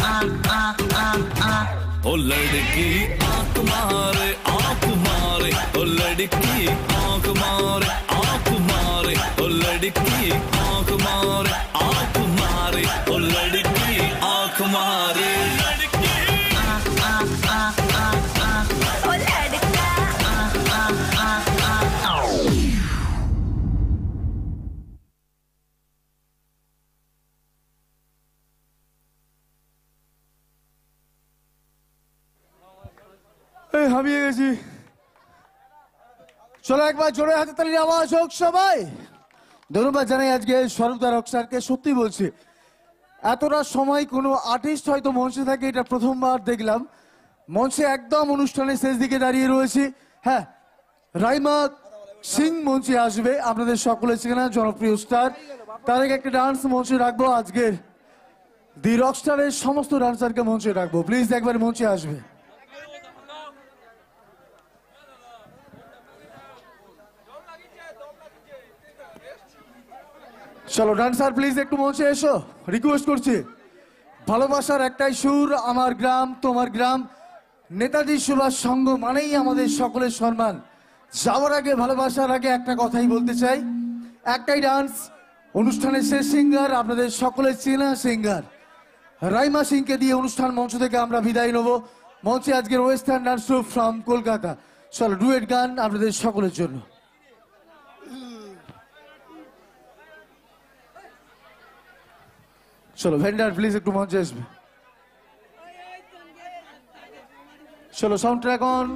ओ लड़की आंख मारे ओ लड़की आंख मारे ओ लड़की आंख मारे ओ लड़की आंख मारे হামিয়ে গেছি চলো একবার জোরে হাতে তালির আওয়াজ হোক সবাই ধন্যবাদ জানাই আজকে স্বরূপদা রক স্যারকে সত্যি বলছি এতটা সময় কোনো আর্টিস্ট হয়তো মঞ্চে থাকে এটা প্রথমবার দেখলাম মঞ্চে একদম অনুষ্ঠানের শেষ দিকে দাঁড়িয়ে রয়েছি হ্যাঁ রাইমা সিং মঞ্চে আসবে আপনাদের সকলের চেনা জনপ্রিয় স্টার তার আগে একটা ডান্স মঞ্চে রাখবো আজকের দি রক স্টারের সমস্ত ডান্সারকে মঞ্চে রাখবো প্লিজ একবার মঞ্চে আসবে চলো ডান্সার প্লিজ একটু মঞ্চে এসো রিকোয়েস্ট করছি ভালোবাসার একটাই সুর আমার গ্রাম তোমার গ্রাম নেতাজি সুভাষ সংঘ মানেই আমাদের সকলের সম্মান যাওয়ার আগে ভালোবাসার আগে একটা কথাই বলতে চাই একটাই ডান্স অনুষ্ঠানের শেষ সিঙ্গার আপনাদের সকলের চেনা সিঙ্গার রাইমা সিংকে দিয়ে অনুষ্ঠান মঞ্চ থেকে আমরা বিদায় নেব মঞ্চে আজকের western dance group from Kolkata চলো ডুয়েট গান আপনাদের সকলের জন্য চলো ভেন্ডার প্লিজ একটু মঞ্চে আসবে চলো সাউন্ড ট্র্যাক অন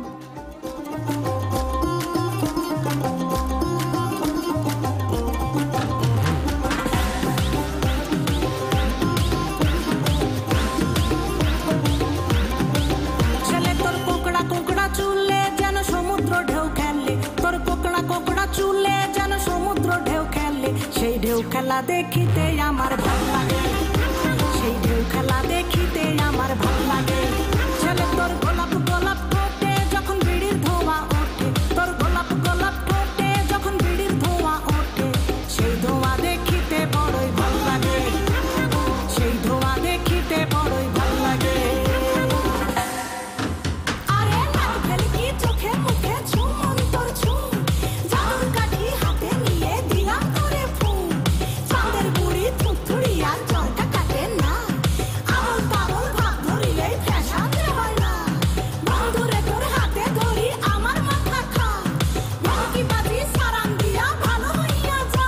চলে তোর কোকড়া কোকড়া চুলে যেন সমুদ্র ঢেউ খেলে তোর কোকড়া কোকড়া চুলে যেন সমুদ্র ঢেউ খেলে সেই ঢেউ খেলা দেখিতে আমার ভালো লাগে সেই ঢেউ খেলা দেখিতে আমার ভালো লাগে চলে তোর গোলাপ গোলাপ ঠোঁটে যখন বিড়ির ধোঁয়া ওঠে তোর গোলাপ গোলাপ ঠোঁটে যখন বিড়ির ধোঁয়া ওঠে সেই ধোঁয়া দেখিতে বড়ই ভালো লাগে সেই ধোঁয়া দেখিতে বড়ই ভালো লাগে আরে লাল ভেলকি চোখে মুখে ঝুমন তোর ঝুম জাদুর কাঠি হাতে নিয়ে দিলাম তোরে ফুল চাঁদের বুড়ি থুথুড়ি আর চরকা কাটে না আবল তাবল ভাব ধরিলে ফ্যাশন হয় না বন্ধুরে তোর হাতে ধরি আমার মাথা খা মনকি বাজি সারান দিয়া ভালো হইয়া যা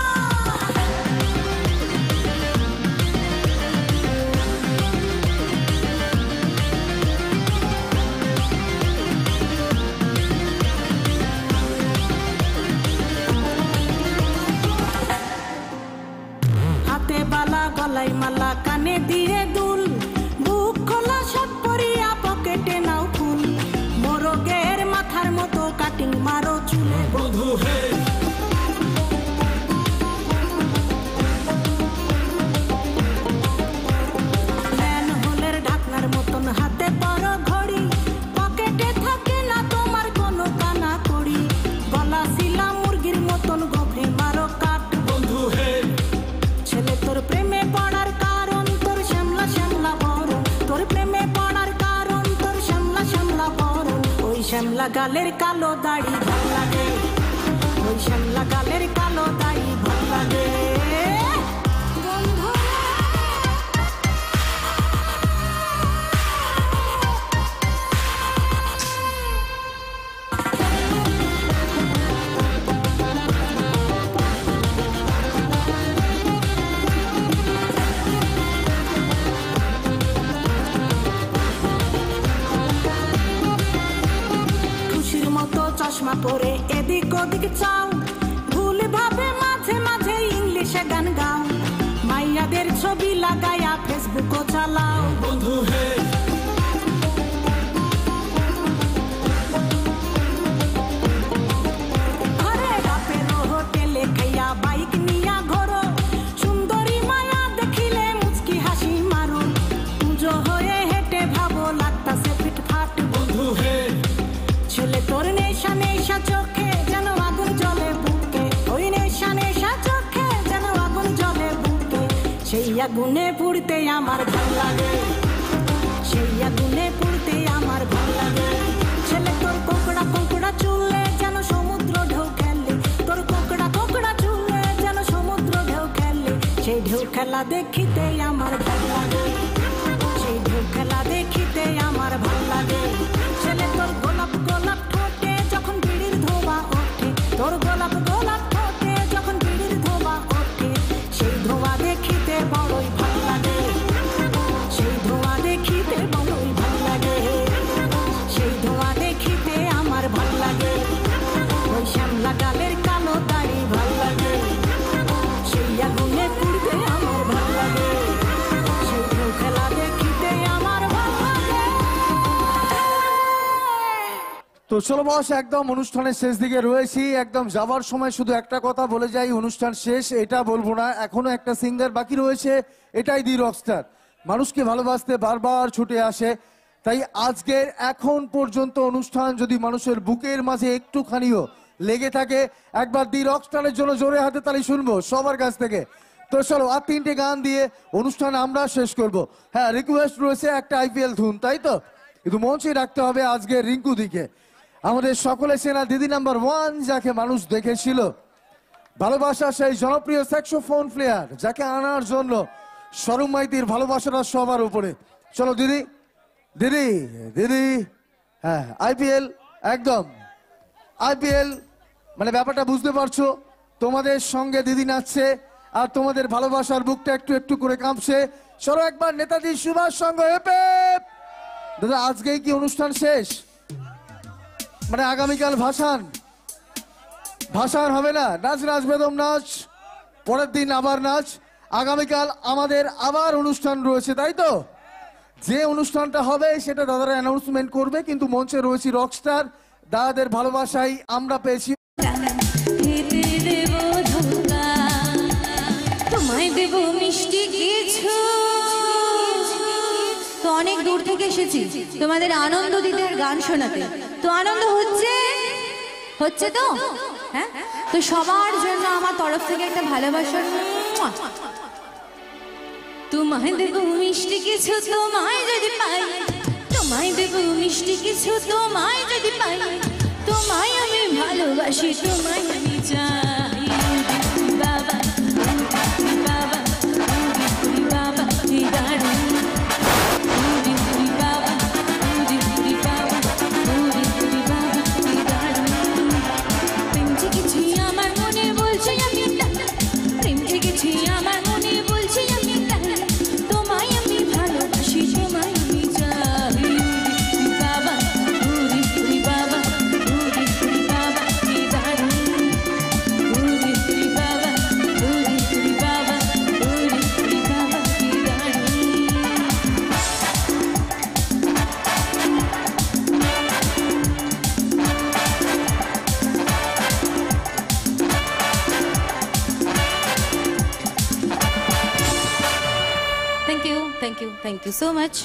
হাতে বালা গলাই মালা কানে দিয়ে দুল বুক খোলা সব পরিয়া পকেটে নাও ফুল মোরগের মাথার মতো কাটিং মারো চুলে বধু হে শ্যামলা গালের কালো দাড়ি ভাল লাগে, ওই শ্যামলা গালের কালো দাড়ি ভাল লাগে। চশমা পরে এদিক ওদিক চাও, ভুল ভাবে মাঝে মাঝে ইংলিশে গান গাও, মাইয়াদের ছবি লাগায়া ফেসবুকও চালাও। বন্ধু হে আরে বাপের হোটেলে খাইয়া বাইক নিয়া ঘোরো, সুন্দরী মায়া দেখিলে মুচকি হাসি মারো, পুজো হয়ে হেঁটে ভাবো লাগতাছে ফিটফাট। বন্ধু হে ছেলে তোর নেশা নেশা চোখে যেন আগুন জ্বলে বুকে, ওই নেশা নেশা চোখে যেন আগুন জ্বলে বুকে, সেই আগুনে পুড়তে আমার ভাল লাগে, সেই আগুনে পুড়তে আমার ভাল লাগে। ছেলে তোর কোকড়া কোকড়া চুলে যেন সমুদ্র ঢেউ খেলে, তোর কোকড়া কোকড়া চুলে যেন সমুদ্র ঢেউ খেলে, সেই ঢেউ খেলা দেখিতে আমার ভাল লাগে, সেই ঢেউ খেলা দেখিতে আমার ভাল লাগে। ছেলে তোর গোলাপ গোলাপ ঠোঁটে যখন বিড়ির ধোঁয়া ওঠে, তোর গোলাপ গোলাপ ঠোঁটে যখন বিড়ির ধোঁয়া ওঠে, সেই ধোঁয়া দেখিতে বড়ই ভাল লাগে, সেই ধোঁয়া দেখিতে বড়ই ভাল লাগে, সেই ধোঁয়া দেখিতে আমার ভাল লাগে। ওই শ্যামলা গালের কালো দাড়ি ভাল লাগে, সেই আগুনে পুড়তে আমার ভাল লাগে, সেই ঢেউ খেলা দেখিতে আমার ভাল লাগে। তো চলো বস, একদম অনুষ্ঠানের শেষ দিকে রয়েছি, একদম যাবার সময় শুধু একটা কথা বলে যাই, অনুষ্ঠান শেষ এটা বলবো না, এখনো একটা সিঙ্গার বাকি রয়েছে, এটাই দি রকস্টার, মানুষকে ভালোবাসতে বারবার ছুটে আসে। তাই আজকের এখন পর্যন্ত অনুষ্ঠান যদি মানুষের বুকের মাঝে একটুখানিও লেগে থাকে, একবার দি রকস্টারের জন্য জোরে হাতে তালি শুনবো সবার কাছ থেকে। তো চলো আর 3টে গান দিয়ে অনুষ্ঠান আমরা শেষ করব। হ্যাঁ, রিকোয়েস্ট রয়েছে একটা আইপিএল ধুন, তাই তো? কিন্তু মঞ্চে রাখতে হবে আজকে রিঙ্কু দিকে, আমাদের সকলে চেনা দিদি নাম্বার 1, যাকে মানুষ দেখেছিল, ভালোবাসা সেই জনপ্রিয় স্যাক্সোফোন প্লেয়ার, যাকে আনার জন্য সরুম মাইতির ভালোবাসাটা সবার উপরে। চলো দিদি দিদি দিদি, হ্যাঁ আইপিএল, একদম আইপিএল মানে ব্যাপারটা বুঝতে পারছো, তোমাদের সঙ্গে দিদি নাচছে আর তোমাদের ভালোবাসার বুকটা একটু একটু করে কাঁপছে। চলো একবার নেতাজি সুভাষ সংঘ হেপে। দাদা আজকেই কি অনুষ্ঠান শেষ? মানে আগামীকাল ভাসান? ভাসান হবে না, নাচ নাচ বেদম নাচ, পরের দিন আবার নাচ, আগামীকাল আমাদের আবার অনুষ্ঠান রয়েছে, তাই তো? যে অনুষ্ঠানটা হবে সেটা দাদারা অ্যানাউন্সমেন্ট করবে, কিন্তু মঞ্চে রয়েছে রকস্টার, দাদাদের ভালোবাসাই আমরা পেয়েছি। তোমায় দেব মিষ্টি কিছু, তো অনেক দূর থেকে এসেছি তোমাদের আনন্দ দিতে আর গান শোনাতে, তো আনন্দ হচ্ছে হচ্ছে তো? হ্যাঁ, তো সবার জন্য আমার তরফ থেকে একটা ভালোবাসার তোমায় দেব মিষ্টি কিছু, তোমায় যদি পাই, তোমায় দেব মিষ্টি কিছু, তোমায় যদি পাই, তোমায় আমি ভালোবাসি, তোমায় আমি চাই। বাবা বাবা বাবা দাঁড়ান, থ্যাংক ইউ সো মাচ।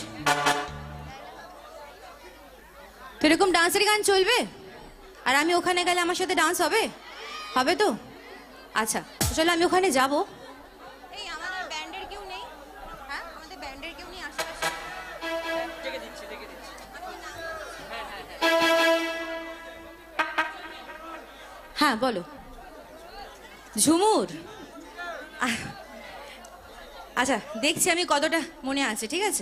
তো এরকম ডান্সের গান চলবে আর আমি ওখানে গেলে আমার সাথে ডান্স হবে? হবে তো? আচ্ছা চলো আমি ওখানে যাব। এই আমাদের ব্যান্ডের কেউ নেই? হ্যাঁ আমাদের ব্যান্ডের কেউ নেই আশেপাশে? ডেকে দিচ্ছি। হ্যাঁ বলো। ঝুমুর, আচ্ছা দেখছি আমি কতটা মনে আছে, ঠিক আছে।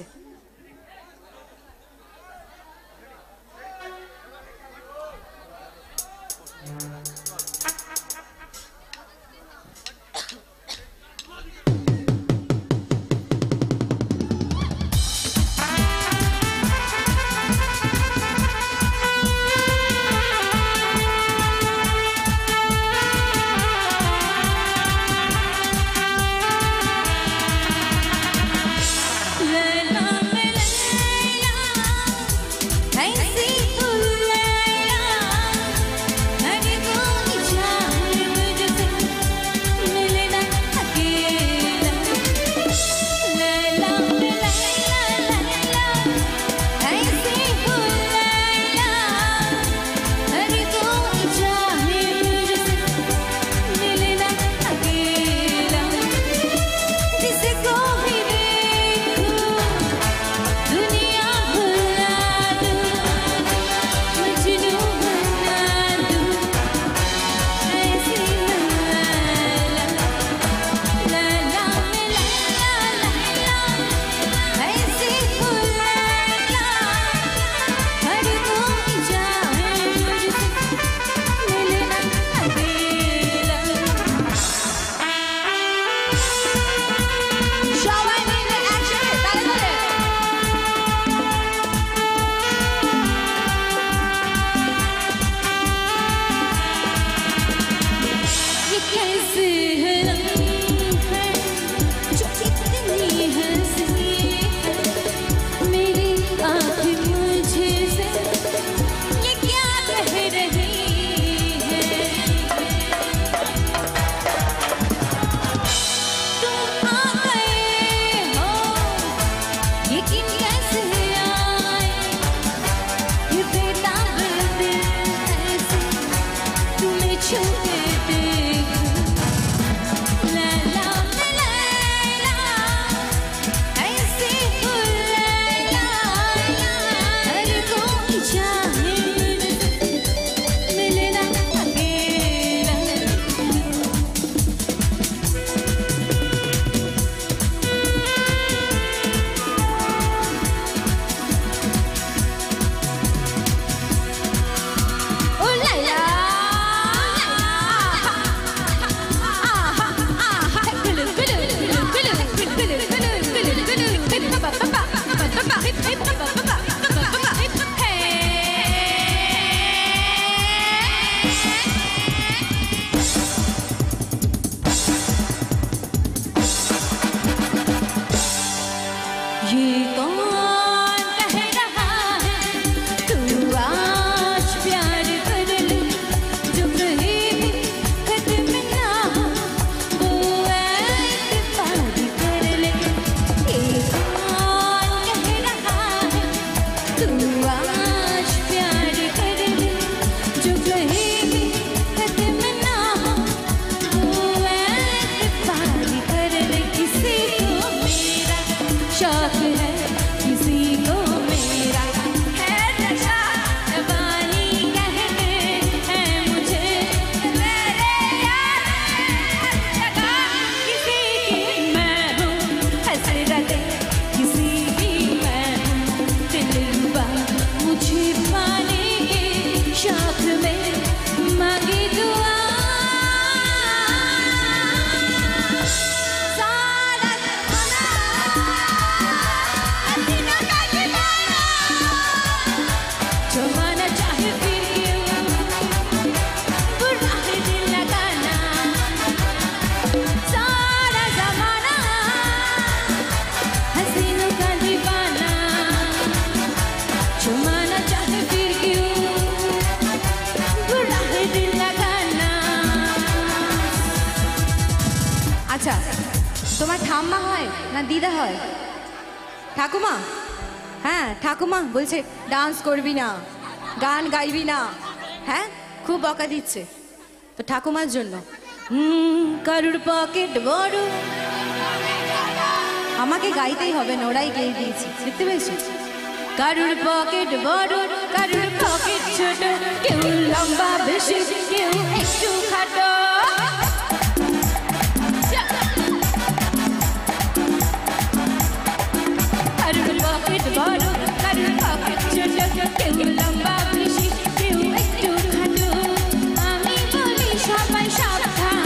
তোমার ঠাম্মা হয় না দিদা হয়? ঠাকুমা? হ্যাঁ ঠাকুমা বলছে ডান্স করবি না, গান গাইবি না, হ্যাঁ খুব বকা দিচ্ছে। তো ঠাকুমার জন্য কারুর পকেট বড়, আমাকে গাইতেই হবে না, ওরাই গেয়ে দিয়েছি, দেখতে পেয়েছি। কারুর পকেট বড়, কারুর পকেট ছোট, কেউ লম্বা বেশি, কেউ একটু খাটো কারুর পকেট বড় কারুর পকেট ছোট কেউ লম্বা বেশি কেউ একটু খাটো আমি বলি সবাই সাবধান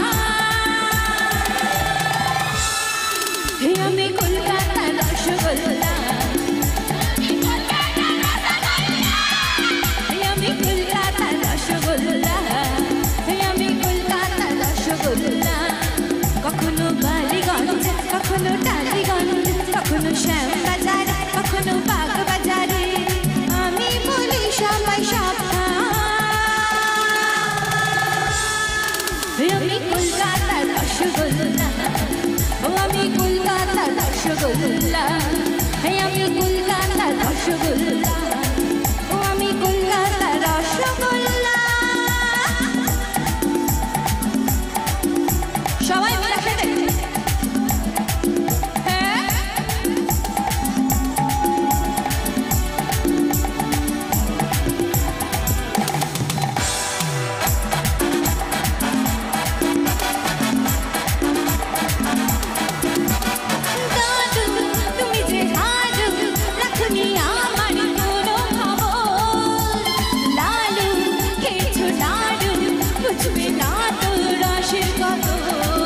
আমি কলকাতার রসগোল্লা আমি কলকাতার রসগোল্লা আমি কলকাতার রসগোল্লা কখনো বালিগঞ্জ কখনো টালিগঞ্জ কখনো শ্যামবাজার কখনো বাগবাজারে আমি বলি সবাই সাবধান আমি কলকাতার রসগোল্লা ও আমি কলকাতার রসগোল্লা আমি কলকাতার রসগোল্লা ও আমি কলকাতার রসগোল্লা সবাই মিলে খেতে হ্যাঁ দাদু তুমি যে হাজু রাখনি আমার কোনো খবর লালু খেয়েছো লাডু বুঝবে না তো রসের কদর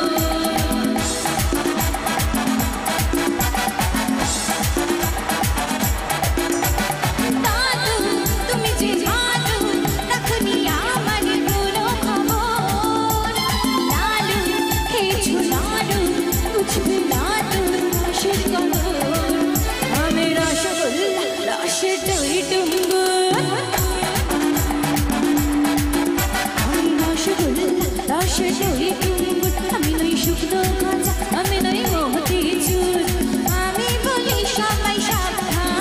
দাদু তুমি যে হাজু রাখনি আমার কোনো খবর লালু খেয়েছো লাডু বুঝবে না তো রসের কদর আমি রসগোল্লা রসের দই ডুম্বুর আমি রসগোল্লা রসের দই ডুম্বুর আমি নই শুকনো কাঁচা আমি নই মোতিচুর আমি বলি সবাই সাবধান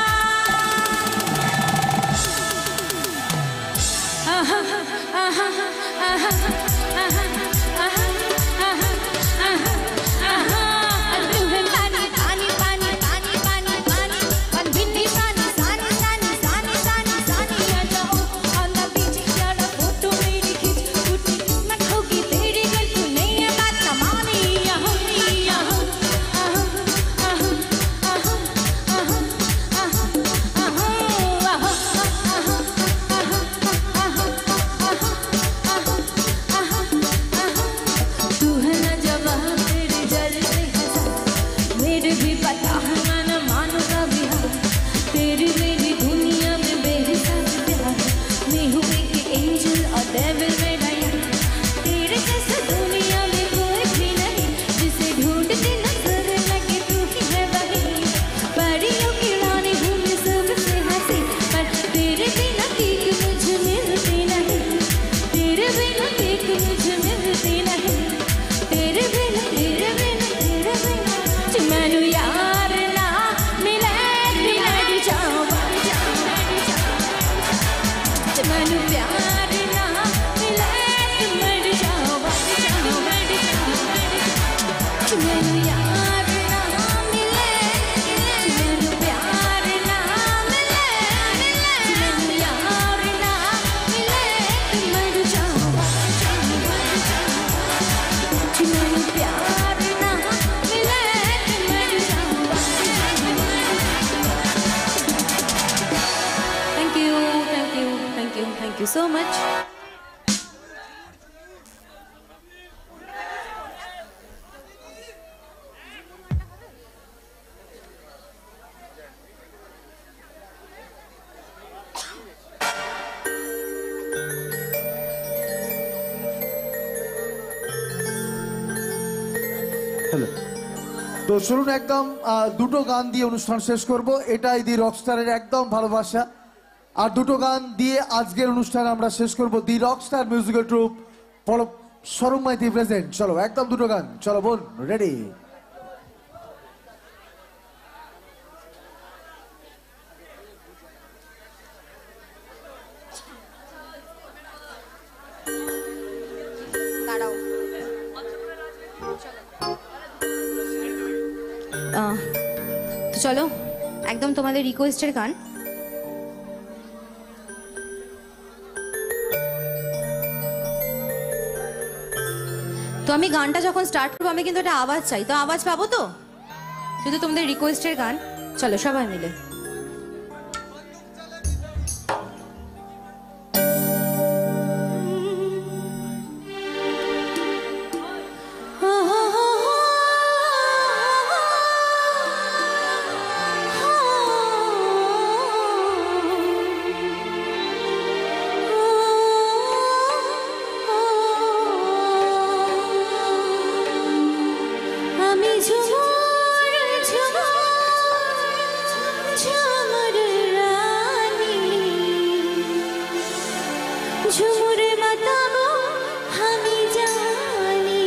আহা আহা আহা আহা আহা আহা আহা আহা দুহে পানি পানি পানি পানি পানি পানি on windy sunny sunny sunny sunny sunny sunny and on the beach jara photo meri khich uthi मैं खोगी तेरी गल तू नहीं है बात ना मानी आहो आहो आहो आहो आहो आहो आहो आहो तू है ना जवान तेरे जलते हंसा मेरे भी पता है मैं न मानू कभी हाँ तेरी मेरी दुनिया में बेहिसाब प्यार मैं हूँ एक एंजल और डेविल मेरा यार तेरे जैसा दुनिया में कोई भी नहीं जिसे ढूंढती नजर लगे तू ही है वही परियों की रानी हूँ मैं सबसे हंसी पर तेरे बिना ठीक मुझे मिलती नहीं तेरे बिना ठीक मुझे मिलती नहीं तेरे बिना जो मैनू यार ना मिले बिना जावा जो मैनू प्यार ना मिले मर जावा जो मैनू यार ना मिले जो मैनू प्यार ना मिले जो मैनू यार ना मिले मर जावा जो मैनू प्यार ना मिले मर जावा thank you thank you thank you thank you so much hello তো শুনুন একদম দুটো গান দিয়ে অনুষ্ঠান শেষ করব এটাই দি রকস্টারের একদম ভালোবাসা আর দুটো গান দিয়ে আজকের অনুষ্ঠান আমরা শেষ করব দি রকস্টার মিউজিক্যাল ট্রুপ স্বরূপ মাইতি প্রেজেন্ট চলো একদম দুটো গান চলো বোন রেডি দাঁড়াও তো চলো একদম তোমাদের রিকোয়েস্টের গান আমি গানটা যখন স্টার্ট করবো আমি কিন্তু একটা আওয়াজ চাই, তো আওয়াজ পাবো তো? শুধু তোমাদের রিকোয়েস্টের গান, চলো সবাই মিলে। আমি ঝুমুর ঝুমুর ঝুমুর রানী, ঝুমুর মাতাবো আমি জানি।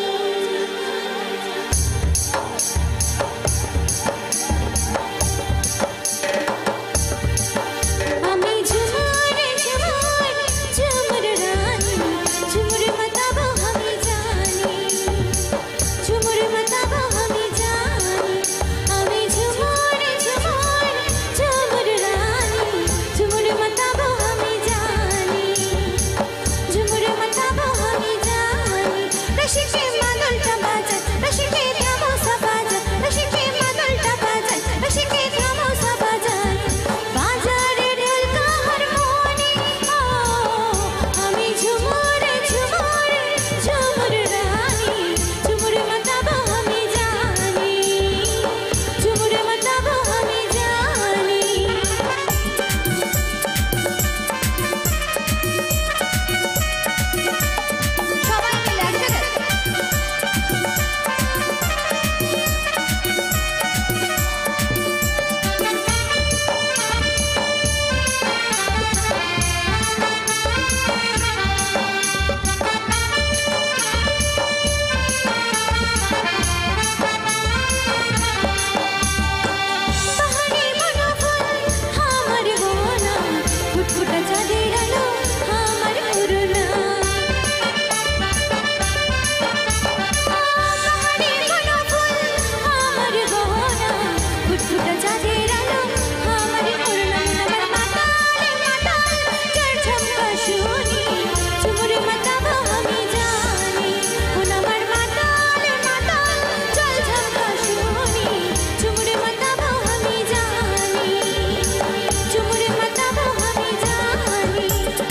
আমি ঝুমুর ঝুমুর ঝুমুর রানী, ঝুমুর মাতাবো আমি জানি। ঝুমুর মাতাবো আমি জানি। আমি ঝুমুর ঝুমুর ঝুমুর রানী, ঝুমুর মাতাবো আমি জানি। ঝুমুর মাতাবো আমি জানি। রশিকে মাদলটা বাজায়, রশিকে গামোসা বাজায়, রশিকে মাদলটা বাজায়, রশিকে গামোসা বাজায়। বাজারে ঢোলকা হারমোনি, ও আমি ঝুমুর ঝুমুর ঝুমুর রানী, ঝুমুর মাতাবো আমি জানি। ঝুমুর মাতাবো আমি জানি। সবাই মিলে একসাথে। পাহাড়ি বনফুল আমার গোনা, ফুটফুটা চাঁদের আলো আমার পুরনা। পাহাড়ি বনফুল আমার গোনা, ফুটফুটা চাঁদের আলো আমার পুরনা। আমার মাতাল মাতাল চড়ঝম্পা শুনি, ঝুমুর মাতাবো আমি জানি। আমার মাতাল মাতাল চড়ঝম্পা শুনি, ঝুমুর মাতাবো আমি জানি। ঝুমুর মাতাবো আমি জানি।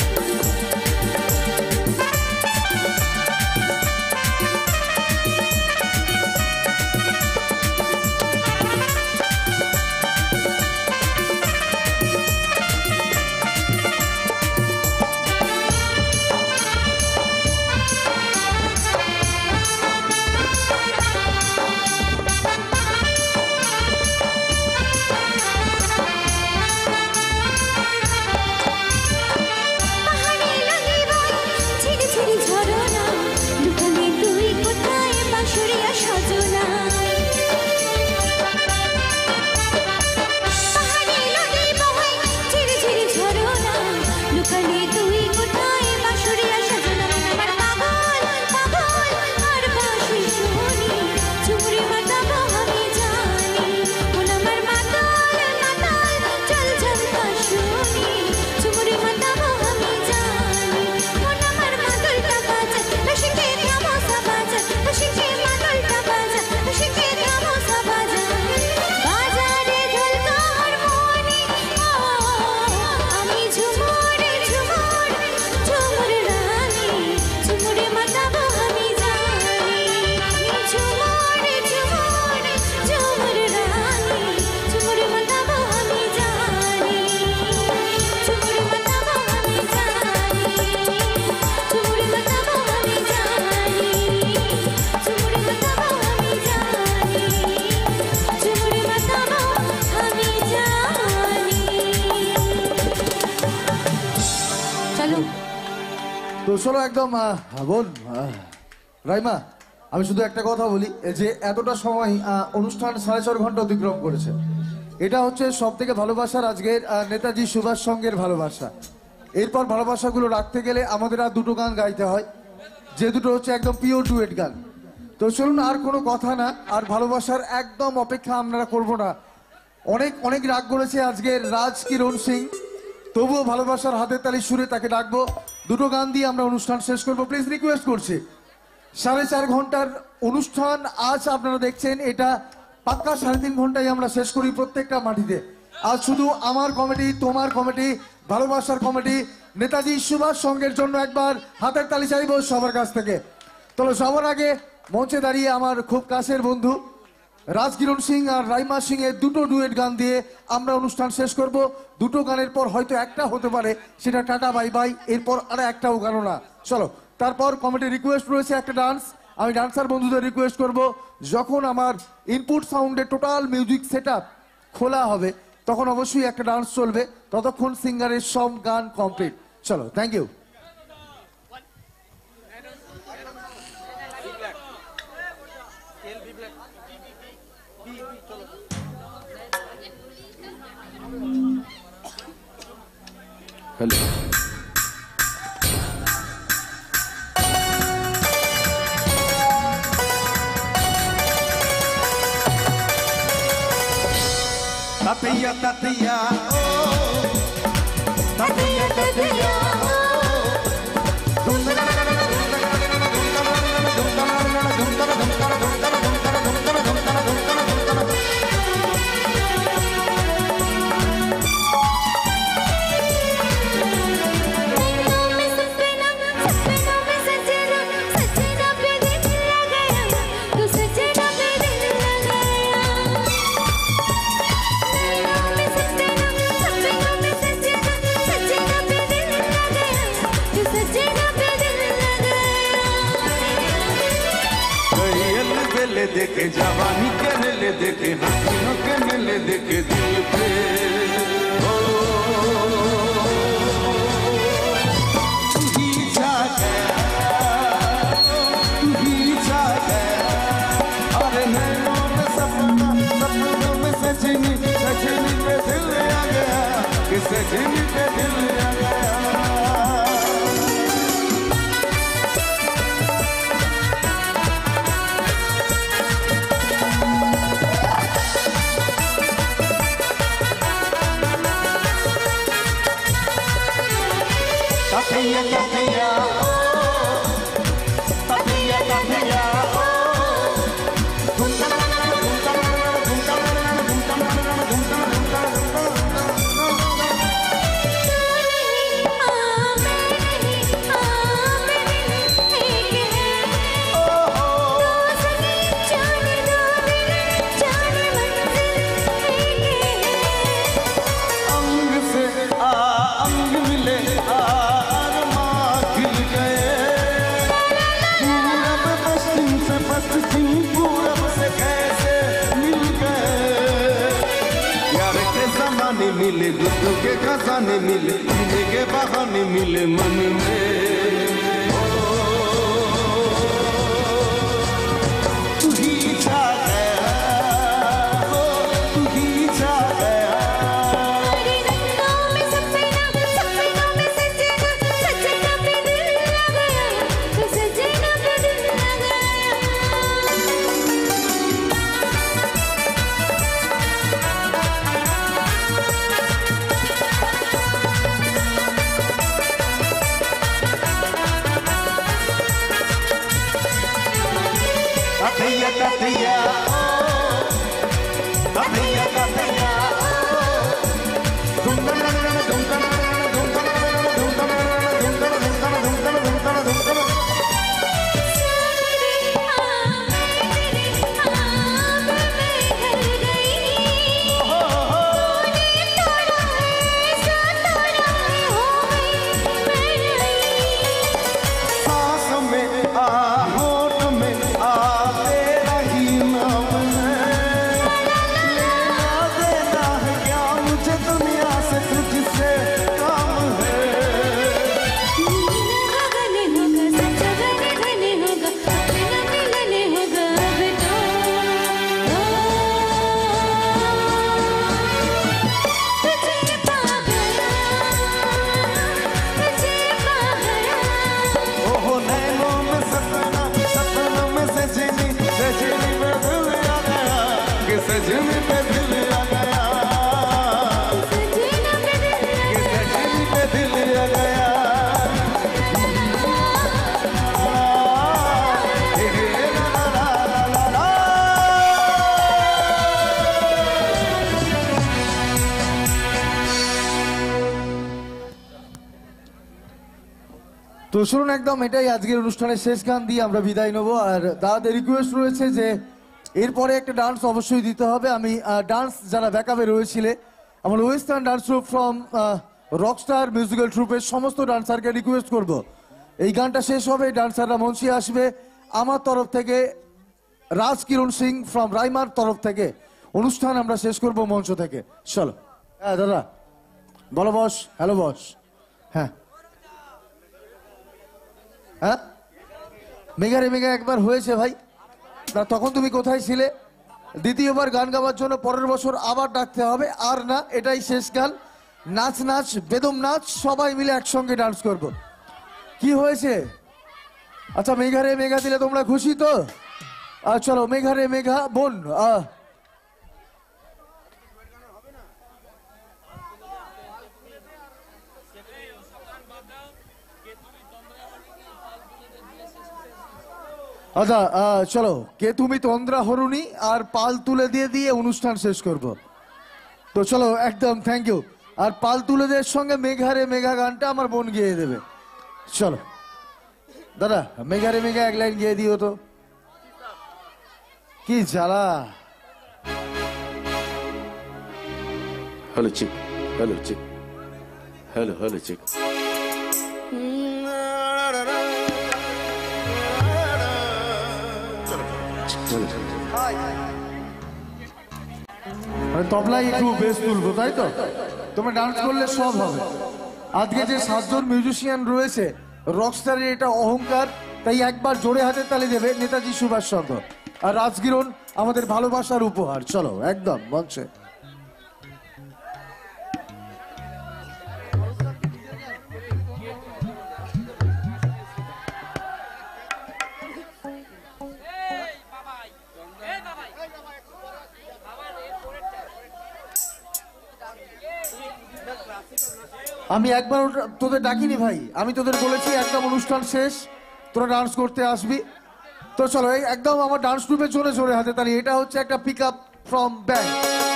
পাহাড়ি লাগি বল ঝিরি ঝিরি ঝরনা, লুকালি তুই কোথায় বাঁশুরিয়া সজনা। পাহাড়ি লাগি বল ঝিরি ঝিরি ঝরনা, লুকালি তুই কোথায় বাঁশুরিয়া সজনা। আমার পাগল পাগল আর বাঁশি শুনি, ঝুমুর মাতাবো আমি জানি। আমার মাতাল মাতাল চল ঝম্পা শুনি, ঝুমুর মাতাবো আমি জানি। আমার মাদলটা বাজায়, রশিকে গামোসা বাজায়, রশিকে মাদলটা বাজায়, রশিকে গামোসা বাজায়। বাজারে ঢোলকা হারমোনি, ও আমি ঝুমুর ঝুমুর ঝুমুর রানী, ঝুমুর মাতাবো আমি জানি। ঝুমুর ঝুমুর ঝুমুর রানী, ঝুমুর মাতাবো আমি জানি। ঝুমুর মাতাবো আমি জানি। ঝুমুর মাতাবো আমি জানি। ঝুমুর মাতাবো আমি জানি। ঝুমুর মাতাবো আমি জানি। চলো তো চলো একদম বোন রাইমা, আমি শুধু একটা কথা বলি, এই যে এতটা সময় অনুষ্ঠান 4.5 ঘন্টা অতিক্রম করেছে, এটা হচ্ছে সব থেকে ভালোবাসার আজকের নেতাজি সুভাষ সঙ্গের ভালোবাসা। এরপর ভালোবাসাগুলো রাখতে গেলে আমাদের আর দুটো গান গাইতে হয়, যে দুটো হচ্ছে একদম পিওর ডুয়েট গান। তো চলুন আর কোনো কথা না, আর ভালোবাসার একদম অপেক্ষা আমরা করব না। অনেক অনেক রাগ করেছে আজকের রাজ কিরণ সিং, তবুও ভালোবাসার হাতের তালি সুরে তাকে ডাকবো। দুটো গান দিয়ে আমরা অনুষ্ঠান শেষ করবো, প্লিজ রিকোয়েস্ট করছি। 4.5 ঘন্টার অনুষ্ঠান আজ আপনারা দেখছেন, এটা পাক্কা 3.5 ঘন্টায় আমরা শেষ করি প্রত্যেকটা মাটিতে। আজ শুধু আমার কমিটি, তোমার কমিটি, ভালোবাসার কমিটি, নেতাজি সুভাষ সংঘের জন্য একবার হাতের তালি চাইব সবার কাছ থেকে। তো সবার আগে মঞ্চে দাঁড়িয়ে আমার খুব কাছের বন্ধু রাজকিরণ সিং আর রাইমা সিং এর দুটো ডুয়েট গান দিয়ে আমরা অনুষ্ঠান শেষ করব। দুটো গানের পর হয়তো একটা হতে পারে, সেটা টাটা বাই বাই, এরপর আর একটাও গান না। চলো, তারপর কমিটির রিকোয়েস্ট রয়েছে একটা ডান্স। আমি ডান্সার বন্ধুদের রিকোয়েস্ট করব, যখন আমার ইনপুট সাউন্ডে টোটাল মিউজিক সেটআপ খোলা হবে তখন অবশ্যই একটা ডান্স চলবে, ততক্ষণ সিঙ্গারের সব গান কমপ্লিট। চলো, thank you. Hello, Tatiya, Tatiya, oh, Tatiya, Tatiya, देखे जवानी के ले देखे हसीनों के मिले देखे दिल पे तू ही जागे अरे नैनों में सपना सपनों में सजनी सजनी पे दिल आ गया कि सजनी पे दिल आ गया Tatiya, Tatiya, oh, Tatiya, Tatiya, oh. अंग से अंग मिले पूरब से कैसे मिल गए यार के जमाने मिले गुस्सों के खजाने मिले जीने के बहाने मिले मन में तू ही छा गया तू ही छा गया তো শুনুন, একদম এটাই আজকের অনুষ্ঠানের শেষ গান দিয়ে আমরা বিদায় নেবো। আর দাদাদের রিকোয়েস্ট রয়েছে যে এরপরে একটা ডান্স অবশ্যই দিতে হবে। আমি ডান্স যারা ব্যাকআপে রয়েছিলে, আমার western dance group from rockstar musical ট্রুপের সমস্ত ডান্সারকে রিকোয়েস্ট করব, এই গানটা শেষ হবে, ডান্সাররা মঞ্চে আসবে। আমার তরফ থেকে রাজকিরণ সিং ফ্রম রাইমার তরফ থেকে অনুষ্ঠান আমরা শেষ করব মঞ্চ থেকে। চলো। হ্যাঁ দাদা বলো বস। Hello boss. হ্যাঁ হ্যাঁ, মেগা রে মেগা একবার হয়েছে ভাই, না তখন তুমি কোথায় ছিলে? দ্বিতীয়বার গান গাওয়ার জন্য পরের বছর আবার ডাকতে হবে। আর না, এটাই শেষ গান। নাচ নাচ বেদম নাচ, সবাই মিলে একসঙ্গে ডান্স করব। কি হয়েছে? আচ্ছা, মেঘা রে মেঘা দিলে তোমরা খুশি তো? চলো মেঘা রে মেঘা বোন। আচ্ছা চলো, কে তুমি তন্দ্রা হরুনি আর পাল তুলে দিয়ে দিয়ে অনুষ্ঠান শেষ করব। তো চলো একদম থ্যাংক ইউ। আর পাল তুলে দিয়ে সঙ্গে মেঘারে মেঘা গানটা আমার বোন গিয়ে দেবে। চলো দাদা, মেঘারে মেঘা এক লাইন গিয়ে দিও তো। কি জ্বালা। Hello chick, hello chick, hello hello chick. তবলাই একটু বেশ তুলবো, তাই তো? তোমরা ডান্স করলে সব হবে। আজকে যে 7 জন মিউজিশিয়ান রয়েছে, রকস্টারের এটা অহংকার, তাই একবার জোরে হাতে তালি দেবে নেতাজি সুভাষচন্দ্র আর রাজকিরণ আমাদের ভালোবাসার উপহার। চলো একদম মঞ্চে। আমি একবার তোদের ডাকিনি ভাই, আমি তোদের বলেছি একদম অনুষ্ঠান শেষ তোরা ডান্স করতে আসবি। তো চলো একদম আমার ডান্স গ্রুপে জোরে জোরে হাতে তালি। এটা হচ্ছে একটা পিক আপ ফ্রম ব্যাংক।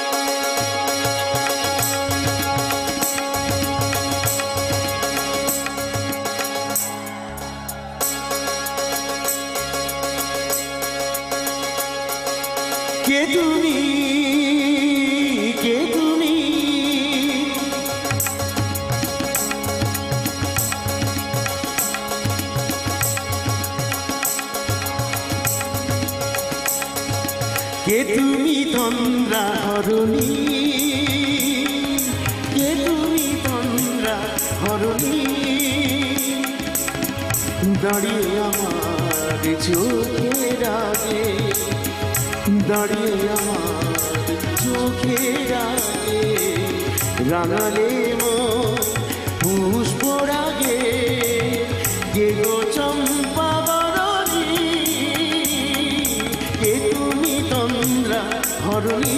কে তুমি, কে তুমি, কে তুমি তন্দ্রা হরণী, কে তুমি তন্দ্রা হরণী, দাঁড়িয়ে আমার চোখের আগে, দাঁড়িয়ে আমার চোখের আগে, রাঙালে পুষ্প রাগে, কে গো চম্পা বরণী, কে তুমি তন্দ্রা হরণী,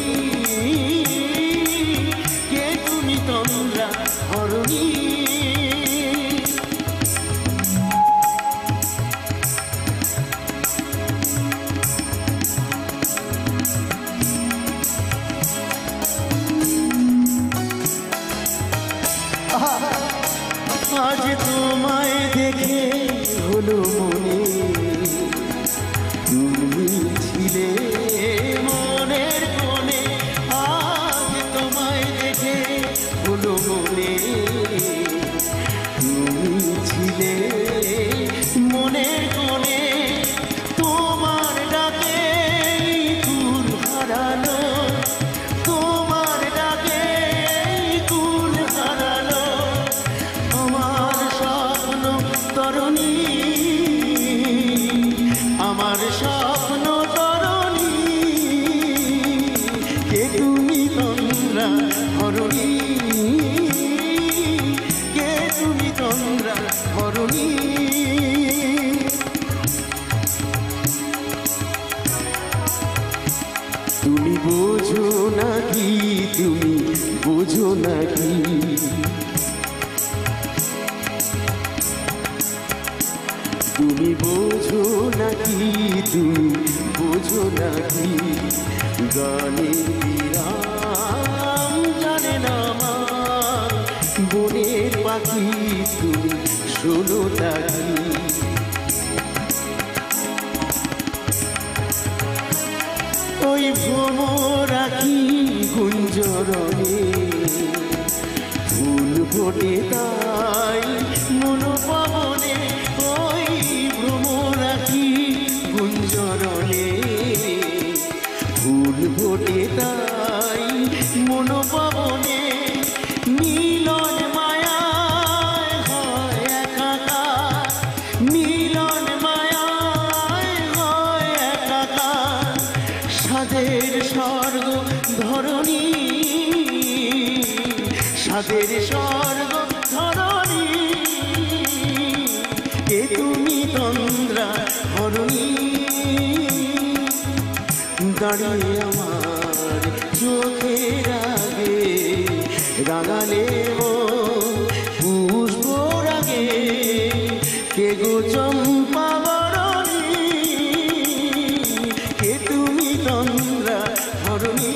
কে তুমি তন্দ্রা হরণী। আজ তোমায় দেখে হলো মনে, তুমি ছিলে মনের কোণে। আজ তোমায় দেখে হলো মনে, তুমি ছিলে মনের কোণে। তোমার ডাকে কুল হারালো, তোমার ডাকে কুল হারালো আমার স্বপ্ন তরণী, আমার স্বপ্ন তরণী। কে তুমি তন্দ্রা হরণী, কে তুমি তন্দ্রা হরণী। তুমি বোঝো নাকি, তুমি বোঝো নাকি, তুমি বোঝো নাকি, তুমি বোঝো নাকি, গানে বিরাম জানে না আমার বনের পাখি, তুমি শোনো নাকি। রঙে ফুল ফোটে তাই মনোপাবনে ওই ভ্রমরাখি গুঞ্জরণে ফুল ফোটে তাই মনোপাবনে মিলন মায়ায় হয় একাকার মিলন মায়ায় হয় একাকার সাদের স্বর্গ ধরণী সাদের স্বর্গ ধরণী কে তুমি তন্দ্রা হরণী দাঁড়িয়ে আমার চোখের আগে রাগালে ও পুষ্প রাগে কে গো চম্পা বরণী কে তুমি তন্দ্রা হরণী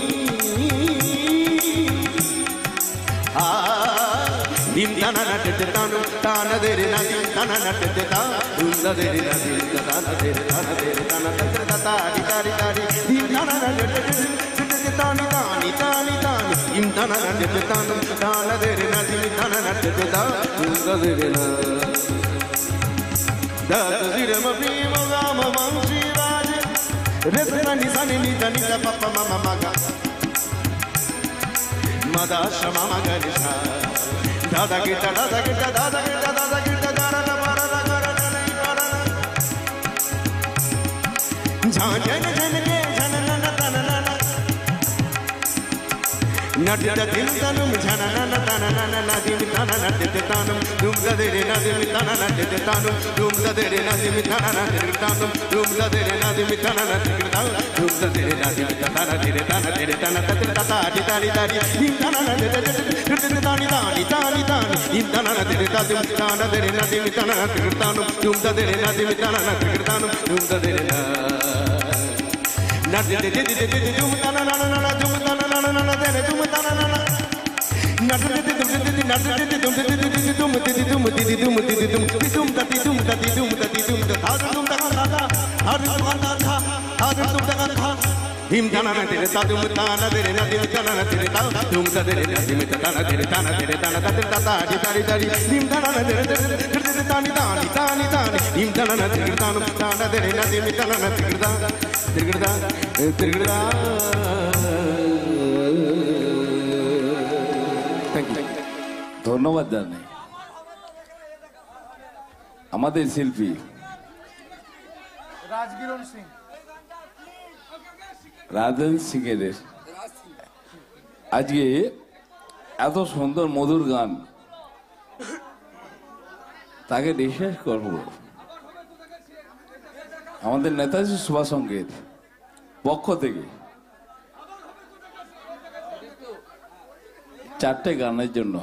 dim tana na te tanu tana de na dim tana na te ta unda de na dim tana de tana ta ta di ta di dim tana na te tani tani tani tani dim tana na te tanu tana de na dim tana na te ta unda de na da zira ma prima ga ma manchi raj resna ni sani ni tani ta papa mama maga mada shama maga ni sa दादा गिटा दादा गिटा दादा गिटा दादा गिटा दादा ना मारा ना करा ना नहीं करा झां जन जन के झन ना ना तना ना ना नट द दिल तनुम झन ना ना तना ना ना ना दिल तना ना ते तनुम तुम द दे रे ना दिल तना ना ते तनुम तुम द दे रे ना दिल तना ना ते तनुम तुम द दे रे ना दिल तना ना ते तनुम तुम द दे रे ना दिल तना ना ते तना ते ता दी ता दी दिल तना ना ते तानी तानी तानी तानी dim tana na te ta dim tana de na dim tana na te tanu dum da de na dim tana na te tanu dum da de na de dum tana na na na dum tana na na na de dum tana na na na de dum na de dum dum dum da dum har dum da ka har dum da ka dim tana na te ta dum tana de na dim tana na te ta dum da de na dim tana te tana ta ta di ta di dim tana na te tani tani tani tani dim tana na te tana de na dim tana na te tirgda thank you ধন্যবাদ জানাই আমাদের শিল্পী রাজগিরণ সিং রাজন সিংয়ের আজকে এত সুন্দর মধুর গান তাকে বিশ্বাস করব আমাদের নেতাজি সুভাষ সংঘের পক্ষ থেকে 4টে গানের জন্য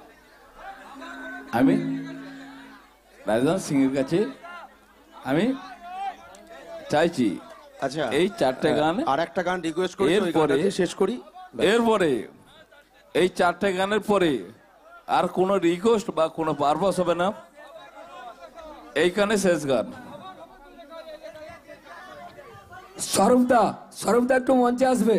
আমি রাজন সিংয়ের কাছে আমি চাইছি আচ্ছা এই 4টে গান আর একটা গান রিকোয়েস্ট করি ওই গানটা দিয়ে শেষ করি এরপরে এই 4টে গানের পরে আর কোনো রিকোয়েস্ট বা কোনো পারপাস হবে না এইখানে শেষ গান স্বরূপদা একটু মঞ্চে আসবে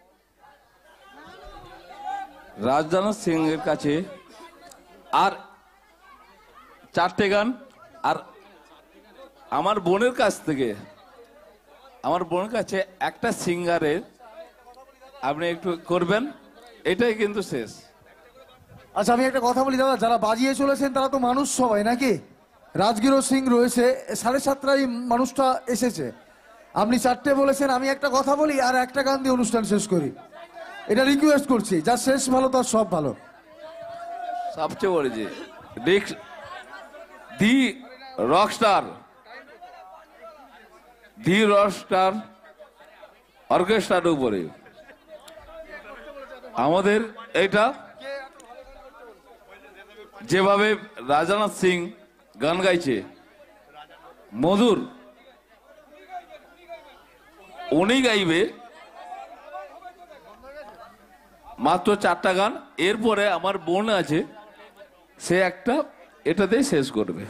রাজদান সিং এর কাছে আর 4টে গান আর আমার বোনের কাছ থেকে আমার বোনের কাছে একটা সিঙ্গারের আপনি একটু করবেন এটাই কিন্তু শেষ আচ্ছা আমি একটা কথা বলি দাদা যারা বাজিয়ে চলেছেন তারা তো মানুষ সবাই নাকি রাজগিরণ সিং রয়েছে 7:30 মানুষটা এসেছে আপনি 4টে বলেছেন আমি একটা কথা বলি আর একটা গান দিয়ে অনুষ্ঠান শেষ করি এটা রিকোয়েস্ট করছি যা শেষ ভালো তার সব ভালো সবচেয়ে বড় যে দি রকস্টার অর্কেস্ট্রার উপরে আমাদের এটা যেভাবে রাজনাথ সিং গান গাইছে মধুর উনি গাইবে মাত্র 4টা গান এরপরে আমার বোন আছে সে একটা এটাতেই শেষ করবে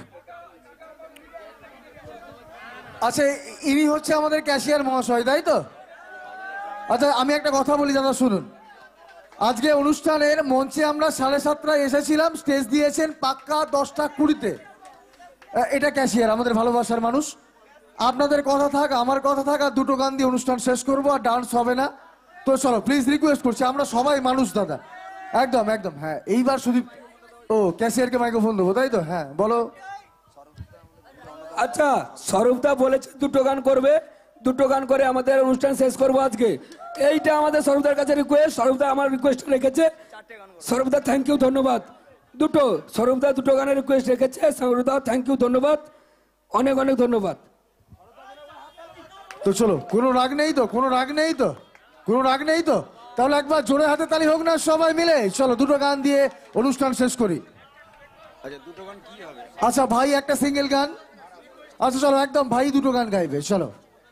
আচ্ছা ইনি হচ্ছে আমাদের ক্যাশিয়ার মহাশয় তাই তো আচ্ছা আমি একটা কথা বলি দাদা শুনুন আজকে অনুষ্ঠানের মঞ্চে আমরা 7:30টায় এসেছিলাম, স্টেজ দিয়েছেন পাক্কা 10টা 20-তে। এটা ক্যাশিয়ার, আমাদের ভালোবাসার মানুষ। আপনাদের কথা থাক, আমার কথা থাক, আর দুটো গান দিয়ে অনুষ্ঠান শেষ করবো, আর ডান্স হবে না। তো চলো প্লিজ, রিকোয়েস্ট করছি, আমরা সবাই মানুষ দাদা, একদম একদম। হ্যাঁ এইবার শুধু ও ক্যাশিয়ারকে মাইক্রোফোন দেবো, তাই তো? হ্যাঁ বলো। আচ্ছা, স্বরূপদা বলেছে দুটো গান করবে, দুটো গান করে আমাদের অনুষ্ঠান শেষ করবো আজকে। এইটা আমাদের স্বরূপদার কাছে রিকোয়েস্ট, স্বরূপদা আমার রিকোয়েস্ট রেখেছে। স্বরূপদা থ্যাংক ইউ, ধন্যবাদ। দুটো স্বরূপদা দুটো গানের রিকোয়েস্ট রেখেছে, স্বরূপদা থ্যাংক ইউ, ধন্যবাদ, অনেক অনেক ধন্যবাদ। তো চলো, কোনো রাগ নেই তো? কোনো রাগ নেই তো? কোনো রাগ নেই তো? তাহলে একবার জোরে হাতে তালি হোক না সবাই মিলে। চলো দুটো গান দিয়ে অনুষ্ঠান শেষ করি। আচ্ছা ভাই একটা সিঙ্গেল গান। আচ্ছা চলো একদম, ভাই দুটো গান গাইবে, চলো।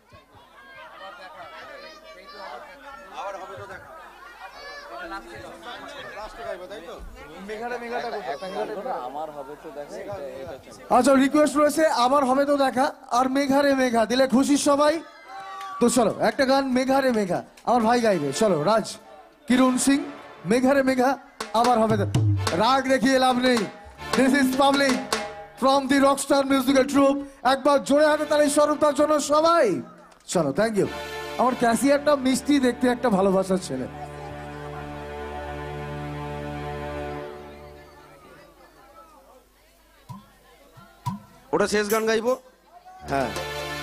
আচ্ছা রিকোয়েস্ট রয়েছে, আবার হবে তো দেখা, আর মেঘারে মেঘা দিলে খুশি সবাই। তো চলো একটা গান মেঘারে মেঘা আমার ভাই গাইবে, চলো। রাজ কিরণ সিং, মেঘারে মেঘা আবার হবে তো। রাগ দেখিয়ে লাভ নেই, this is public from the rockstar musical troupe. একবার জোরে হাতে তালি স্বরূপতার জন্য সবাই, চলো। Thank you. আমার ক্যাশিয়ারটা মিষ্টি দেখতে, একটা ভালোবাসার ছেলে। ওটা শেষ গান গাইবো। হ্যাঁ,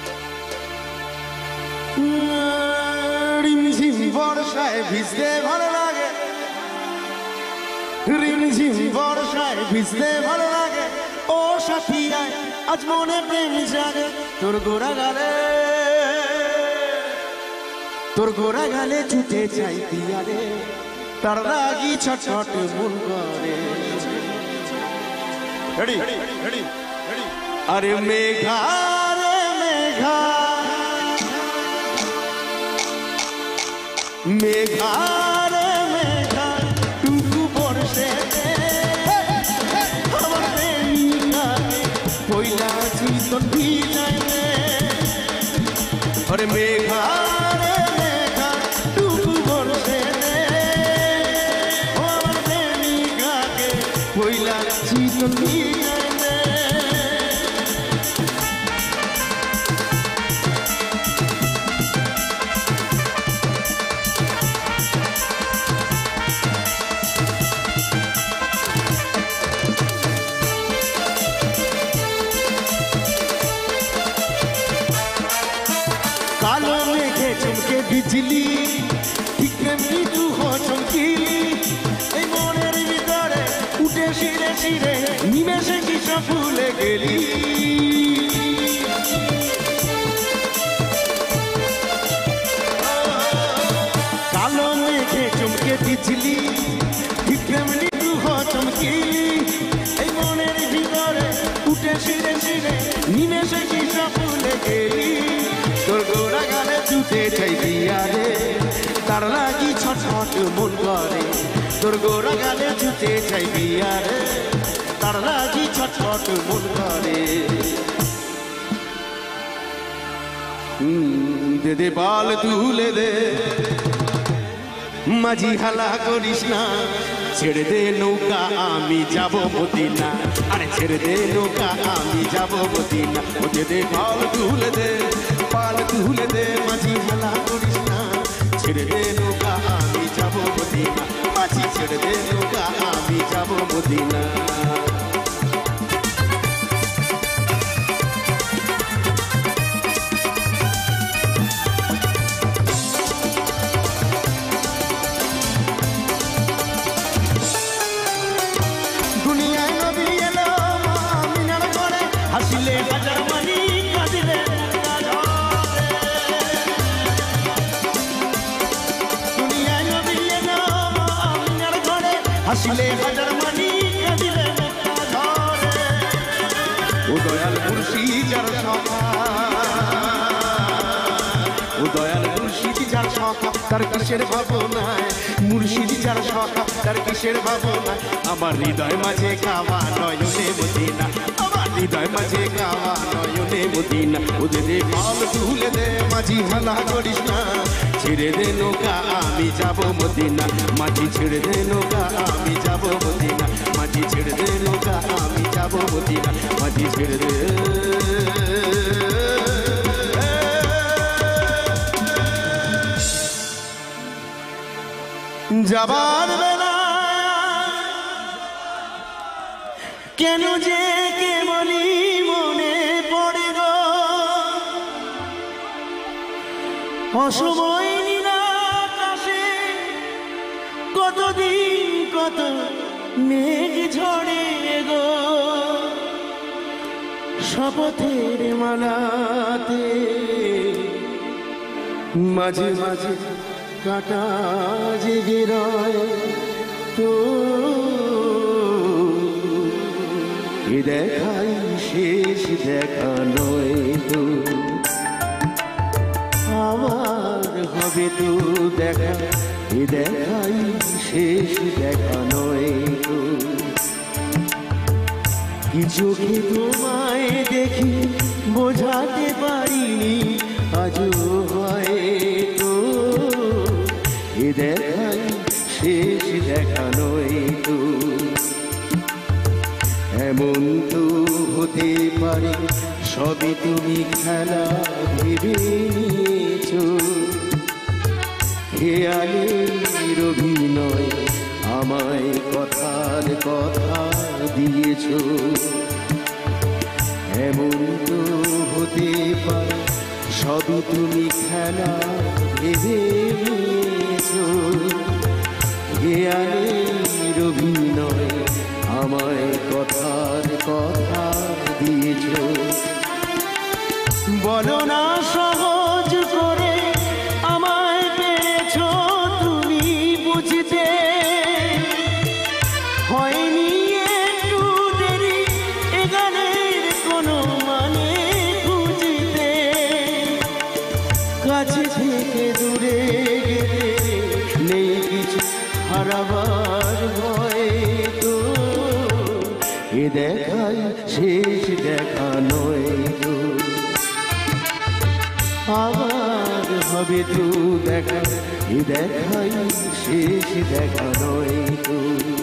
রিমঝিম বর্ষায় ভিজতে ভালো লাগে, রিমঝিম বর্ষায় ভিজতে ভালো লাগে, ও সাথী আয় আজ মনে প্রেম জাগে, তোর গোরা গালে, তোর গোরা গালে ছুটে চাই পিয়ারে, তার রাগি ছটফট মন করে। Ready ready. আরে মেঘা রে মেঘা, মেঘা রে মেঘা, টুকু বর্ষে আমার প্রেমিকা পয়লা চিতন ভিজায় রে। আরে মেঘা রে মেঘা, টুকু বর্ষে আমার প্রেমিকাকে পয়লা চিতন ভিজায় রে। কালো মেঘে চমকে বিজলি, ঠিক তেমনি তু চমকিলি, এই মনের ভিতরে উঠে শিরে শিরে নিমেষে কি সব ভুলে গেলি। কালো মেঘে চমকে বিজলি, ঠিক তেমনি তু চমকিলি, এই মনের ভিতরে উঠে শিরে শিরে নিমেষে কি সব ভুলে গেলি। তোর গোরা গালে ছুটে চাই পিয়ারে, তার লাগি ছটফট মন করে, তোর গোরা গালে ছুটে চাই পিয়ারে, তার লাগি ছটফট মন করে। দে দে বাল তুলে দে, মাঝি হালা করিস না, ছেড়ে দে নৌকা আমি যাব মদিনা, আরে ছেড়ে দে নৌকা আমি যাব মদিনা। দে দে বাল তুলে দে, পাল তুলে দে, মাঝি হালা করিস না, ছেড়ে দে নৌকা আমি যাব মদিনা, মাঝি ছেড়ে দে নৌকা আমি যাব মদিনা। দুনিয়ায় নবী এলো আমিনার ঘরে, হাসিলে হাজার মানি কাঁদিলে হাসিলে হাজার মানি কাঁদিলে ধরে। ও দয়াল মুর্শিদ যার সখা, ও দয়াল মুর্শিদ যার সখা তার কিসের ভাবনায়, মুর্শিদ যার সখা তার কিসের ভাবনায়। আমার হৃদয় মাঝে কাবা নয়নে মদিনা, আমার হৃদয় মাঝে কাবা নয়নে মদিনা। ওদের পাল তুলে দে মাঝি, হালা করিস না, ছেড়ে দে নৌকা আমি যাব মদিনা। মাঝি ছেড়ে দে নৌকা আমি যাব মদিনা, মাঝি ছেড়ে দে নৌকা আমি যাব মদিনা, মাঝি ছেড়ে দে। যাবার বেলা কেন যে কেবলই মনে পড়ে গো, অসময় নীলা আকাশে কতদিন কত মেঘ ঝরে গো। শপথের মালাতে মাঝে মাঝে কাটা জেগে রয় তো, এ দেখাই শেষ দেখা নয় তো, আবার হবে তো দেখা, এ দেখাই শেষ দেখা নয় তো। কি চোখে তোমায় দেখি বোঝাতে পারিনি আজও হয়তো, এ দেখাই শেষ দেখা নয় তো। এমন তো হতে পারে সবই তুমি খেলা ভেবে নিয়েছো, খেয়ালের অভিনয় আমায় কথার কথা দিয়েছো। এমন তো হতে পারে সবই তুমি খেলা ভেবে নিয়েছো, খেয়ালের অভিনয় আমায় কথার কথা দিয়েছো। বলো না সহজ করে আমায় পেরেছো তুমি বুঝতে, হয়নি একটু দেরি এ গানের কোনো মানে খুঁজতে। কাছে থেকে দূরে গেলে নেই কিছু হারাবার ভয় তো, এ দেখাই শেষ দেখা নয় তো, আবার হবে তো দেখা, এ দেখাই শেষ দেখা নয় তো,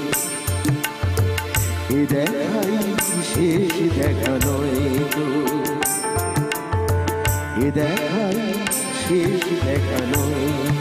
এ দেখাই শেষ দেখা নয় তো, এ দেখাই শেষ দেখা নয়।